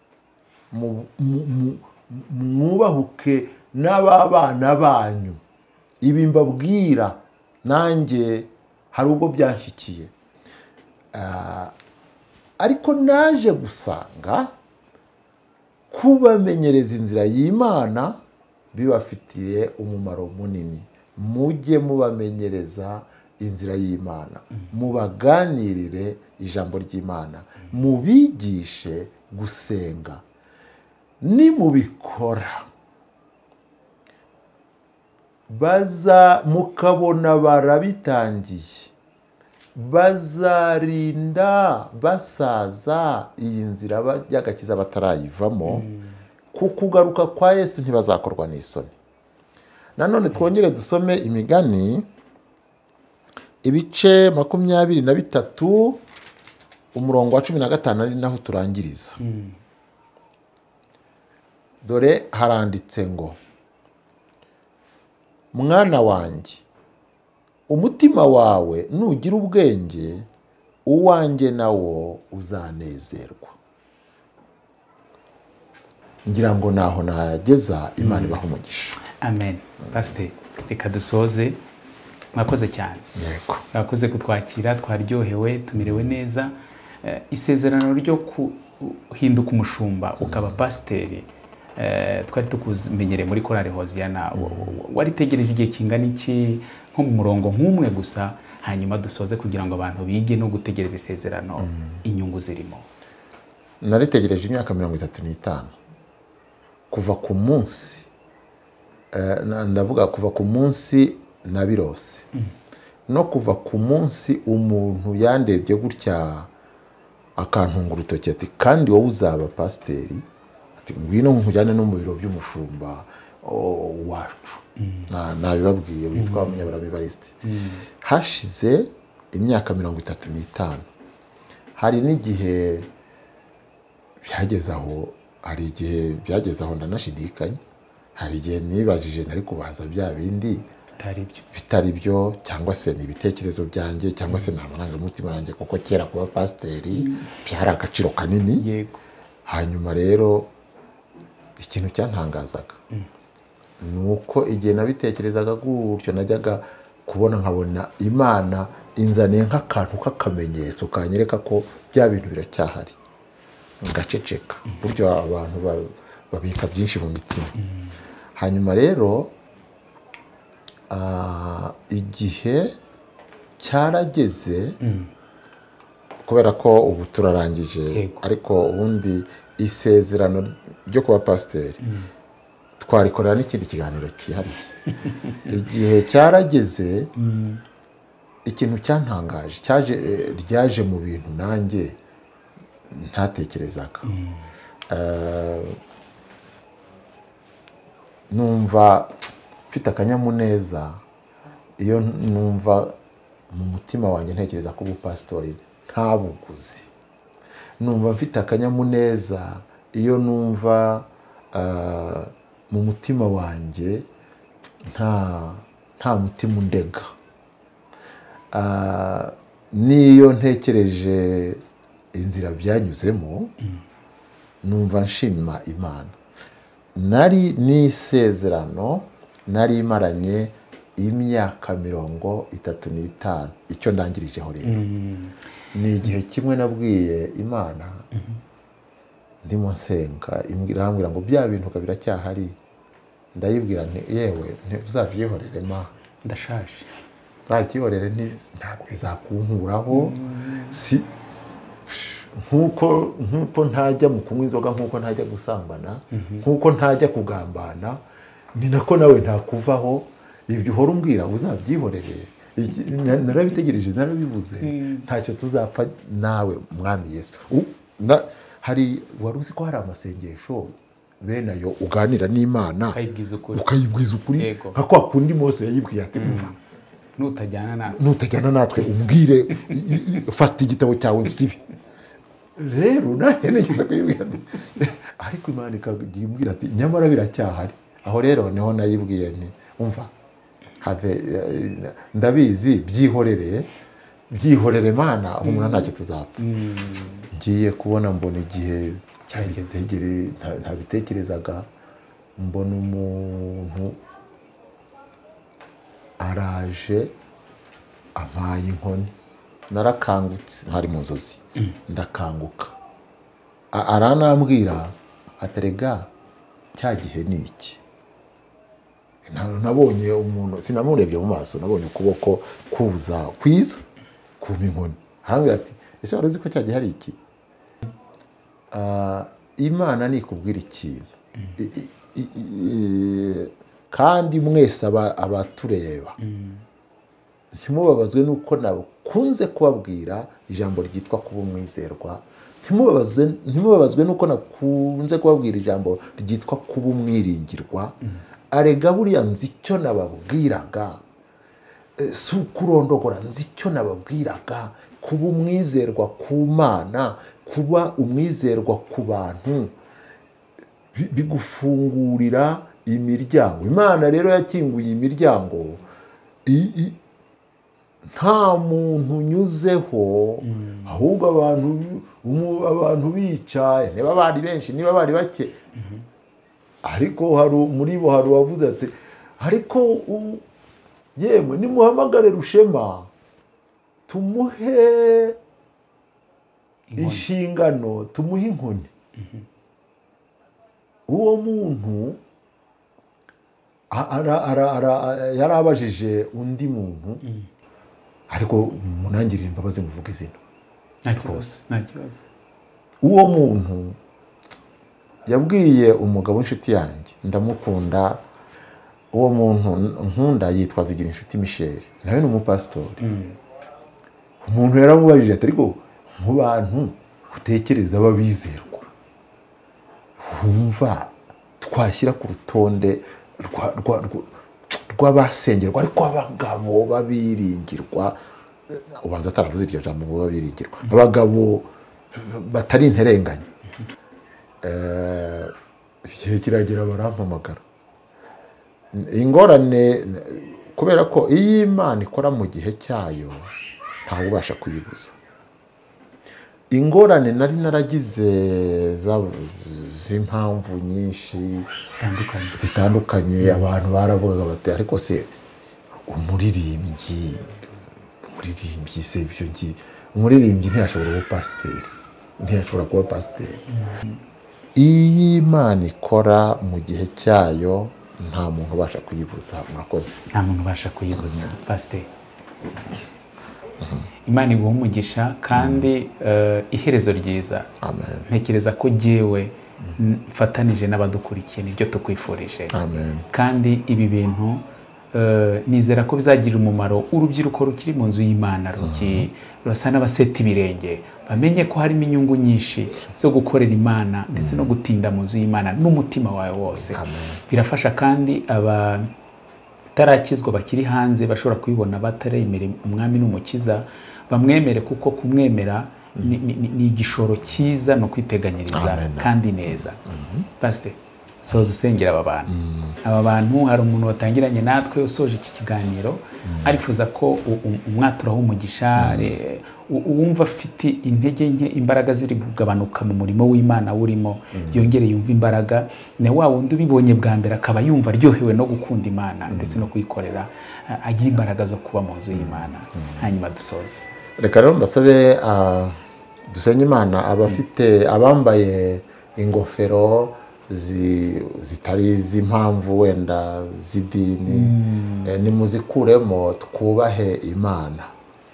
mwubahuke n'ababana banyu. Ibi mbabwira nanjye hari ubwo byanshyikiye, ariko naje gusanga kubamenyereza inzira y'Imana bibafitiye umumaro munini. Mujye mubamenyereza inzira y'Imana, mubaganirire ijambo ry'Imana, mubigishe gusenga. Nimubikora baza mukabona barabitangiye, bazarinda basaza iyi nzira y'agakiza batarayivamo. Ku kugaruka kwa Yesu ntibazakorwa n'isoni. Nanone twongere dusome Imigani ibice makumyabiri na bitatu umurongo wa cumi na gatanu, ari naho turangiriza. Dore haranditse ngo, mwana wanjye, umutima wawe nugira ubwenge, uwanjye nawo uzanezerwa. Ngira ngo naho nageza. Imana ibahe umugisha. Amen. Pastor, reka dusoze. Mwakoze cyane. Yego. Mwakoze kutwakira, twaryohewe, tumirewe neza. Isezerano ryo kuhinduka umushumba ukaba pasiteri, twari tukumenyereye muri Korali Hoziyana. Waritegereje igihe kingana iki, nko mu murongo nk'umwe gusa, hanyuma dusoze kugira ngo abantu bige no gutegereza isezerano inyungu zirimo? Naritegereje imyaka mirongo itatu n'itanu, kuva ku munsi, ndavuga kuva ku munsi nabirose, no kuva ku munsi umuntu yandebye gutya akantunga urutoki ati kandi wowe uzaba pasiteri, ati ngwino nkujyane no mu biro by'umushumba wacu. Nabibabwiye, witwa Munyabarame Evariste. Hashize imyaka mirongo itatu n'itanu, hari n'igihe byageze aho, hari igihe byageze aho ndanashidikanya, hari igihe nibajije nari kubaza bya bindi bitari byo, cyangwa se ni ibitekerezo byanjye, cyangwa se ni amarangamutima yanjye, kuko kera kuba pasiteri byari agaciro kanini. Yego. Hanyuma rero ikintu cyantangazaga ni uko igihe nabitekerezaga gutyo, najyaga kubona nkabona Imana inzaniye nk'akantu k'akamenyetso kanyereka ko bya bintu biracyahari, ngaceceka. Buryo abantu babika byinshi mu mitima. Hanyuma rero igihe cyarageze, kubera ko ubu turarangije, ariko ubundi isezerano ryo kuba pasiteri twarikorera n'ikindi kiganiro cyihariye. Igihe cyarageze, ikintu cyantangaje cyaje ryaje mu bintu nanjye ntatekerezaga. Numva mfite akanyamuneza iyo numva mu mutima wanjye ntekereza ko ubupasitori nta buguzi. Numva mfite akanyamuneza iyo numva ah, mu mutima wanjye nta nta mutima undega. Ah, niyo ntekereje inzira byanyuzemo numva nshima Imana. Nari n'isezerano nari imaranye imyaka mirongo itatu n'itanu, icyo ndangirijeho rero ni igihe kimwe nabwiye Imana ndimo nsenga, irambwira ngo bya bintu biracyahari. Ndayibwira nti yewe ntizabyihorere ma, ndashaje, ntabyihorere ntabwo bizakunkuraho. Si nkuko nkuko ntajya mu kunywa inzoga, nkuko ntajya gusambana, nkuko ntajya kugambana, ni nako nawe ntakuvaho. Ibyo uhora umbwira uzabyihorere, narabitegereje narabibuze, ntacyo tuzapfa nawe mwami Yesu. Hari wari uzi ko hari amasengesho bene ayo uganira n'Imana ukayibwiza ukuri, nka kwa kundi Mose yayibwiye ati umva nutajyana natwe nutajyana natwe umbwire, fata igitabo cyawe usibe. Rero naje nigeze kuyibwira, ariko Imana ikagimbwira ati nyamara biracyahari. Aho rero niho nayibwiye nti umva have ndabizi, byihorere byihorere Mana, umuntu ntacyo tuzapfa. Ngiye kubona mbona igihe cyageze, ntabitekerezaga, mbona umuntu araje ampaye inkoni. Narakangutse, hari mu nzozi, ndakanguka. Aranambwira aterega cya gihe ni iki. Nabonye umuntu, sinamurebye mu maso, nabonye ukuboko kuza kwiza kuma inkoni. Arambwira ati ese wari uzi ko cya gihe hari iki? Imana nikubwira ikintu kandi mwese abatureba ntimubabazwe nuko nakunze kubabwira ijambo ryitwa kuba umwizerwa, ntimubabazwe nuko nakunze kubabwira ijambo ryitwa kuba umwiringirwa. Arega buriya nzi icyo nababwiraga, si ukurondogora, nzi icyo nababwiraga. Kuba umwizerwa ku Mana, kuba umwizerwa ku bantu, bigufungurira imiryango. Imana rero yakinguye imiryango, nta muntu unyuzeho, ahubwo abantu abantu bicaye, niba bari benshi niba bari bake, ariko hari muri bo hari uwavuze ati ariko yemwe nimuhamagare Rushema tumuhe inshingano, tumuhe inkoni. Uwo muntu yarabajije undi muntu, ariko munangirira imbabazi muvuga izina. nta kibazo. Uwo muntu yabwiye umugabo w'inshuti yanjye, ndamukunda, uwo muntu nkunda yitwa Zigirinshuti Michel, nawe ni umupasitori. Umuntu yaramubajije ati ariko mu bantu utekereza babizerwa wumva twashyira ku rutonde rw'abasengerwa ariko abagabo babiringirwa, ubanza ataravuze iryo jambo ngo babiringirwa, abagabo batari interenganya. Igihe kiragera barampamagara. Ingorane kubera ko iyo Imana ikora mu gihe cyayo ntawe ubasha kuyibuza. Ingorane nari naragize z'impamvu nyinshi zitandukanye zitandukanye abantu baravugaga bati ariko se umuririmbyi umuririmbyi se ibyo ngi umuririmbyi ntiyashobora kuba pasiteri, ntiyashobora kuba pasiteri. Iyi Imana ikora mu gihe cyayo nta muntu ubasha kuyibuza. Murakoze. Nta muntu ubasha kuyibuza pasiteri. Imana iguha umugisha kandi iherezo ryiza. Amen. Ntekereza ko jyewe mfatanije n'abadukurikiye nibyo tukwifurije. Amen. Kandi ibi bintu nizera ko bizagirira umumaro urubyiruko rukiri mu nzu y'Imana, ruki rurasa n'abaseta ibirenge, bamenye ko harimo inyungu nyinshi zo gukorera Imana ndetse no gutinda mu nzu y'Imana n'umutima wawe wose. Birafasha kandi aba tarakizwa bakiri hanze bashobora kubibona bataremera umwami n'umukiza, bamwemere kuko kumwemera ni igishoro cyiza no kwiteganyiriza kandi neza. Pastor, soza usengera aba bantu aba bantu hari umuntu watangiranye natwe usoje iki kiganiro arifuza ko umwatura w'umugisha uwumva afite intege nke imbaraga ziri kugabanuka mu murimo w'Imana urimo yongere yumva imbaraga na wa wundi ubibonye bwa mbere akaba yumva aryohewe no gukunda Imana ndetse no kuyikorera agira imbaraga zo kuba mu nzu y'Imana. Hanyuma dusoze, reka rero mbasabe dusenye Imana abafite abambaye ingofero zitari iz'impamvu wenda z'idini nimuzikuremo twubahe Imana.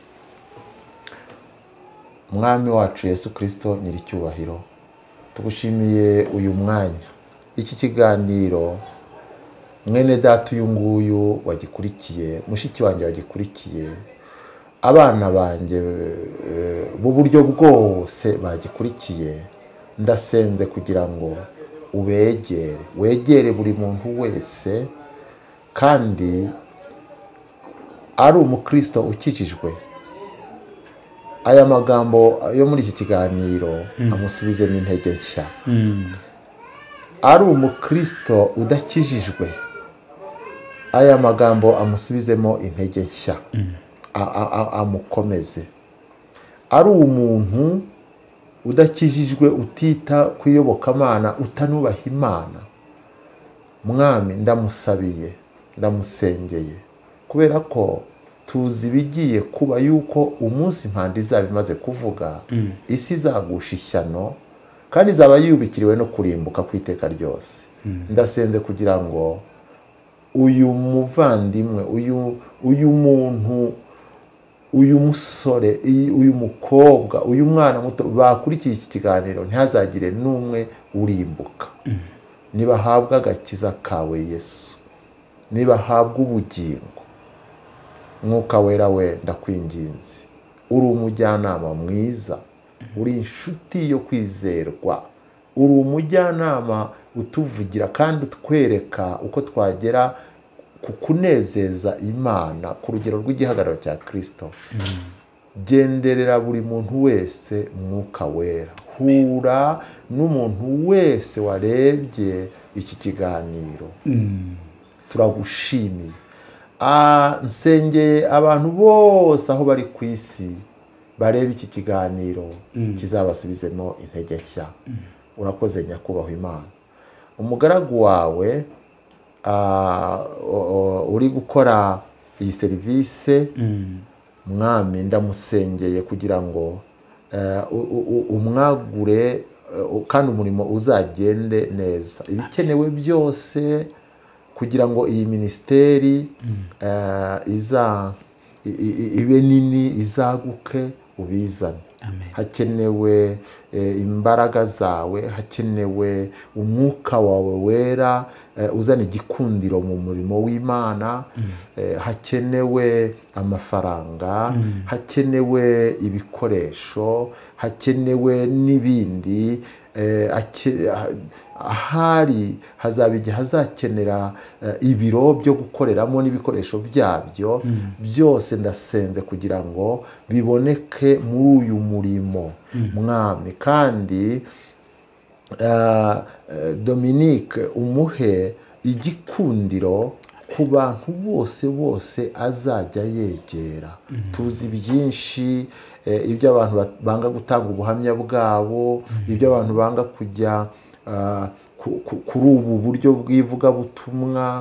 Mwami wacu Yesu Kristo nyiricyubahiro, tugushimiye uyu mwanya, iki kiganiro mwene data uyu nguyu wagikurikiye, mushiki wanjye wagikurikiye, abana banjye b'uburyo bwose bagikurikiye, ndasenze kugira ngo ubegere, wegere buri muntu wese kandi ari umukristo ukijijwe. Aya magambo yo muri iki kiganiro amusubizemo intege nshya. Ari umukristo udakijijwe, aya magambo amusubizemo intege nshya, amukomeze. Ari umuntu udakijijwe, utita kuyobokamana, utanubaha Imana, Mwami ndamusabiye, ndamusengeye, kubera ko tuzi ibigiye kuba yuko umunsi impanda izaba imaze kuvuga, isi izagusha ishyano kandi izaba yubikiriwe no kurimbuka ku iteka ryose. Ndasenze kugira ngo uyu muvandimwe, uyu uyu muntu, uyu musore, uyu mukobwa, uyu mwana muto bakurikiye iki kiganiro ntihazagire n'umwe urimbuka. Nibahabwa agakiza kawe Yesu, nibahabwa ubugingo. Mwuka wera we ndakwinginze, uri umujyanama mwiza, uri inshuti yo kwizerwa, uri umujyanama utuvugira kandi utwereka uko twagera ku kunezeza Imana ku rugero rw'igihagararo cya Kristo. Genderera buri muntu wese Mwuka wera, hura n'umuntu wese warebye iki kiganiro. Turagushimiye. Nsengeye abantu bose aho bari ku isi bareba iki kiganiro kizabasubizemo intege nshya. Urakoze nyakubahwa Imana. Umugaragu wawe uri gukora iyi serivisi, Mwami ndamusengeye kugira ngo umwagure kandi umurimo uzagende neza. Ibikenewe byose kugira ngo iyi ministeri iza ibe nini, izaguke, ubizane. Hakenewe imbaraga zawe, hakenewe umwuka wawe wera uzana igikundiro mu murimo w'Imana, hakenewe amafaranga, hakenewe ibikoresho, hakenewe n'ibindi. Ahari hazaba igihe hazakenera ibiro byo gukoreramo n'ibikoresho byabyo byose. Ndasenze kugira ngo biboneke muri uyu murimo Mwami, kandi Dominique umuhe igikundiro ku bantu bose bose azajya yegera. Tuzi byinshi, ibyo abantu banga gutanga ubuhamya bwabo, ibyo abantu banga kujya kuri ubu buryo bw'ivugabutumwa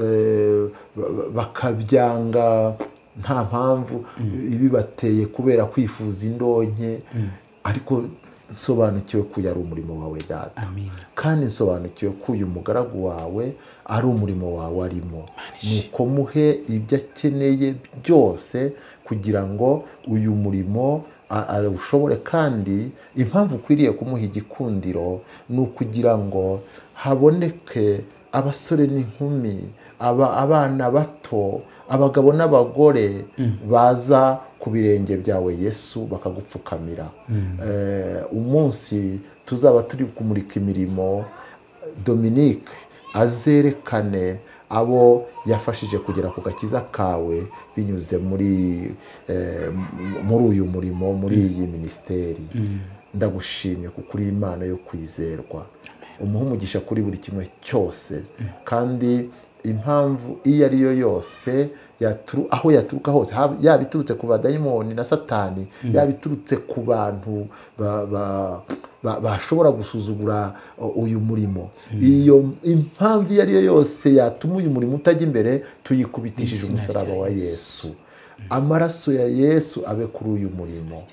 bakabyanga nta mpamvu ibibateye kubera kwifuza indonke. Ariko nsobanukiwe ko yari umurimo wawe Data, kandi nsobanukiwe ko uyu mugaragu wawe ari umurimo wawe arimo. Nuko muhe ibyo akeneye byose kugira ngo uyu murimo ushobore. Kandi impamvu ukwiriye kumuha igikundiro ni ukugira ngo haboneke abasore n'inkumi, abana bato, abagabo n'abagore baza ku birenge byawe Yesu bakagupfukamira. Umunsi tuzaba turi kumurika imirimo, Dominique azerekane abo yafashije kugera ku gakiza kawe binyuze muri muri uyu murimo, muri iyi ministeri. Ndagushimye kuko uri Imana yo kwizerwa. umuha umugisha kuri buri kimwe cyose, kandi impamvu iyo ari yo yose yaturu, aho yaturuka hose, yaba iturutse ku badayimoni na satani, yaba iturutse ku bantu bashobora gusuzugura uyu murimo, iyo impamvu iyo ari yo yose yatuma uyu murimo utajya imbere, tuyikubitishije umusaraba wa Yesu. Amaraso ya Yesu abe kuri uyu murimo,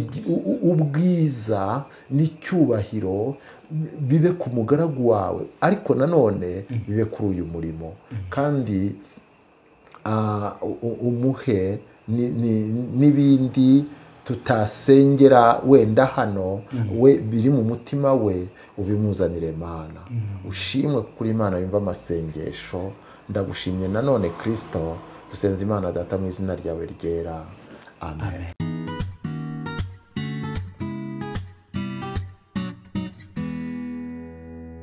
ubwiza n'icyubahiro bibe ku mugaragu wawe, ariko nanone bibe kuri uyu murimo, kandi umuhe n'ibindi tutasengera wenda hano we biri mu mutima we, ubimuzanire Mana. Ushimwe kuko uri Imana yumva amasengesho. Ndagushimye nanone Kristo, dusenze Imana Data mu izina ryawe ryera. Amen.